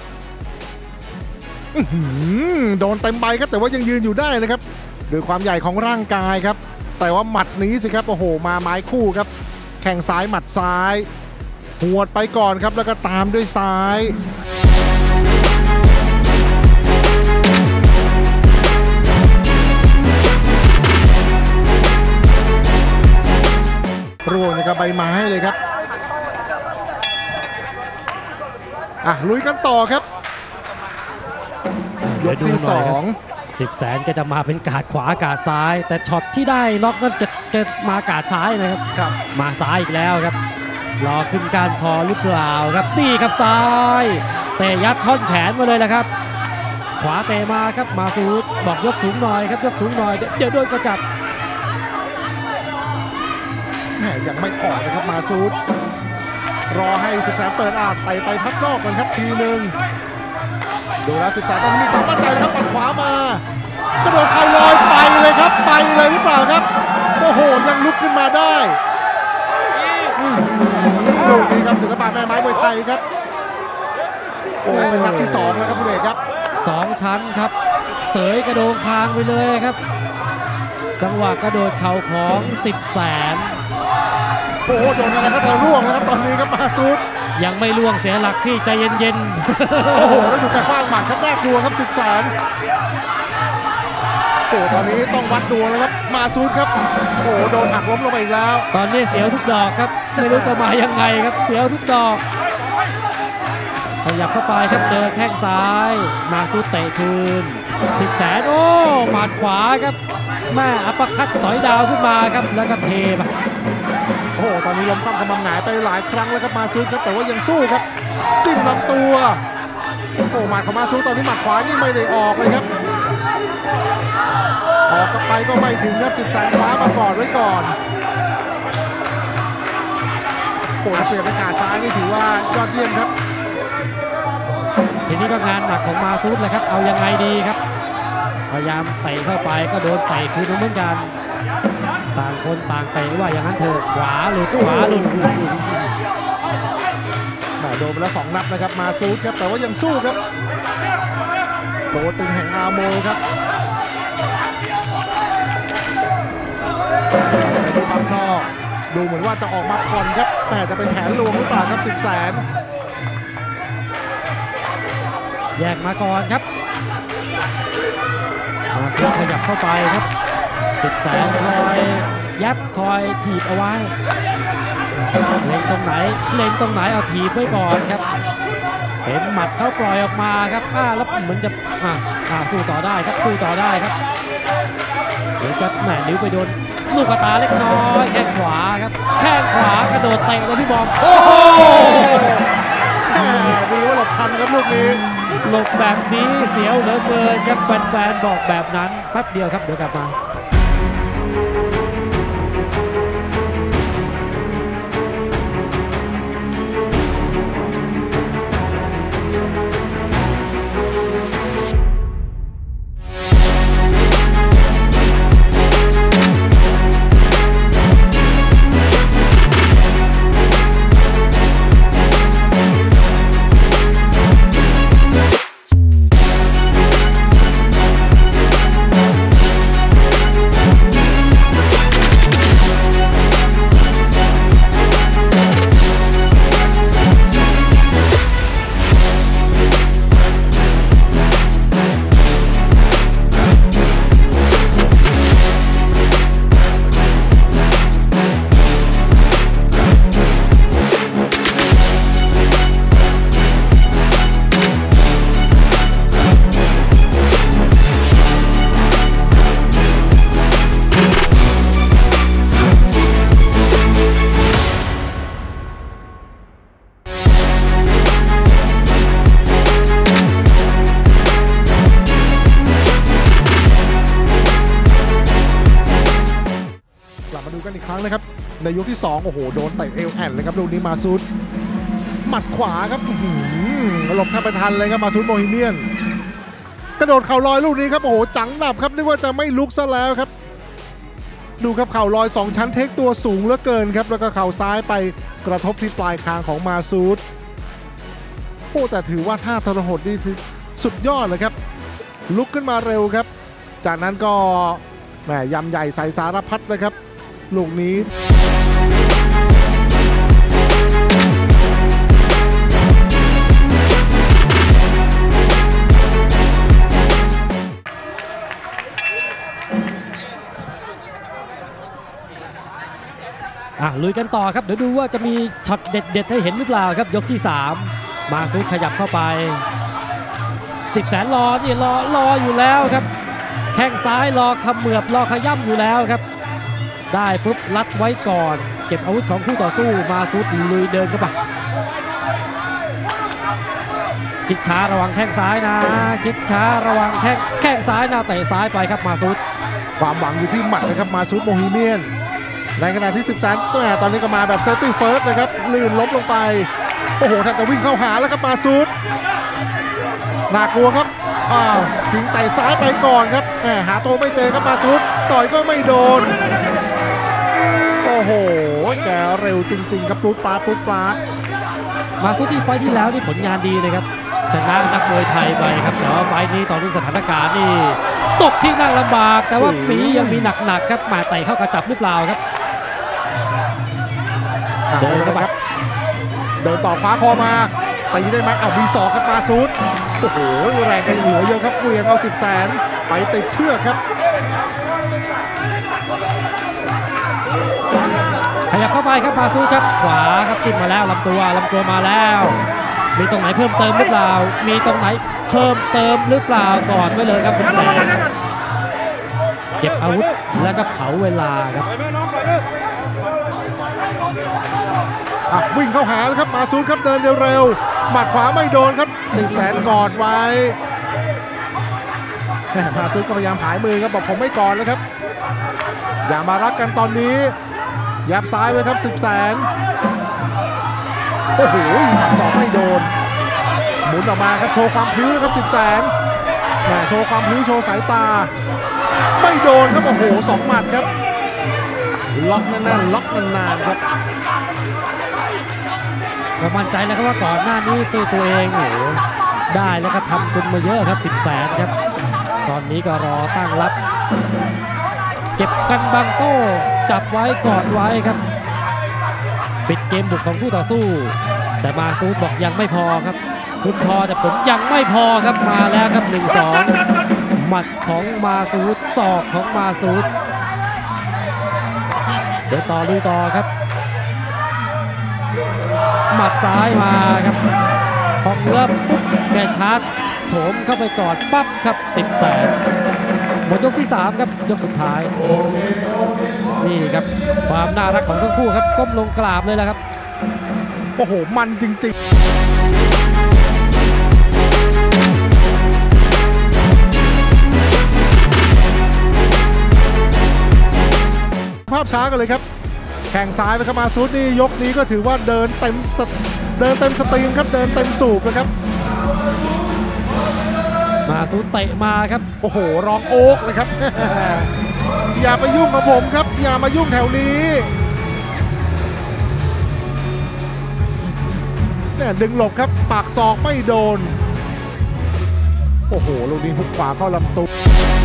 โดนเต็มใบครับแต่ว่ายังยืนอยู่ได้นะครับด้วยความใหญ่ของร่างกายครับแต่ว่าหมัดนี้สิครับโอ้โหมาไม้คู่ครับแข่งซ้ายหมัดซ้ายหวดไปก่อนครับแล้วก็ตามด้วยซ้ายบไม้เลยครับอ่ะลุยกันต่อครับยกที่สองสิบแสนก็จะมาเป็นกาดขวากาดซ้าย แต่ช็อตที่ได้น็อกนั่นจะจะมากาดซ้ายนะครับครับมาซ้ายอีกแล้วครับรอขึ้นการคอหรือเปล่าครับนี่ครับซ้ายเตะยัดท่อนแขนมาเลยแหละครับขวาเตะมาครับมาซูดบอกยกสูงหน่อยครับยกสูงหน่อยเดี๋ยวโดนกระจับแหมยังไม่ออกนะครับมาซูดรอให้สิบแสนเปิดอาดไต่ไปพับนอกกันครับทีหนึ่งดูแล้วสิบแสนตอนนี้มีความมั่นใจนะครับปัดขวามากระโดดเข่าลอยไปเลยครับไปเลยหรือเปล่าครับโอ้โหยังลุกขึ้นมาได้ลูกนี้ครับศิลปะแม่ไม้มวยไทยครับโอ้เป็นนัดที่สองแล้วครับคุณเอกครับสองชั้นครับเสยกระโดงคางไปเลยครับจังหวะกระโดดเข่าของสิบแสนโอ้โหโดนอะไรก็จะร่วงแล้วครับตอนนี้ครับมาซูดยังไม่ล่วงเสียหลักพี่ใจเย็นๆโอ้โหแล้วดูการคว้างหมัดครับน่ากลัวครับสิบแสนโอ้ตอนนี้ต้องวัดดวงแล้วครับมาซูดครับโอ้โดนหักล้มลงไปอีกแล้วตอนนี้เสียวทุกดอกครับไม่รู้จะมายังไงครับเสียวทุกดอกขยับเข้าไปครับเจอแข้งซ้ายมาซูดเตะคืนสิบแสนโอ้หมัดขวาครับแม่อัปคัตสอยดาวขึ้นมาครับแล้วก็เทไปโอ้โหตอนนี้ล้มคว่ำกำลังหงายไปหลายครั้งแล้วครับมาซูดครับแต่ว่ายังสู้ครับจิ้มลำตัวโอ้หมัดของมาซูดตอนนี้หมัดขวานี่ไม่ได้ออกเลยครับออกกับไปก็ไม่ถึงครับสิบแสนคว้ามาก่อนไว้ก่อนโอ้เปลี่ยนเป็นกาดซ้ายนี่ถือว่ายอดเยี่ยมครับทีนี้ก็งานหนักของมาซูดเลยครับเอายังไงดีครับพยายามเตะเข้าไปก็โดนเตะคืนเหมือนกันต่างคนต่างเตะว่าอย่างนั้นเถอะขวาหลุดขวาหลุดโดนไปแล้วสองนัดนะครับมาซูดครับแต่ว่ายังสู้ครับโตตึงแห่งอาโมครับดูปั๊มนอกดูเหมือนว่าจะออกมาผ่อนครับแต่จะเป็นแผนลวงหรือเปล่าครับสิบแสนแยกมาก่อนครับมาซูดขยับเข้าไปครับสิบแสนคอยยับคอยถีบเอาไว้เล็งตรงไหนเล็งตรงไหนเอาถีบไว้ก่อนครับเห็นหมัดเขาปล่อยออกมาครับอ้าแล้วเหมือนจะอ่าอ่าสู้ต่อได้ครับสู้ต่อได้ครับเดี๋ยวจะแหม่นิ้วไปโดนลูกตาเล็กน้อยแข้งขวาครับแข้งขวากระโดดเตะเลยพี่บอมโอ้โหดูว่าหลบทันครับลูกนี้หลบแบบนี้เสียวเหลือเกินครับแฟนๆบอกแบบนั้นแป๊บเดียวครับเดี๋ยวกลับมากันอีกครั้งนะครับในยกที่สองโอ้โหโดนเตะเอวแอนเลยครับลูกนี้มาซูดหมัดขวาครับหลบแทบไม่ทันเลยครับมาซูดโบฮีเมียนกระโดดเข่าลอยลูกนี้ครับโอ้โหจังหนับครับนึกว่าจะไม่ลุกซะแล้วครับดูครับเข่าลอยสองชั้นเทคตัวสูงเหลือเกินครับแล้วก็เข่าซ้ายไปกระทบที่ปลายคางของมาซูดโอ้แต่ถือว่าท่าทรหดนี่คือสุดยอดเลยครับลุกขึ้นมาเร็วครับจากนั้นก็แหมยำใหญ่ใส่สารพัดเลยครับลูกนี้อ่ะลุยกันต่อครับเดี๋ยวดูว่าจะมีช็อตเด็ดๆให้เห็นหรือเปล่าครับยกที่สามมาซูดขยับเข้าไปสิบแสนรอนี่รอรออยู่แล้วครับแข้งซ้ายรอเขมือบรอขย่ำอยู่แล้วครับได้ปุ๊บลัดไว้ก่อนเก็บอาวุธของคู่ต่อสู้มาซูดลุยเดินเข้าไปคิดช้าระวังแข้งซ้ายนะคิดช้าระวังแข้งแข้งซ้ายนะเตะซ้ายไปครับมาซูดความหวังอยู่ที่หมัดนะครับมาซูดโมฮิเมียนในขณะที่สิบแสนตัวตอนนี้ก็มาแบบเซฟตี้เฟิร์สนะครับลื่นล้มลงไปโอ้โหแทบจะวิ่งเข้าหาแล้วครับมาซูดน่ากลัวครับอ้าวทิ้งไต่ซ้ายไปก่อนครับแหมหาตัวไม่เจอครับมาซูดต่อยก็ไม่โดนโอ้โหแกเร็วจริงๆครับปุ๊บปาปุ๊บปามาซูดที่ไฟที่แล้วนี่ผลงานดีเลยครับชนะนักมวยไทยไปครับแต่ว่าไฟนี้ตอนนี้สถานการณ์นี่ตกที่นั่งลำบากแต่ว่าปียังมีหนักๆครับมาไต่เข้ากระจับหรือเปล่าครับเดินครับเดินต่อคว้าคอมาตีได้ไหมเอามีศอกครับมาซูดโอ้โหแรงกันเหลือเยอะครับเวียงเอาสิบแสนไปติดเชือกครับขยับเข้าไปครับมาซูดครับขวาครับจิ้มมาแล้วลำตัวลำตัวมาแล้วมีตรงไหนเพิ่มเติมหรือเปล่ามีตรงไหนเพิ่มเติมหรือเปล่าก่อนไว้เลยครับสิบแสนเก็บอาวุธแล้วก็เผาเวลาครับวิ่งเข้าหาแล้วครับมาซูดครับเดินเร็วๆหมัดขวาไม่โดนครับสิบแสนกอดไว้มาซูดก็พยายามผายมือครับบอกผมไม่กอดแล้วครับอย่ามารักกันตอนนี้ยับซ้ายไว้ครับสิบแสนโอ้โหสองไม่โดนหมุนออกมาครับโชว์ความพลิ้วครับสิบแสนโชว์ความพลิ้วโชว์สายตาไม่โดนครับโอ้โหสองหมัดครับล็อกแน่นๆล็อกนานๆครับก็มั่นใจแล้วครับว่าก่อนหน้านี้ตัวตัวเองโอ้โหได้แล้วก็ทำตุนมาเยอะครับสิบแสนครับตอนนี้ก็รอตั้งรับเก็บกันบังโต้จับไว้กอดไว้ครับปิดเกมบุกของคู่ต่อสู้แต่มาซูดบอกยังไม่พอครับคุณพอแต่ผมยังไม่พอครับมาแล้วครับหนึ่งสองหมัดของมาซูดศอกของมาซูดเดี๋ยวต่อดูต่อครับหมัดซ้ายมาครับพอเงื้อปุ๊บแกชาร์จโถมเข้าไปกอดปั๊บครับสิบแสนหมดยกที่สามครับยกสุดท้ายนี่ครับความน่ารักของทั้งคู่ครับก้มลงกราบเลยแหละครับโอ้โหมันจริงๆภาพช้ากันเลยครับแข่งซ้ายไปครับมาซูดนี่ยกนี้ก็ถือว่าเดินเต็มเดินเต็มสตรีมครับเดินเต็มสูบนะครับมาซูดเตะมาครับโอ้โหรองโอ๊กเลยครับ อย่าไปยุ่งกับผมครับอย่ามายุ่งแถวนี้เนี่ยดึงหลบครับปากศอกไม่โดนโอ้โหลูกนี้หุบขวาเข้าลำตัว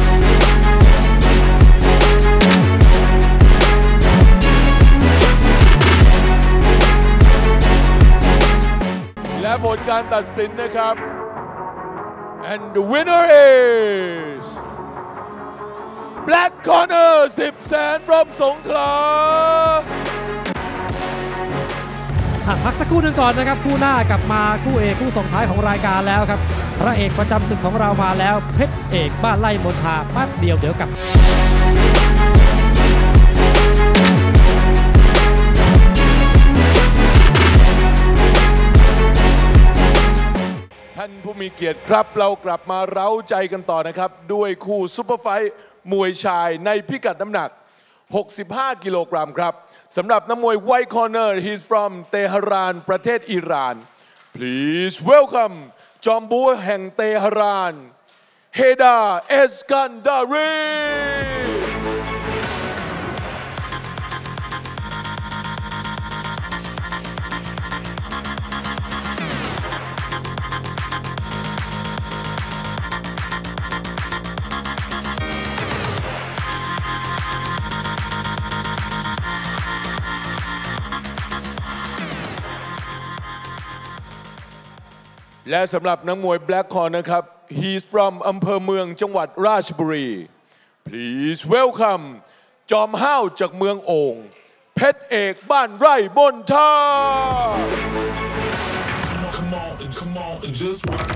และผลการตัดสินนะครับ and the winner is Black Corner สิบแสน from สงขลาพักสักครู่หนึ่งก่อนนะครับคู่หน้ากลับมาคู่เอกคู่ส่งท้ายของรายการแล้วครับพระเอกประจำศึกของเรามาแล้วเพชรเอกบ้านไร่มนทาแป๊บเดียวเดี๋ยวกลับท่านผู้มีเกียรติครับเรากลับมาเร้าใจกันต่อนะครับด้วยคู่ซุปเปอร์ไฟท์มวยชายในพิกัดน้ำหนักหกสิบห้ากิโลกรัมครับสำหรับนักมวย White Corner he's from เตหะรานประเทศอิหร่าน please welcome จอมบูแห่งเตหะรานเฮดาเอสกันดารีและสำหรับนักมวย Black Corner นะครับ he's from อำเภอเมืองจังหวัดราชบุรี please welcome จอมห้าวจากเมืองโอ่งเพชรเอกบ้านไร่มณฑา Come on and come on and just rock.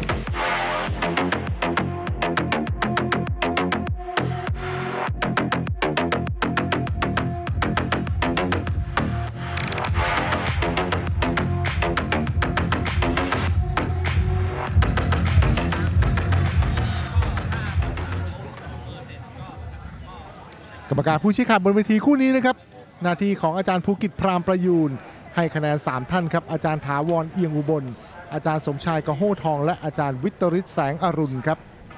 กรรมการผู้ชี้ขาดบนเวทีคู่นี้นะครับหน้าที่ของอาจารย์ภูกิจพรามประยูนให้คะแนนสามท่านครับอาจารย์ถาวรเอียงอุบลอาจารย์สมชายกระโห้ทองและอาจารย์วิตริศแสงอรุณครับ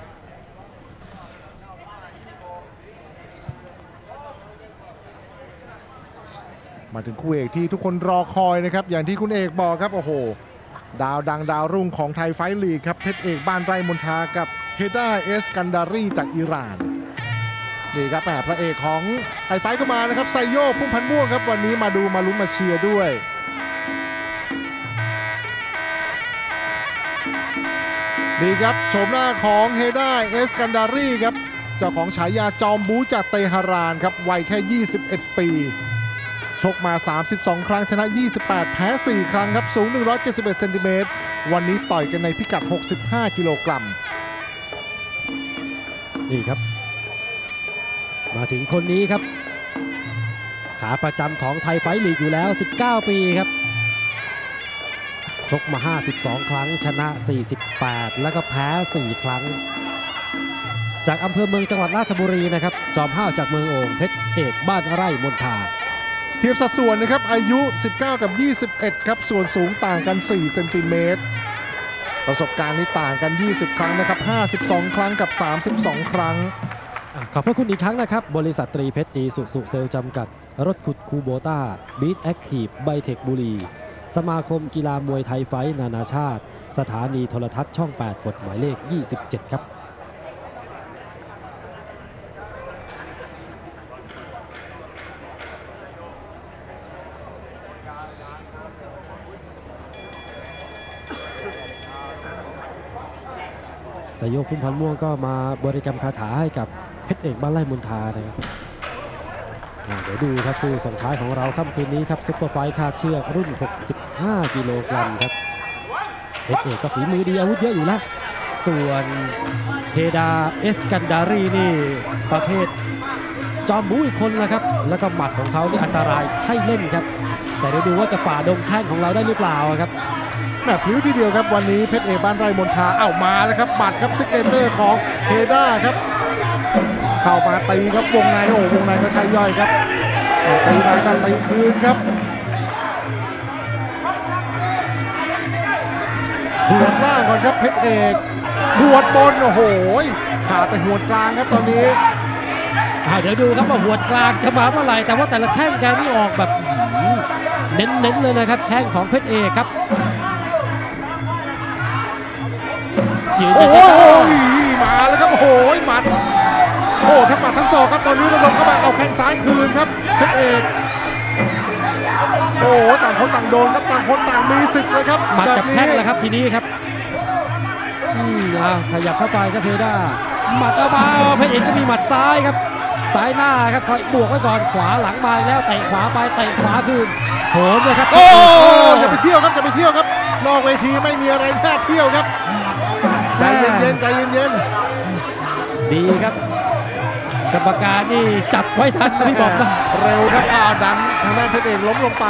มาถึงคู่เอกที่ทุกคนรอคอยนะครับอย่างที่คุณเอกบอกครับโอ้โหดาวดังดาวรุ่งของไทยไฟท์ลีกครับเพชรเอกบ้านไร่มณฑากับเฮดาเอสกันดารีจากอิหร่านนี่ครับแอบพระเอกของไทยไฟท์ก็มานะครับไซโยพุ่มพันธ์ม่วงครับวันนี้มาดูมาลุ้นมาเชียร์ด้วยนี่ครับโฉมหน้าของเฮดาเอสกันดารีครับเจ้าของฉายาจอมบูจากเตหะรานครับวัยแค่ยี่สิบเอ็ดปีชกมาสามสิบสองครั้งชนะยี่สิบแปดแพ้สี่ครั้งครับสูงหนึ่งร้อยเจ็ดสิบเอ็ดเซนติเมตรวันนี้ต่อยกันในพิกัดหกสิบห้ากิโลกรัมนี่ครับมาถึงคนนี้ครับขาประจำของไทยไฟท์ลีกอยู่แล้วสิบเก้าปีครับชกมาห้าสิบสองครั้งชนะสี่สิบแปดแล้วก็แพ้สี่ครั้งจากอำเภอเมืองจังหวัดราชบุรีนะครับจอมห้าวจากเมืองโอ่งเพชรเอกบ้านไร่มณฑาเทียบสัดส่วนนะครับอายุสิบเก้ากับยี่สิบเอ็ดครับส่วนสูงต่างกันสี่เซนติเมตรประสบการณ์นี่ต่างกันยี่สิบครั้งนะครับห้าสิบสองครั้งกับสามสิบสองครั้งขอบพระคุณอีกครั้งนะครับบริษัทตรีเพชรอีสุสุเซลจำกัดรถขุดคูโบต้าบีทแอคทีฟไบเทคบุรีสมาคมกีฬามวยไทยไฟท์นานาชาติสถานีโทรทัศน์ช่องแปดกฎหมายเลขยี่สิบเจ็ดครับสายโยคุ้มพันม่วงก็มาบริกรรมคาถาให้กับเพชรเอกบ้านไร่มณฑานะครับเดี๋ยวดูครับคู่ส่งท้ายของเราค่ำคืนนี้ครับซุปเปอร์ไฟท์คาดเชือกรุ่นหกสิบห้ากิโลกรัมครับเพชรเอกก็ฝีมือดีอาวุธเยอะอยู่แล้วส่วนเฮดาเอสกันดารีนี่ประเภทจอมบู๊อีกคนนะครับแล้วก็หมัดของเขานี่อันตรายใช่เล่นครับแต่เดี๋ยวดูว่าจะฝ่าดงแข้งของเราได้หรือเปล่าครับแบบผิวทีเดียวครับวันนี้เพชรเอกบ้านไร่มณฑาเอ้ามาแล้วครับบัตรครับซิกเนเจอร์ของเฮด้าครับเข้ามาตีครับวงในโอ้วงในก็ใช่ย่อยครับตีมากันตีคืนครับหัวล่างก่อนครับเพชรเอกหัวบนโอ้โหขาดแต่หัวกลางครับตอนนี้เดี๋ยวดูครับว่าหัวกลางจะมาเมื่อไหร่แต่ว่าแต่ละแข้งแกนี่ออกแบบเน้นๆเลยนะครับแข้งของเพชรเอกครับโอ้โหมาแล้วครับโอ้โหหมัดโอ้ทั้งหมัดทั้งศอกครับตอนนี้ระดมเข้ามาเอาแข้งซ้ายคืนครับเพชรเอกโอ้ต่างคนต่างโดนครับต่างคนต่างมีสิทธิ์เลยครับหมัดกับแข้งแล้วครับทีนี้ครับอืมอ่าขยับเข้าไปครับเพด้าหมัดเอามาเพชรเอกก็มีหมัดซ้ายครับซ้ายหน้าครับคอยบวกไว้ก่อนขวาหลังมาแล้วเตะขวาไปเตะขวาคืนโหนเลยครับโอ้จะไปเที่ยวครับจะไปเที่ยวครับนอกเวทีไม่มีอะไรแค่เที่ยวครับใจเย็นๆใจเย็นๆดีครับกรรมการนี่จับไว้ทันพี่บอกนะเร็วครับอ้าวดันทางด้านเพชรเอกล้มลงไป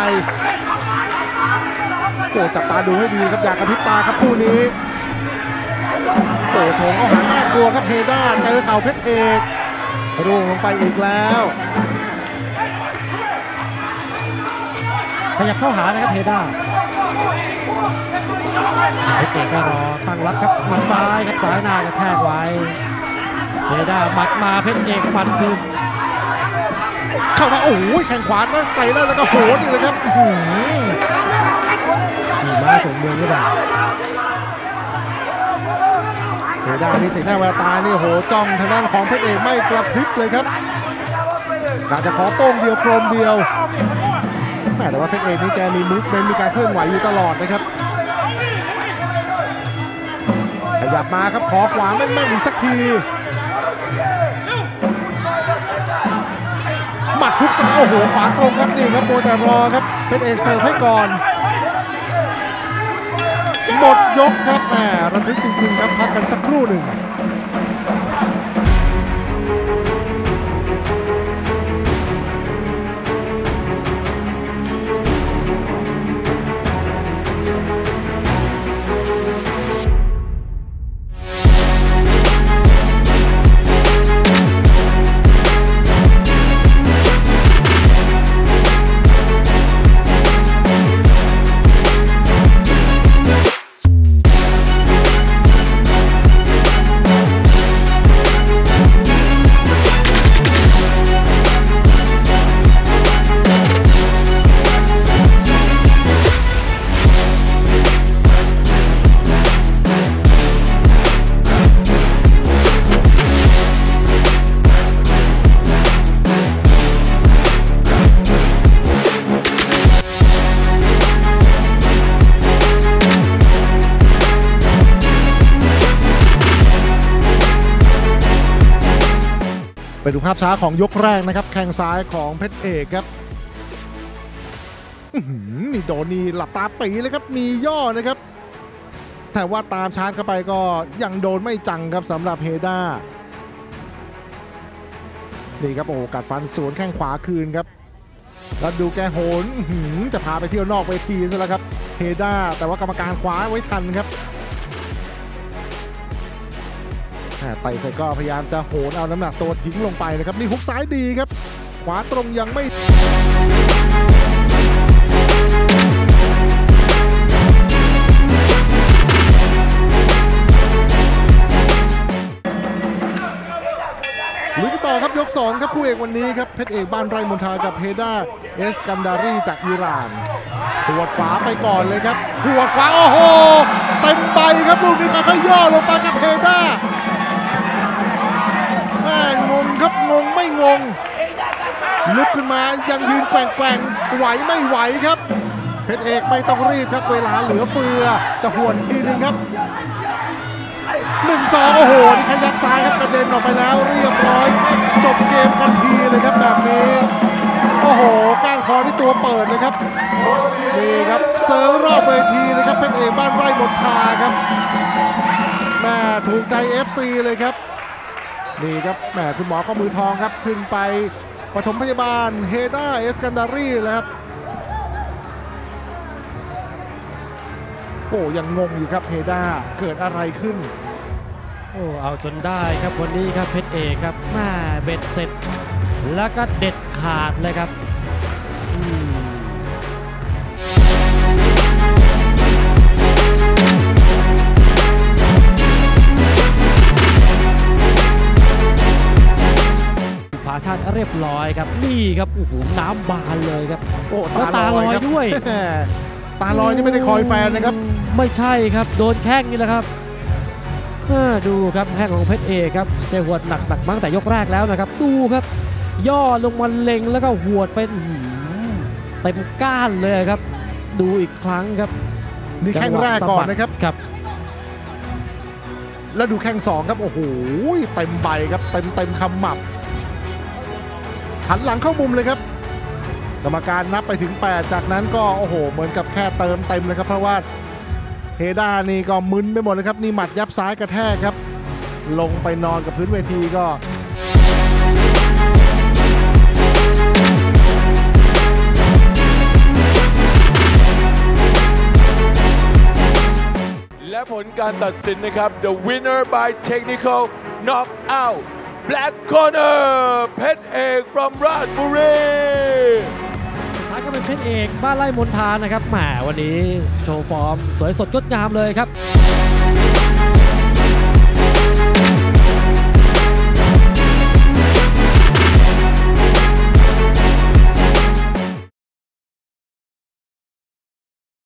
โอ้จับตาดูให้ดีครับอยากกระพริบตาครับคู่นี้โอ้โถงเอาหางน่ากลัวครับเฮด้าเจอเข่าเพชรเอกร่วงลงไปอีกแล้วขยับเข้าหานะครับเฮด้าเพชรเอกก็รอตั้งรับครับหมัดซ้ายครับซ้ายหน้ากระแทกไว้เฮด้าหมัดมาเพชรเอกหมัดคืนเข้ามาโอ้ยแข่งขวานะไปแล้วแล้วก็โหนี่เลยครับขี่ม้าส่งเมืองหรือเปล่าเฮด้านี่สีหน้าแววตานี่โหจ้องทางด้านของเพชรเอกไม่กระพริบเลยครับการจะขอโป้งเดียวโครมเดียวแต่ว่าเพชรเอกนี่แกมีมูฟเมนต์มีการเคลื่อนไหวอยู่ตลอดนะครับขยับมาครับขอขวาแม่นๆอีกสักทีมัดฮุกซ้ายโอ้โหขวาตรงครับนี่ครับโมแต่รอครับเป็นเอกเสิร์ฟให้ก่อนหมดยกครับแหมระทึกจริงๆครับพักกันสักครู่หนึ่งไปดูภาพช้าของยกแรกนะครับแข้งซ้ายของเพชรเอกครับนี่โดนนี่หลับตาปีเลยครับมีย่อนะครับแต่ว่าตามชาร์จเข้าไปก็ยังโดนไม่จังครับสำหรับเฮด้านี่ครับโอ้กัดฟันสวนแข้งขวาคืนครับแล้วดูแกโหนจะพาไปเที่ยวนอกเวทีซะแล้วครับเฮด้าแต่ว่ากรรมการคว้าไว้ทันครับไต่ใส่ก็พยายามจะโหนเอาน้ำหนักตัวทิ้งลงไปนะครับนี่ฮุกซ้ายดีครับขวาตรงยังไม่ลุยกันต่อครับยกสองครับคู่เอกวันนี้ครับเพชรเอกบ้านไร่มณฑากับเฮด้าเอสกันดารีจากอิหร่านหัวขวาไปก่อนเลยครับหัวขวาโอ้โหเต็มใบครับลูกนี้ค่อยๆย่อลงไปกับเฮด้างงครับงงไม่งงลุกขึ้นมายังยืนแกว่งๆไหวไม่ไหวครับเพชรเอกไม่ต้องรีบครับเวลาเหลือเฟือจะหวนทีนึงครับหนึ่งสองโอ้โหนี่ขยับซ้ายครับกระเด็นออกไปแล้วเรียบร้อยจบเกมกันทีเลยครับแบบนี้โอ้โหก้านคอที่ตัวเปิดเลยครับนี่ครับเซิร์ฟรอบเวทีเลยครับเพชรเอกบ้านไร่มณฑาครับแม่ถูกใจ เอฟ ซี เลยครับนี่ครับแหมคุณหมอข้อมือทองครับขึ้นไปปฐมพยาบาลเฮด้าเอสกันดารีแล้วครับโอ้ยังงงอยู่ครับเฮด้าเกิดอะไรขึ้นโอ้เอาจนได้ครับวันนี้ครับเพชรเอกครับแม่เบ็ดเสร็จแล้วก็เด็ดขาดเลยครับผาชาติเรียบร้อยครับนี่ครับโอ้โหน้ำบานเลยครับโอ้ตาตาลอยด้วยตาลอยนี่ไม่ได้คอยแฟนนะครับไม่ใช่ครับโดนแข้งนี่แหละครับดูครับแข้งของเพชรเอกครับแต่หวดหนักหนักมั้งแต่ยกแรกแล้วนะครับดูครับย่อลงมาเล็งแล้วก็หวดเป็นเต็มก้านเลยครับดูอีกครั้งครับนี่แข้งแรกก่อนนะครับครับแล้วดูแข้งสองครับโอ้โหเต็มใบครับเต็มเต็มคำหมับหันหลังเข้ามุมเลยครับกรรมการนับไปถึงแปดจากนั้นก็โอ้โหเหมือนกับแค่เติมเต็มเลยครับเพราะว่าเฮด้านี่ก็มึนไปหมดเลยครับนี่หมัดยับซ้ายกระแทกครับลงไปนอนกับพื้นเวทีก็และผลการตัดสินนะครับ the winner by technical knockout Black Corner เพชรเอก from ราชบุรีท้ายก็เป็นเพชรเอกบ้านไร่มณฑานะครับแหมวันนี้โชว์ฟอร์มสวยสดงดงามเลยครับ